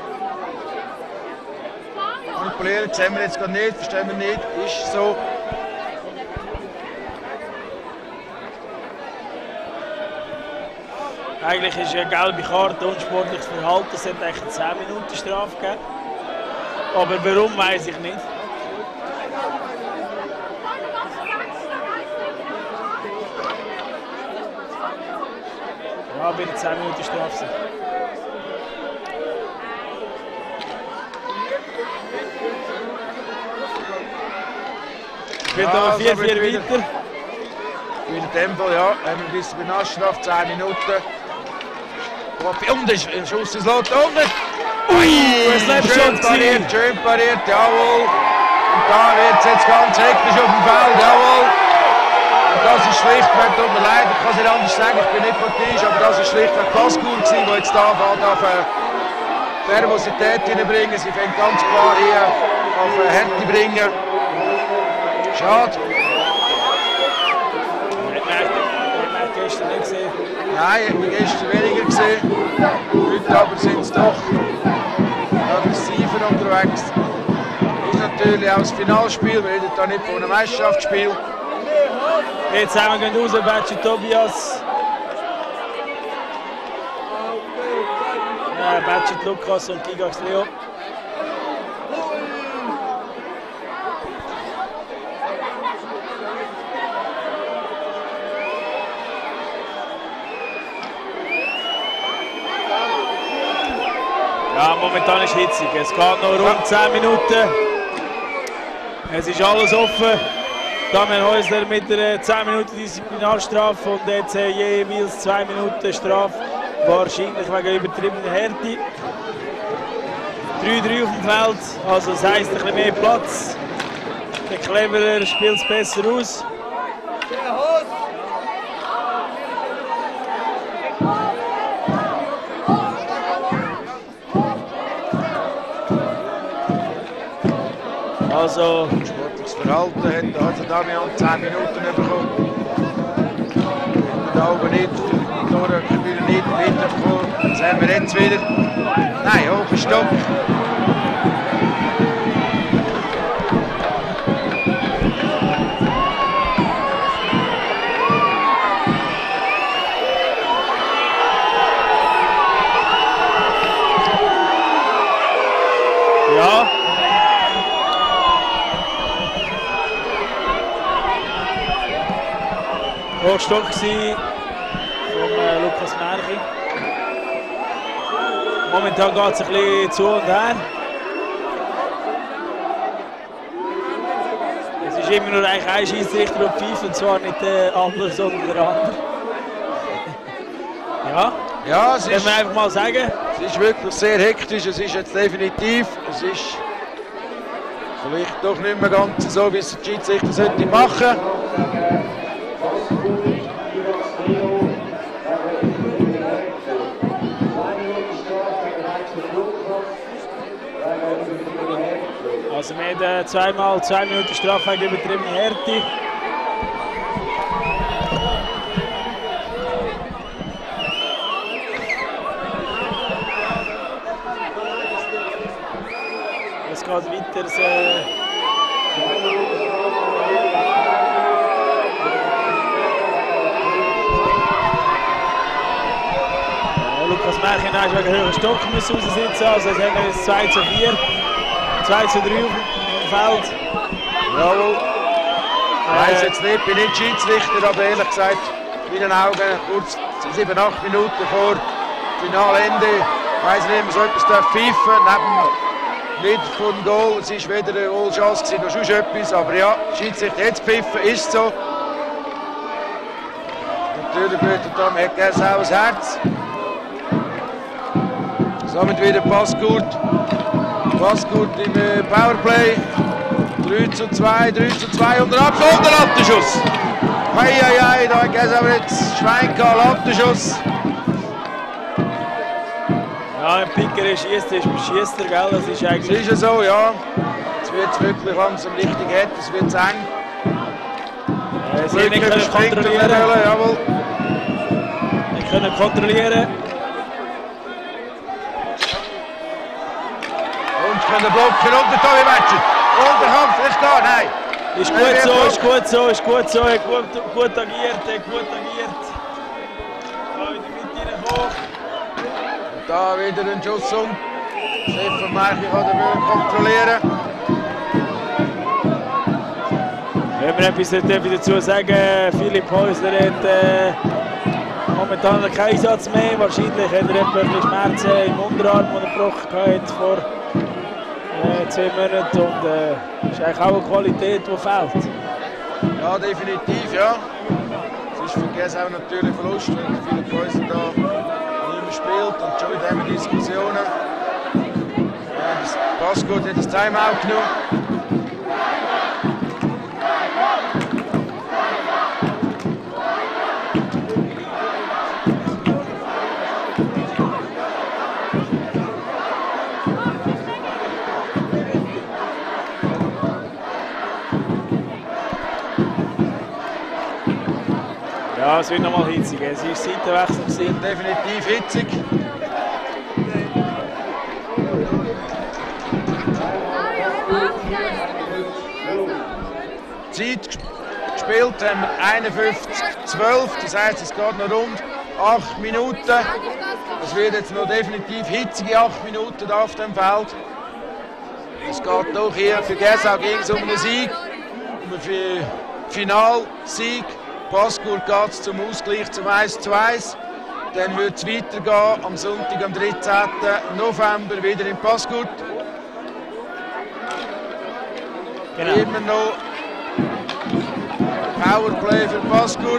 manipulieren. Das sehen wir jetzt gerade nicht, verstehen wir nicht. Ist so. Eigentlich ist eine gelbe Karte unsportliches Verhalten, es hat eigentlich eine zehn Minuten Strafe gegeben. Aber warum, weiß ich nicht. Ja, wird zehn Minuten Strafe sein. Es wird aber vier vier weiter. In dem Fall, ja, haben wir bis zur Nachstrafe zehn Minuten. Und der Schuss ins Lot unten. Ui, schön pariert, schön pariert, jawohl. Und da wird es jetzt ganz hektisch auf dem Feld, jawohl. Und das ist schlichtweg, tut mir leid, ich kann es nicht anders sagen, ich bin nicht politisch, aber das ist schlichtweg Pascal gewesen, der jetzt da auf äh, Nervosität hineinbringen. Sie fängt ganz klar hier auf äh, Härte bringen. Schade. Gestern nicht gesehen. Nein, ich habe gestern weniger gesehen. Heute aber sind sie doch aggressiver unterwegs. Ist natürlich auch das Finalspiel, wir reden hier nicht von einem Meisterschaftsspiel. Jetzt zusammen gehen raus, Betschi Tobias. Ja, Betschi Lukas und Gigax Leo. Ja, momentan ist es hitzig. Es geht noch rund zehn Minuten. Es ist alles offen. Damian Häusler mit einer zehn Minuten Disziplinarstrafe und jetzt jeweils zwei Minuten Strafe. Wahrscheinlich wegen übertriebener Härte. drei drei auf dem Feld, also das heisst ein bisschen mehr Platz. Der Cleverer spielt es besser aus. Also, sportliches Verhalten hat also Damian zehn Minuten bekommen. Da oben nicht, die Torhüter nicht weitergekommen. Das haben wir jetzt wieder. Nein, hoher Stopp. Ja. Hochstock von äh, Lukas Märchi. Momentan geht es ein bisschen zu und her. Es ist immer nur eigentlich ein Schiedsrichter auf Pfeife, und zwar nicht der andere, sondern der andere. Ja, Ja, es das ist, kann man einfach mal sagen. es ist wirklich sehr hektisch. Es ist jetzt definitiv. Es ist vielleicht doch nicht mehr ganz so, wie es der Schiedsrichter sollte machen. Also wir haben zweimal zwei Minuten Strafe wegen übertriebener Härte. Es geht weiter. Äh Das Märchen ist wegen höheren Stock müssen raussitzen, also jetzt haben wir jetzt zwei zu vier, zwei zu drei auf dem Feld. Jawohl. Ich weiss jetzt nicht, bin nicht Schiedsrichter, aber ehrlich gesagt, in meinen Augen kurz sieben, acht Minuten vor Finalende. Ich weiss nicht, ob man so etwas darf pfeifen neben nicht vom Goal. Es war weder eine Goal-Chance noch sonst etwas, aber ja, Schiedsrichter jetzt pfiffen, ist so. Natürlich blutet da am Gersau das Herz. Somit wieder Passgut. Passgut im Powerplay. drei zu zwei, drei zu zwei und der Abschluss und der Lattenschuss. Heieiei, da hat Gersau jetzt Schwein gehabt, Lattenschuss. Ja, ein Picker ist schießt, ist schießt er, gell? Das ist eigentlich. Das ist ja so, ja. Jetzt wird es wirklich langsam richtig hart, es wird zu eng. Ja, sie nicht können kontrollieren. Jawohl. Nicht können kontrollieren. Und können blocken und der Tommy Matchen. Und der Kampf ist da, nein. Ist gut so, ist gut so, ist gut so, er hat gut, gut agiert, er hat gut agiert. Da wieder mit reinkommen. Da wieder ein Schuss um. Stefan Märchen kann den kontrollieren. Wenn wir etwas dazu sagen, Philipp Häusler hat äh, momentan keinen Einsatz mehr. Wahrscheinlich hat er etwas Schmerzen im Unterarm, die er gebrochen hat vor äh, zwei Monaten. Und äh, das ist eigentlich auch eine Qualität, die fehlt. Ja, definitiv, ja. Es ist für Gersau natürlich ein Verlust, wenn Philipp Häusler da nicht mehr spielt und schon wieder haben wir Diskussionen. Ja, das Passgut hat das Timeout genommen. Ja, es wird nochmal hitzig. Es ist Seitenwechsel. Definitiv hitzig. Zeit gespielt haben wir einundfünfzig zwölf, das heisst, es geht noch rund acht Minuten. Es wird jetzt noch definitiv hitzige acht Minuten da auf dem Feld. Es geht doch hier für Gersau ging es um einen Sieg, um einen Finalsieg. Passgut geht es zum Ausgleich zum eins zu eins. Dann wird es weitergehen am Sonntag, am dreizehnten November wieder in Passgut. Genau. Immer noch Powerplay für Passgut.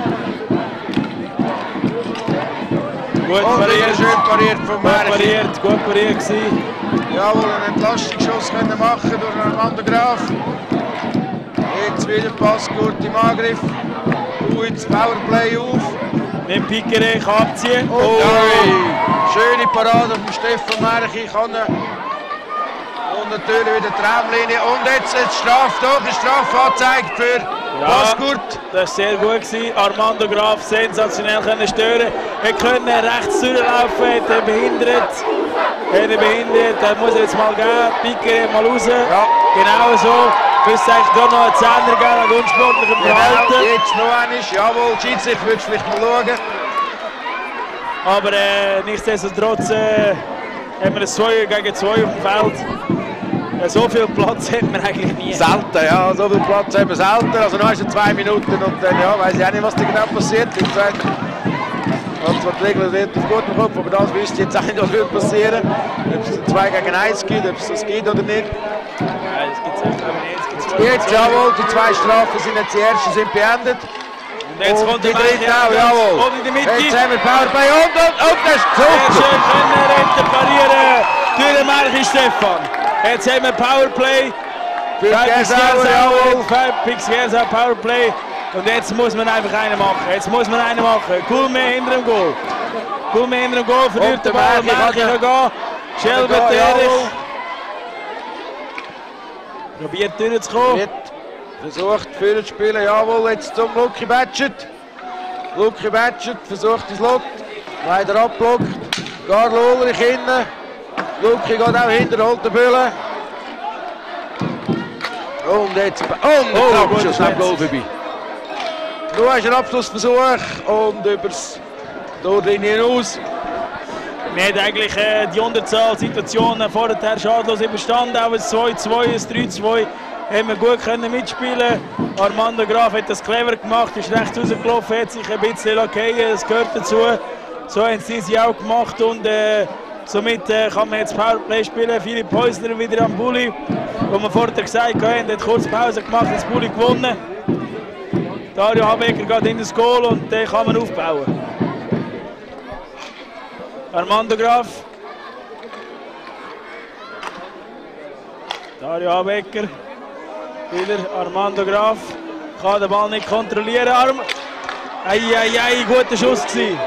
Gut oh, pariert, schön pariert von gut pariert, gut pariert gewesen. Jawohl, einen Entlastungsschuss können machen durch Armando Graf. Jetzt wieder Passgut im Angriff. Gut, das Powerplay auf. Nimmt Pickere, kann abziehen. Oh, oh. Schöne Parade von Stefan Märchen. Kann er. Und natürlich wieder die Traumlinie. Und jetzt, jetzt Strafe, doch, eine Strafe angezeigt für ja, Passgut. Das war sehr gut gewesen. Armando Graf sensationell können stören. Er konnte rechts durchlaufen, hat er behindert. Hat er behindert, das muss er jetzt mal geben. Pickere mal raus. Ja. Genau so. Müsste eigentlich doch noch einen Zehner geben an unsportlichem Verhalten. Genau, jetzt noch einmal. Jawohl, Schiedsrichter würde vielleicht mal schauen. Aber äh, nichtsdestotrotz äh, haben wir ein zwei gegen zwei auf dem Feld. Äh, so viel Platz hat man eigentlich nie. Selten, ja, so viel Platz haben wir selten. Also noch ist es zwei Minuten und dann ja, weiß ich auch nicht, was da genau passiert. Wie gesagt, ich habe zwar die Regeln relativ gut im Kopf, aber das wüsste ich jetzt auch nicht, was wird passieren. Ob es zwei gegen eins gibt, ob es das geht oder nicht. Nein, das gibt es nicht. Jetzt, jawohl, die zwei Strafen sind jetzt die ersten sind beendet. Und jetzt und kommt die der dritte auch, jawohl. Und in der Mitte. Jetzt haben wir Powerplay und, und, und das ist Sehr super. schön können retten, parieren durch den Märchen Stefan. Jetzt haben wir Powerplay. Für Gersau, jawohl. Pix Gersau Powerplay. Und jetzt muss man einfach einen machen. Jetzt muss man einen machen. Cool mehr hinter dem Goal. Cool mehr hinter dem Goal. Verliert der Ball. Märchen kann gehen. Schelber Terich. Probiert durchzukommen. Wird versucht, für zu spielen. Jawohl, jetzt zum Lucky Batchet. Lucky Batchet versucht das Lot. Leider abblockt. Carlo Ulrich hinten. Lucky geht auch hinter, holt den Bühlen. Und jetzt. Und der Oh, Abschluss am Goal vorbei. Nun ist ein Abschlussversuch und übers Torlinie hinaus. Wir haben eigentlich äh, die Unterzahlsituationen vorher schadlos überstanden. Auch ein zwei zwei, ein drei zwei haben wir gut können mitspielen. Armando Graf hat das clever gemacht, ist rechts rausgelaufen, hat sich ein bisschen lackiert, das gehört dazu. So haben sie sie auch gemacht und äh, somit äh, kann man jetzt Powerplay spielen. Philipp Häusler wieder am Bulli, wo wir vorher gesagt haben, hat kurz Pause gemacht, das Bulli gewonnen. Dario Habecker geht in das Goal und den kann man aufbauen. Armando Graf. Dario Habecker. Wieder Armando Graf. Kann den Ball nicht kontrollieren. Arm. Ei, ei, ei, guter Schuss gewesen.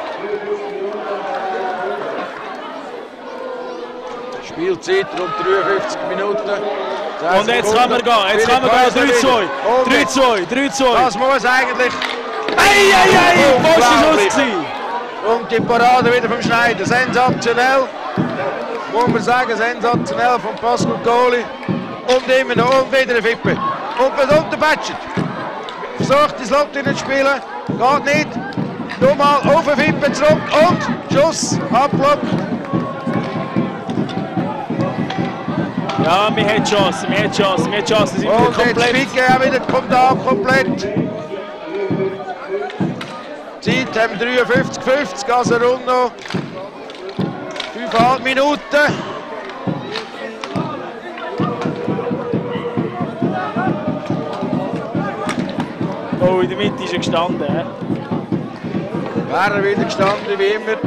Spielzeit rund dreiundfünfzig Minuten. Und jetzt kann man gehen. Jetzt kann man gehen. drei zwei. drei zwei. drei zwei. Das muss eigentlich. Ei, ei, ei, guter Schuss gewesen. Und die Parade wieder vom Schneider. Sensationell. Muss man sagen, sensationell von Pascal Kohli. Und immer noch. Und wieder eine Wippe. Und verdammt der Batschet. Versucht das Lob zu spielen. Geht nicht. Nochmal auf eine Wippe zurück. Und Schuss. Ablock. Ja, wir haben Chancen. Wir haben Chancen. Wir haben Chancen. Wir sind Und komplett. jetzt Wicke auch wieder kommt da komplett. Zeit haben dreiundfünfzig fünfzig, also rund noch fünfeinhalb Minuten. Oh, in der Mitte ist er gestanden. He? Wäre er wieder gestanden, wie immer.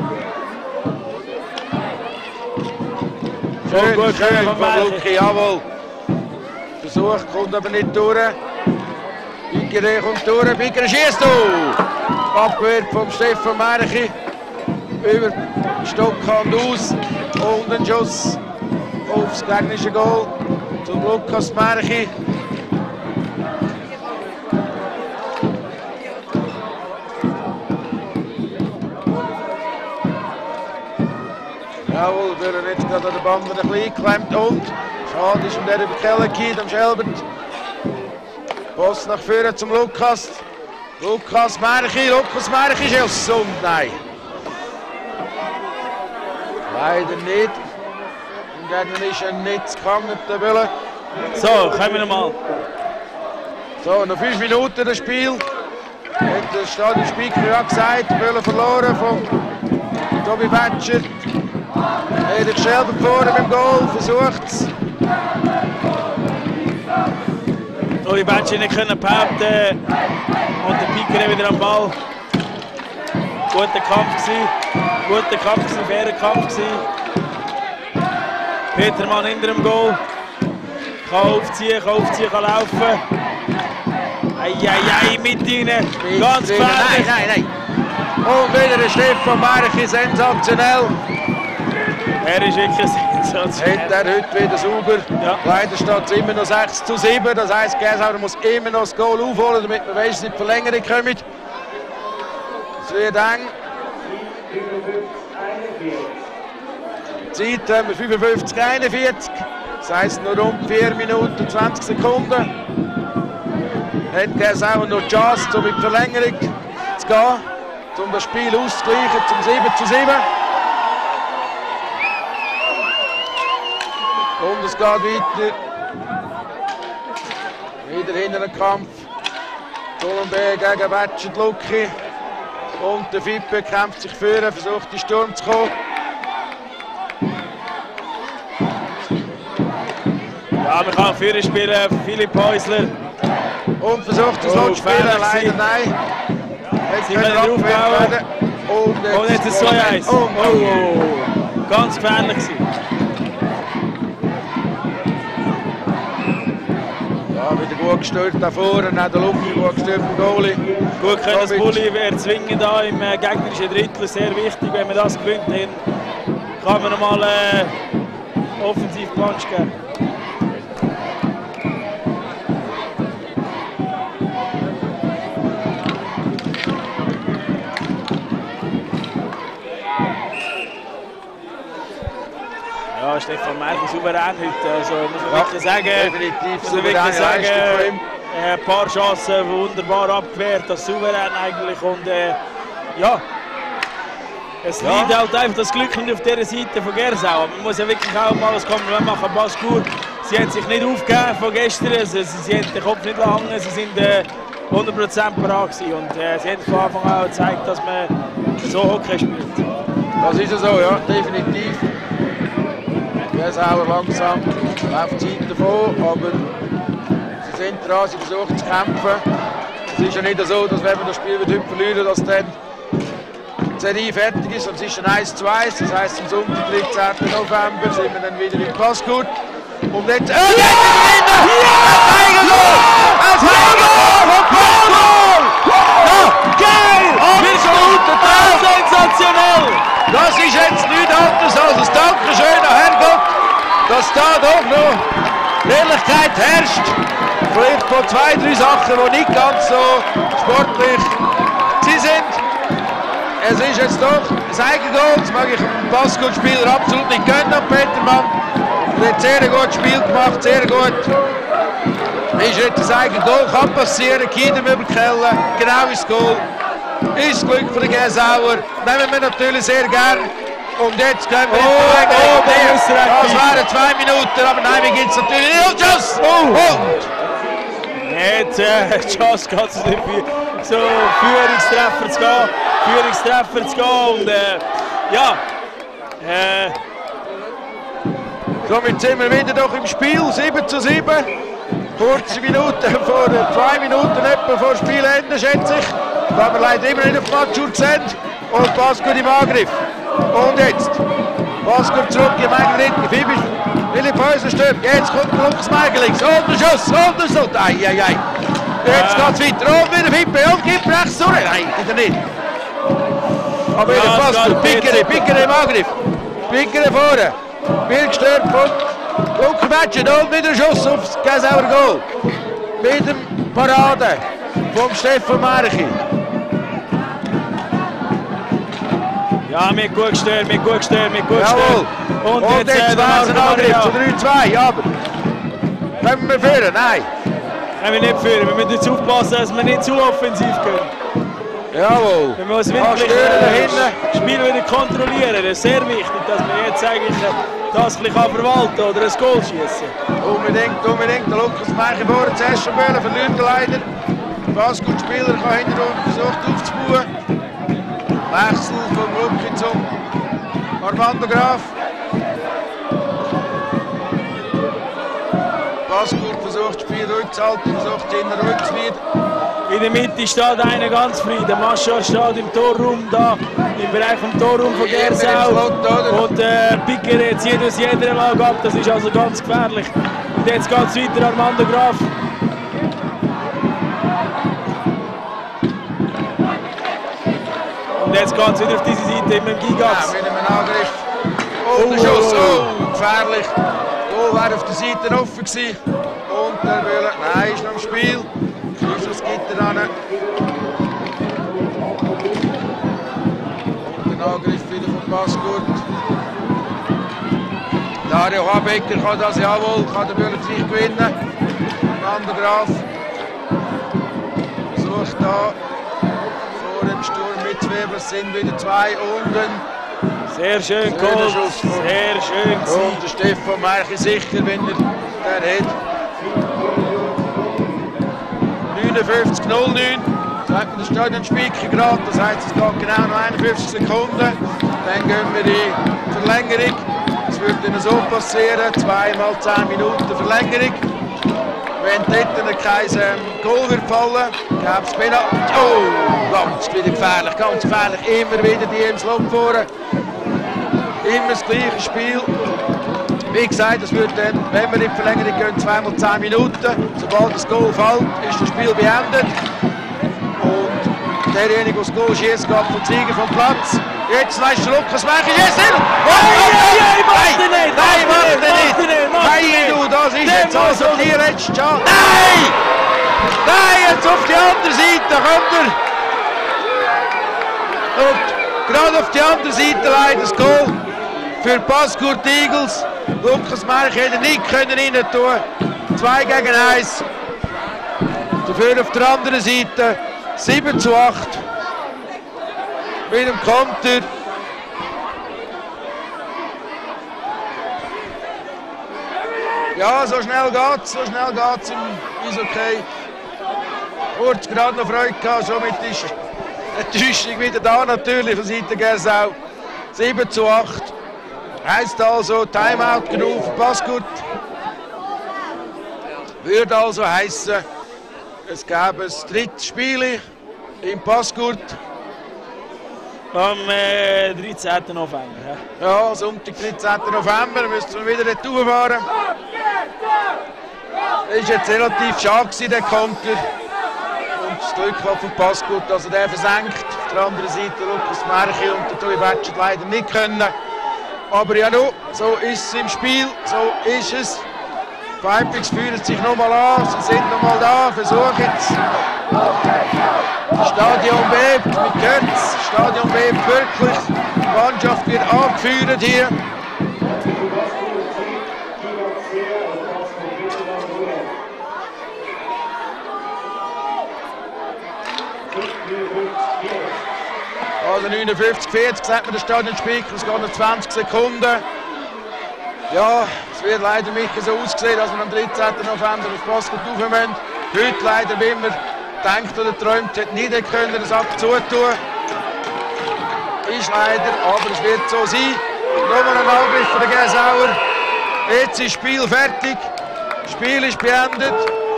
Schön, gut, schön schön von von Luki, jawohl. Versuch kommt aber nicht durch. Bigere kommt durch, Bigere schießt du! Abgewehrt vom Stefan Märchi. Über den Stockhand aus. Und ein Schuss aufs gegnerische Goal. Zum Lukas Märchi. Jawohl, wird er jetzt gerade an der Bande ein bisschen eingeklemmt. Und schade ist um der über Keller geht, am Schelbert. Post nach vorne zum Lukas. Lukas Märchi, Lukas Märchi Schuss und nein. Leider nicht. Und dann ist er nicht zu fangen, der Wille. So, kommen wir nochmal. So, noch fünf Minuten das Spiel. Hat der Stadionspeaker ja gesagt, Wille verloren von Tobi Batschert. Erik Schelbert vorne mit dem Goal, versucht es. Tobi Batschert nicht können behaupten. Und der Piker wieder am Ball. Guter Kampf gewesen. Guter Kampf gewesen, fairer Kampf gewesen. Petermann hinter dem Goal. Kann aufziehen, kann aufziehen, kann laufen. Eieiei, mit ihnen. Ganz gefährlich. Nein, nein, nein. Und wieder der Stefan Märchi, sensationell. Er ist wirklich sensationell. Hat er heute wieder sauber. Ja. Leider steht es immer noch sechs zu sieben. Das heisst, Gersauer muss immer noch das Goal aufholen, damit man weiss, dass die Verlängerung kommt. Es wird eng. Die Zeit haben wir fünfundfünfzig einundvierzig. Das heisst, noch rund vier Minuten zwanzig Sekunden. Hat Gersauer noch die Chance, um in die Verlängerung zu gehen, um das Spiel auszugleichen zum sieben zu sieben. Und es geht weiter. Wieder hinter den Kampf. Colombe gegen Batschet Luki. Und der Fippe kämpft sich führen, versucht in den Sturm zu kommen. Ja, wir können führen spielen, Philipp Häusler. Und versucht das Oh, Lot zu spielen, gefährlich leider gewesen. nein. Jetzt Sie können können abgewehrt aufbauen. werden. Und Und jetzt ist es zwei eins. Oh, Oh, oh. Ganz gefährlich gewesen. Ja, wieder gut gestört da vorne, auch der Luki gut gestört beim Goalie. Gut können das Damit- Bulli erzwingen da im äh, gegnerischen Drittel, sehr wichtig, wenn man das gewinnt, dann kann man nochmal äh, offensiv Punch geben. Ja, Stefan Märchi souverän heute, also muss man Ja, wirklich sagen, definitiv muss man souveräne wirklich sagen, Leistung von ihm. äh, ein paar Chancen wunderbar abgewehrt, das souverän eigentlich und äh, ja, Es Ja. liegt halt einfach das Glück nicht auf dieser Seite von Gersau. Man muss ja wirklich auch mal was Kompliment machen. Baskur, sie haben sich nicht aufgegeben von gestern. Sie, sie, sie haben den Kopf nicht lange. Sie sind äh, hundert Prozent parat gewesen. Und äh, sie haben von Anfang an auch gezeigt, dass man so Hockey spielt. Das ist ja so, ja, definitiv. Gersauer langsam auf die Seite davon, aber sie sind dran, sie versuchen zu kämpfen. Es ist ja nicht so, dass wenn wir das Spiel heute verlieren, dass dann die Serie fertig ist und es ist ein eins zu eins. Das heisst, am Sonntag, dreizehnten November, sind wir dann wieder in Passgut. Und jetzt... Oh, jetzt ist er drin! Ein Eigengoal! Ein Eigengoal von Passgut! Ja, geil! Absolut total sensationell! Das ist jetzt nichts anderes als ein Dankeschön an Herrgott, dass da doch noch Ehrlichkeit herrscht. Vielleicht von zwei, drei Sachen, die nicht ganz so sportlich sie sind. Es ist jetzt doch ein Eigengoal, das mag ich dem Passgut-Spieler absolut nicht gönnen, Petermann. Er hat sehr gut Spiel gemacht, sehr gut. Ist jetzt ein Eigengoal, kann passieren, Kiedem überkellen, genau ins Goal. Ist Glück für den Gersauer, nehmen wir natürlich sehr gern. Und jetzt können wir Oh, in die oh, Verlängerung. der Österreich. Das wären zwei Minuten, aber nein, wir gibt es natürlich nicht. Und Schuss! Und Jetzt äh, die Chance geht es nicht für so Führungstreffer zu gehen. Führungstreffer zu gehen. Und äh, ja, äh, somit sind wir wieder doch im Spiel, sieben zu sieben. Kurze Minuten vor, zwei Minuten etwa vor Spielende, schätze ich. Da wir leider immer nicht auf die Matchur sind. Und Baskur im Angriff. Und jetzt. Baskur zurück im eigenen Ritten. Philipp Häuser stirbt. Jetzt kommt Lukas Meiger links. Und der Schuss. Und der Schuss. Ei, ei, ei. Jetzt Ja. geht's weiter. Und wieder Fippe. Und gibt rechts durch. Nein, wieder nicht. Aber wieder Ja, es Baskur. geht Pickere, jetzt. Pickere im Angriff. Pickere vorne. Viel gestört von Lukas Meiger. Und wieder ein Schuss aufs Gersauer Goal. Mit dem Parade vom Stefan Märchi. ja, wir haben gut gestellt, wir haben gut gestellt, wir haben gut Jawohl. gestellt. Und, Und, jetzt äh, der wäre es ein Marco Angriff zu Maria. drei zwei, aber können wir führen? Nein. Können wir nicht führen, wir müssen jetzt aufpassen, dass wir nicht zu offensiv gehen. Jawohl. Wir müssen Ah, wirklich stören da äh, hinten. das Spiel wieder kontrollieren. Das ist sehr wichtig, dass wir jetzt eigentlich äh, das ein bisschen verwalten oder ein Goal schießen. Unbedingt, unbedingt. Der Lukas Meicher vorher zuerst schon wollen, verliert er leider. Fast gut Spieler kann hinterher versucht aufzubauen. Wechsel von Rupki zum Armando Graf. Baskur versucht das Spiel ruhig zu halten, versucht ihn ruhig zu wieder. In der Mitte steht einer ganz frei. Der Maschar steht im Torraum da, im Bereich vom Torraum von Immer im Gersau. Slot, oder? Und äh, Picker zieht aus jeder Lage ab, das ist also ganz gefährlich. Und jetzt geht es weiter, Armando Graf. Und jetzt geht es wieder auf diese Seite, immer im Ja, Gigas. mit einem Angriff. Und der Schuss, oh, gefährlich. Goal wäre auf der Seite offen gewesen. Und der Wille, nein, ist noch im Spiel. Jesus Gitter ran. Und der Angriff wieder von Baskur. Dario Habecker kann das jawohl, kann der Wille für sich gewinnen. Armando Graf versucht da vor dem Sturm mitzuweben. Es sind wieder zwei unten. Sehr schön Schöner geholt, Schuss von- sehr schön Und gewesen. der Stefan Märchi sicher, wenn er der hat. neunundfünfzig null neun. Sagt man, der Stadionspiker gerade. Das heisst, es geht genau noch einundfünfzig Sekunden. Dann gehen wir in die Verlängerung. Es wird dann so passieren. Zweimal zehn Minuten Verlängerung. Wenn dort dann kein ähm, Goal wird fallen, gäbe es Penalty. Oh, ganz wieder gefährlich, ganz gefährlich. Immer wieder die im Slot vorne. Immer das gleiche Spiel. Wie gesagt, es wird dann, wenn wir in die Verlängerung gehen, zweimal zehn Minuten. Sobald das Goal fällt, ist das Spiel beendet. Und derjenige, der das Goal schießt, geht vom Sieger vom Platz. Jetzt leistet Lukas Meicher. Yes, nein, nein, macht er nicht, nein, macht er macht er nicht, nicht. macht er nicht. Nein, du, das ist Der jetzt also muss- die letzte Chance. Nein! Nein, jetzt auf die andere Seite kommt er. Und gerade auf die andere Seite leider das Goal für Baskur Eagles. Lukas Meicher hätte nicht können rein tun. zwei gegen eins. Dafür auf der anderen Seite sieben zu acht. Mit dem Konter Ja, so schnell geht's, so schnell geht's im Eishockey. Kurz gerade noch Freude gehabt, somit ist die Enttäuschung wieder da natürlich von Seiten Gersau. sieben zu acht. Heisst also Timeout genug für Passgut. Würde also heißen, es gäbe ein drittes Spiel im Passgut. Am äh, dreizehnten November. Ja, ja Sonntag, dreizehnten November, müssen wir wieder retour fahren. Das war jetzt relativ schade, der Konter. Und das Glück von Passgut, dass er den versenkt. Auf der anderen Seite Lukas Märchi und der Tobi Batschert leider nicht können. Aber ja, no, so ist es im Spiel, so ist es. Die Vipers führen sich nochmal an, sie sind nochmal da, versuchen es. Das Stadion bebt, mit Götz, das Stadion bebt wirklich. Die Mannschaft wird angeführt hier. Also neunundfünfzig vierzig sagt man der Stadionspeaker, es geht noch zwanzig Sekunden. Ja, es wird leider nicht so ausgesehen, dass wir am dreizehnten November das Passgut aufnehmen. Heute leider, wie man denkt oder träumt, hat nicht können, das abzutun. Ist leider, aber es wird so sein. Nochmal ein Angriff von der Gersauer. Jetzt ist das Spiel fertig. Das Spiel ist beendet.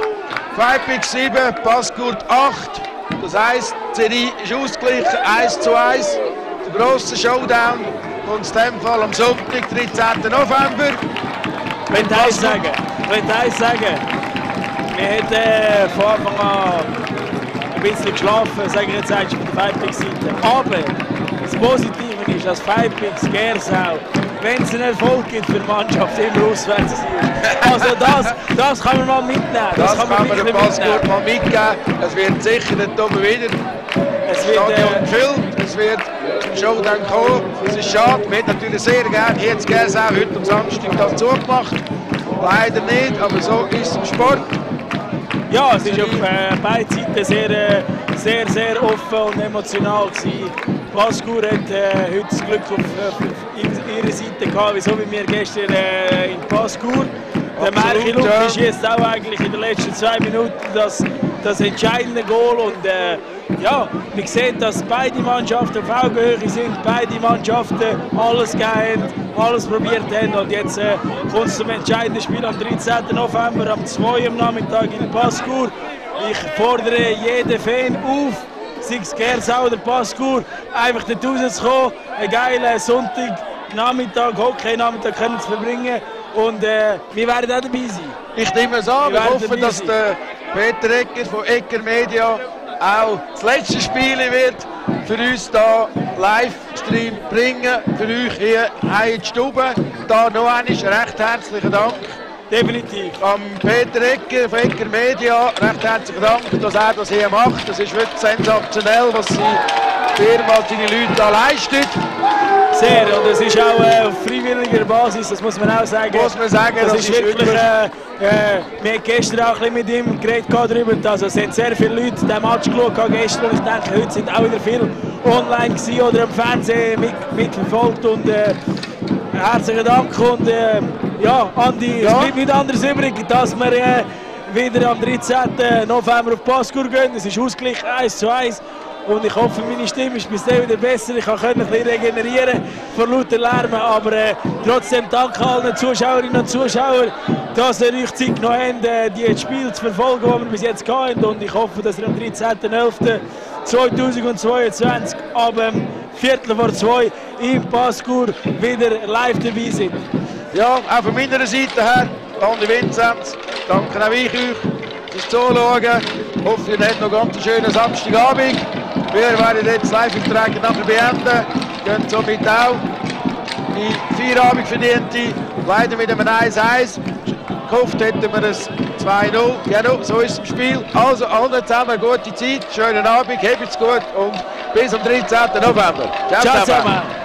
Vipers sieben, Passgut acht. Das heisst, die Serie ist ausgeglichen, eins zu eins. Der grosse Showdown kommt in diesem Fall am Sonntag, dreizehnten November. Ich will eins sagen, ich will eins sagen. Wir hätten äh, von Anfang an ein bisschen geschlafen, sage ich jetzt eigentlich von der Vipers-Seite. Aber das Positive ist, dass Vipers Gersau, wenn es einen Erfolg gibt für die Mannschaft, immer auswärts ist. Also das, das kann man mal mitnehmen. Das, das kann man, man den Passgut mal mitgeben. Es wird sicher nicht oben wieder. Es Das wird Stadion äh, gefüllt, es wird zum Showdown kommen. Es ist schade, wir hätten natürlich sehr gerne hier zu Gersau heute am Samstag das zugemacht. Leider nicht, aber so ist es im Sport. ja, es war auf äh, beiden Seiten sehr, äh, sehr, sehr offen und emotional gewesen. Passgut hat äh, heute das Glück auf, äh, auf ihrer Seite gehabt, so wie wir gestern äh, in Passgut. Der Märchi Luke ja. ist jetzt auch eigentlich in den letzten zwei Minuten das, das entscheidende Goal. Und äh, ja, man sieht, dass beide Mannschaften auf Augenhöhe sind, beide Mannschaften alles gegeben haben, alles probiert haben. Und jetzt äh, kommt es zum entscheidenden Spiel am dreizehnten November, am zwei Uhr am Nachmittag in Passgut. Ich fordere jeden Fan auf, sei es Gersau oder Passgut, einfach dort rauszukommen, einen geilen Sonntagnachmittag, Hockey-Nachmittag können zu verbringen. Und äh, wir werden auch dabei sein. Ich nehme es an, Wir wir werden hoffen, dabei dass sein. der Peter Egger von Egger Media auch das letzte Spiel wird für uns hier Livestream bringen, für euch hier in die Stube. Da noch einmal recht herzlichen Dank Definitiv. am Peter Egger von Egger Media. Recht herzlichen Dank, dass er das hier macht. Das ist wirklich sensationell, was sie Firma und seine Leute da leistet. Sehr, und es ist auch äh, auf freiwilliger Basis, das muss man auch sagen. Muss man sagen, das, das ist ist wirklich. wirklich- Äh, äh, wir haben gestern auch ein bisschen mit ihm geredet darüber. Also, es haben sehr viele Leute den Match geschaut gestern. Und ich denke, heute sind auch wieder viele online gewesen oder im Fernsehen mit, mitverfolgt. Und äh, herzlichen Dank. Und äh, ja, Andi, Ja. es bleibt nicht anders übrig, dass wir äh, wieder am dreizehnten November auf Passgur gehen. Es ist ausgeglichen eins zu eins. Und ich hoffe, meine Stimme ist bis dann wieder besser. Ich kann ein bisschen regenerieren vor lauter Lärm. Aber äh, trotzdem danke allen Zuschauerinnen und Zuschauern, dass ihr euch Zeit genommen habt, äh, die Spiele zu verfolgen, die wir bis jetzt hatten. Und ich hoffe, dass ihr am dreizehnten elften zweitausendzweiundzwanzig ab ähm, Viertel vor zwei im Passgur wieder live dabei sind. Ja, auch von meiner Seite her, Andi Vinzenz, danke auch ich euch fürs Zuschauen. Ich hoffe, ihr habt noch ganz einen schönen Samstagabend. Wir werden jetzt Live-Übertragung nachher beenden. Gehen somit auch die Feierabend verdiente, leider mit einem eins eins. Gehofft hätten wir ein zwei null. Genau, so ist es im Spiel. Also allen zusammen gute Zeit, schönen Abend, habt's gut und bis am dreizehnten November. Ciao zusammen.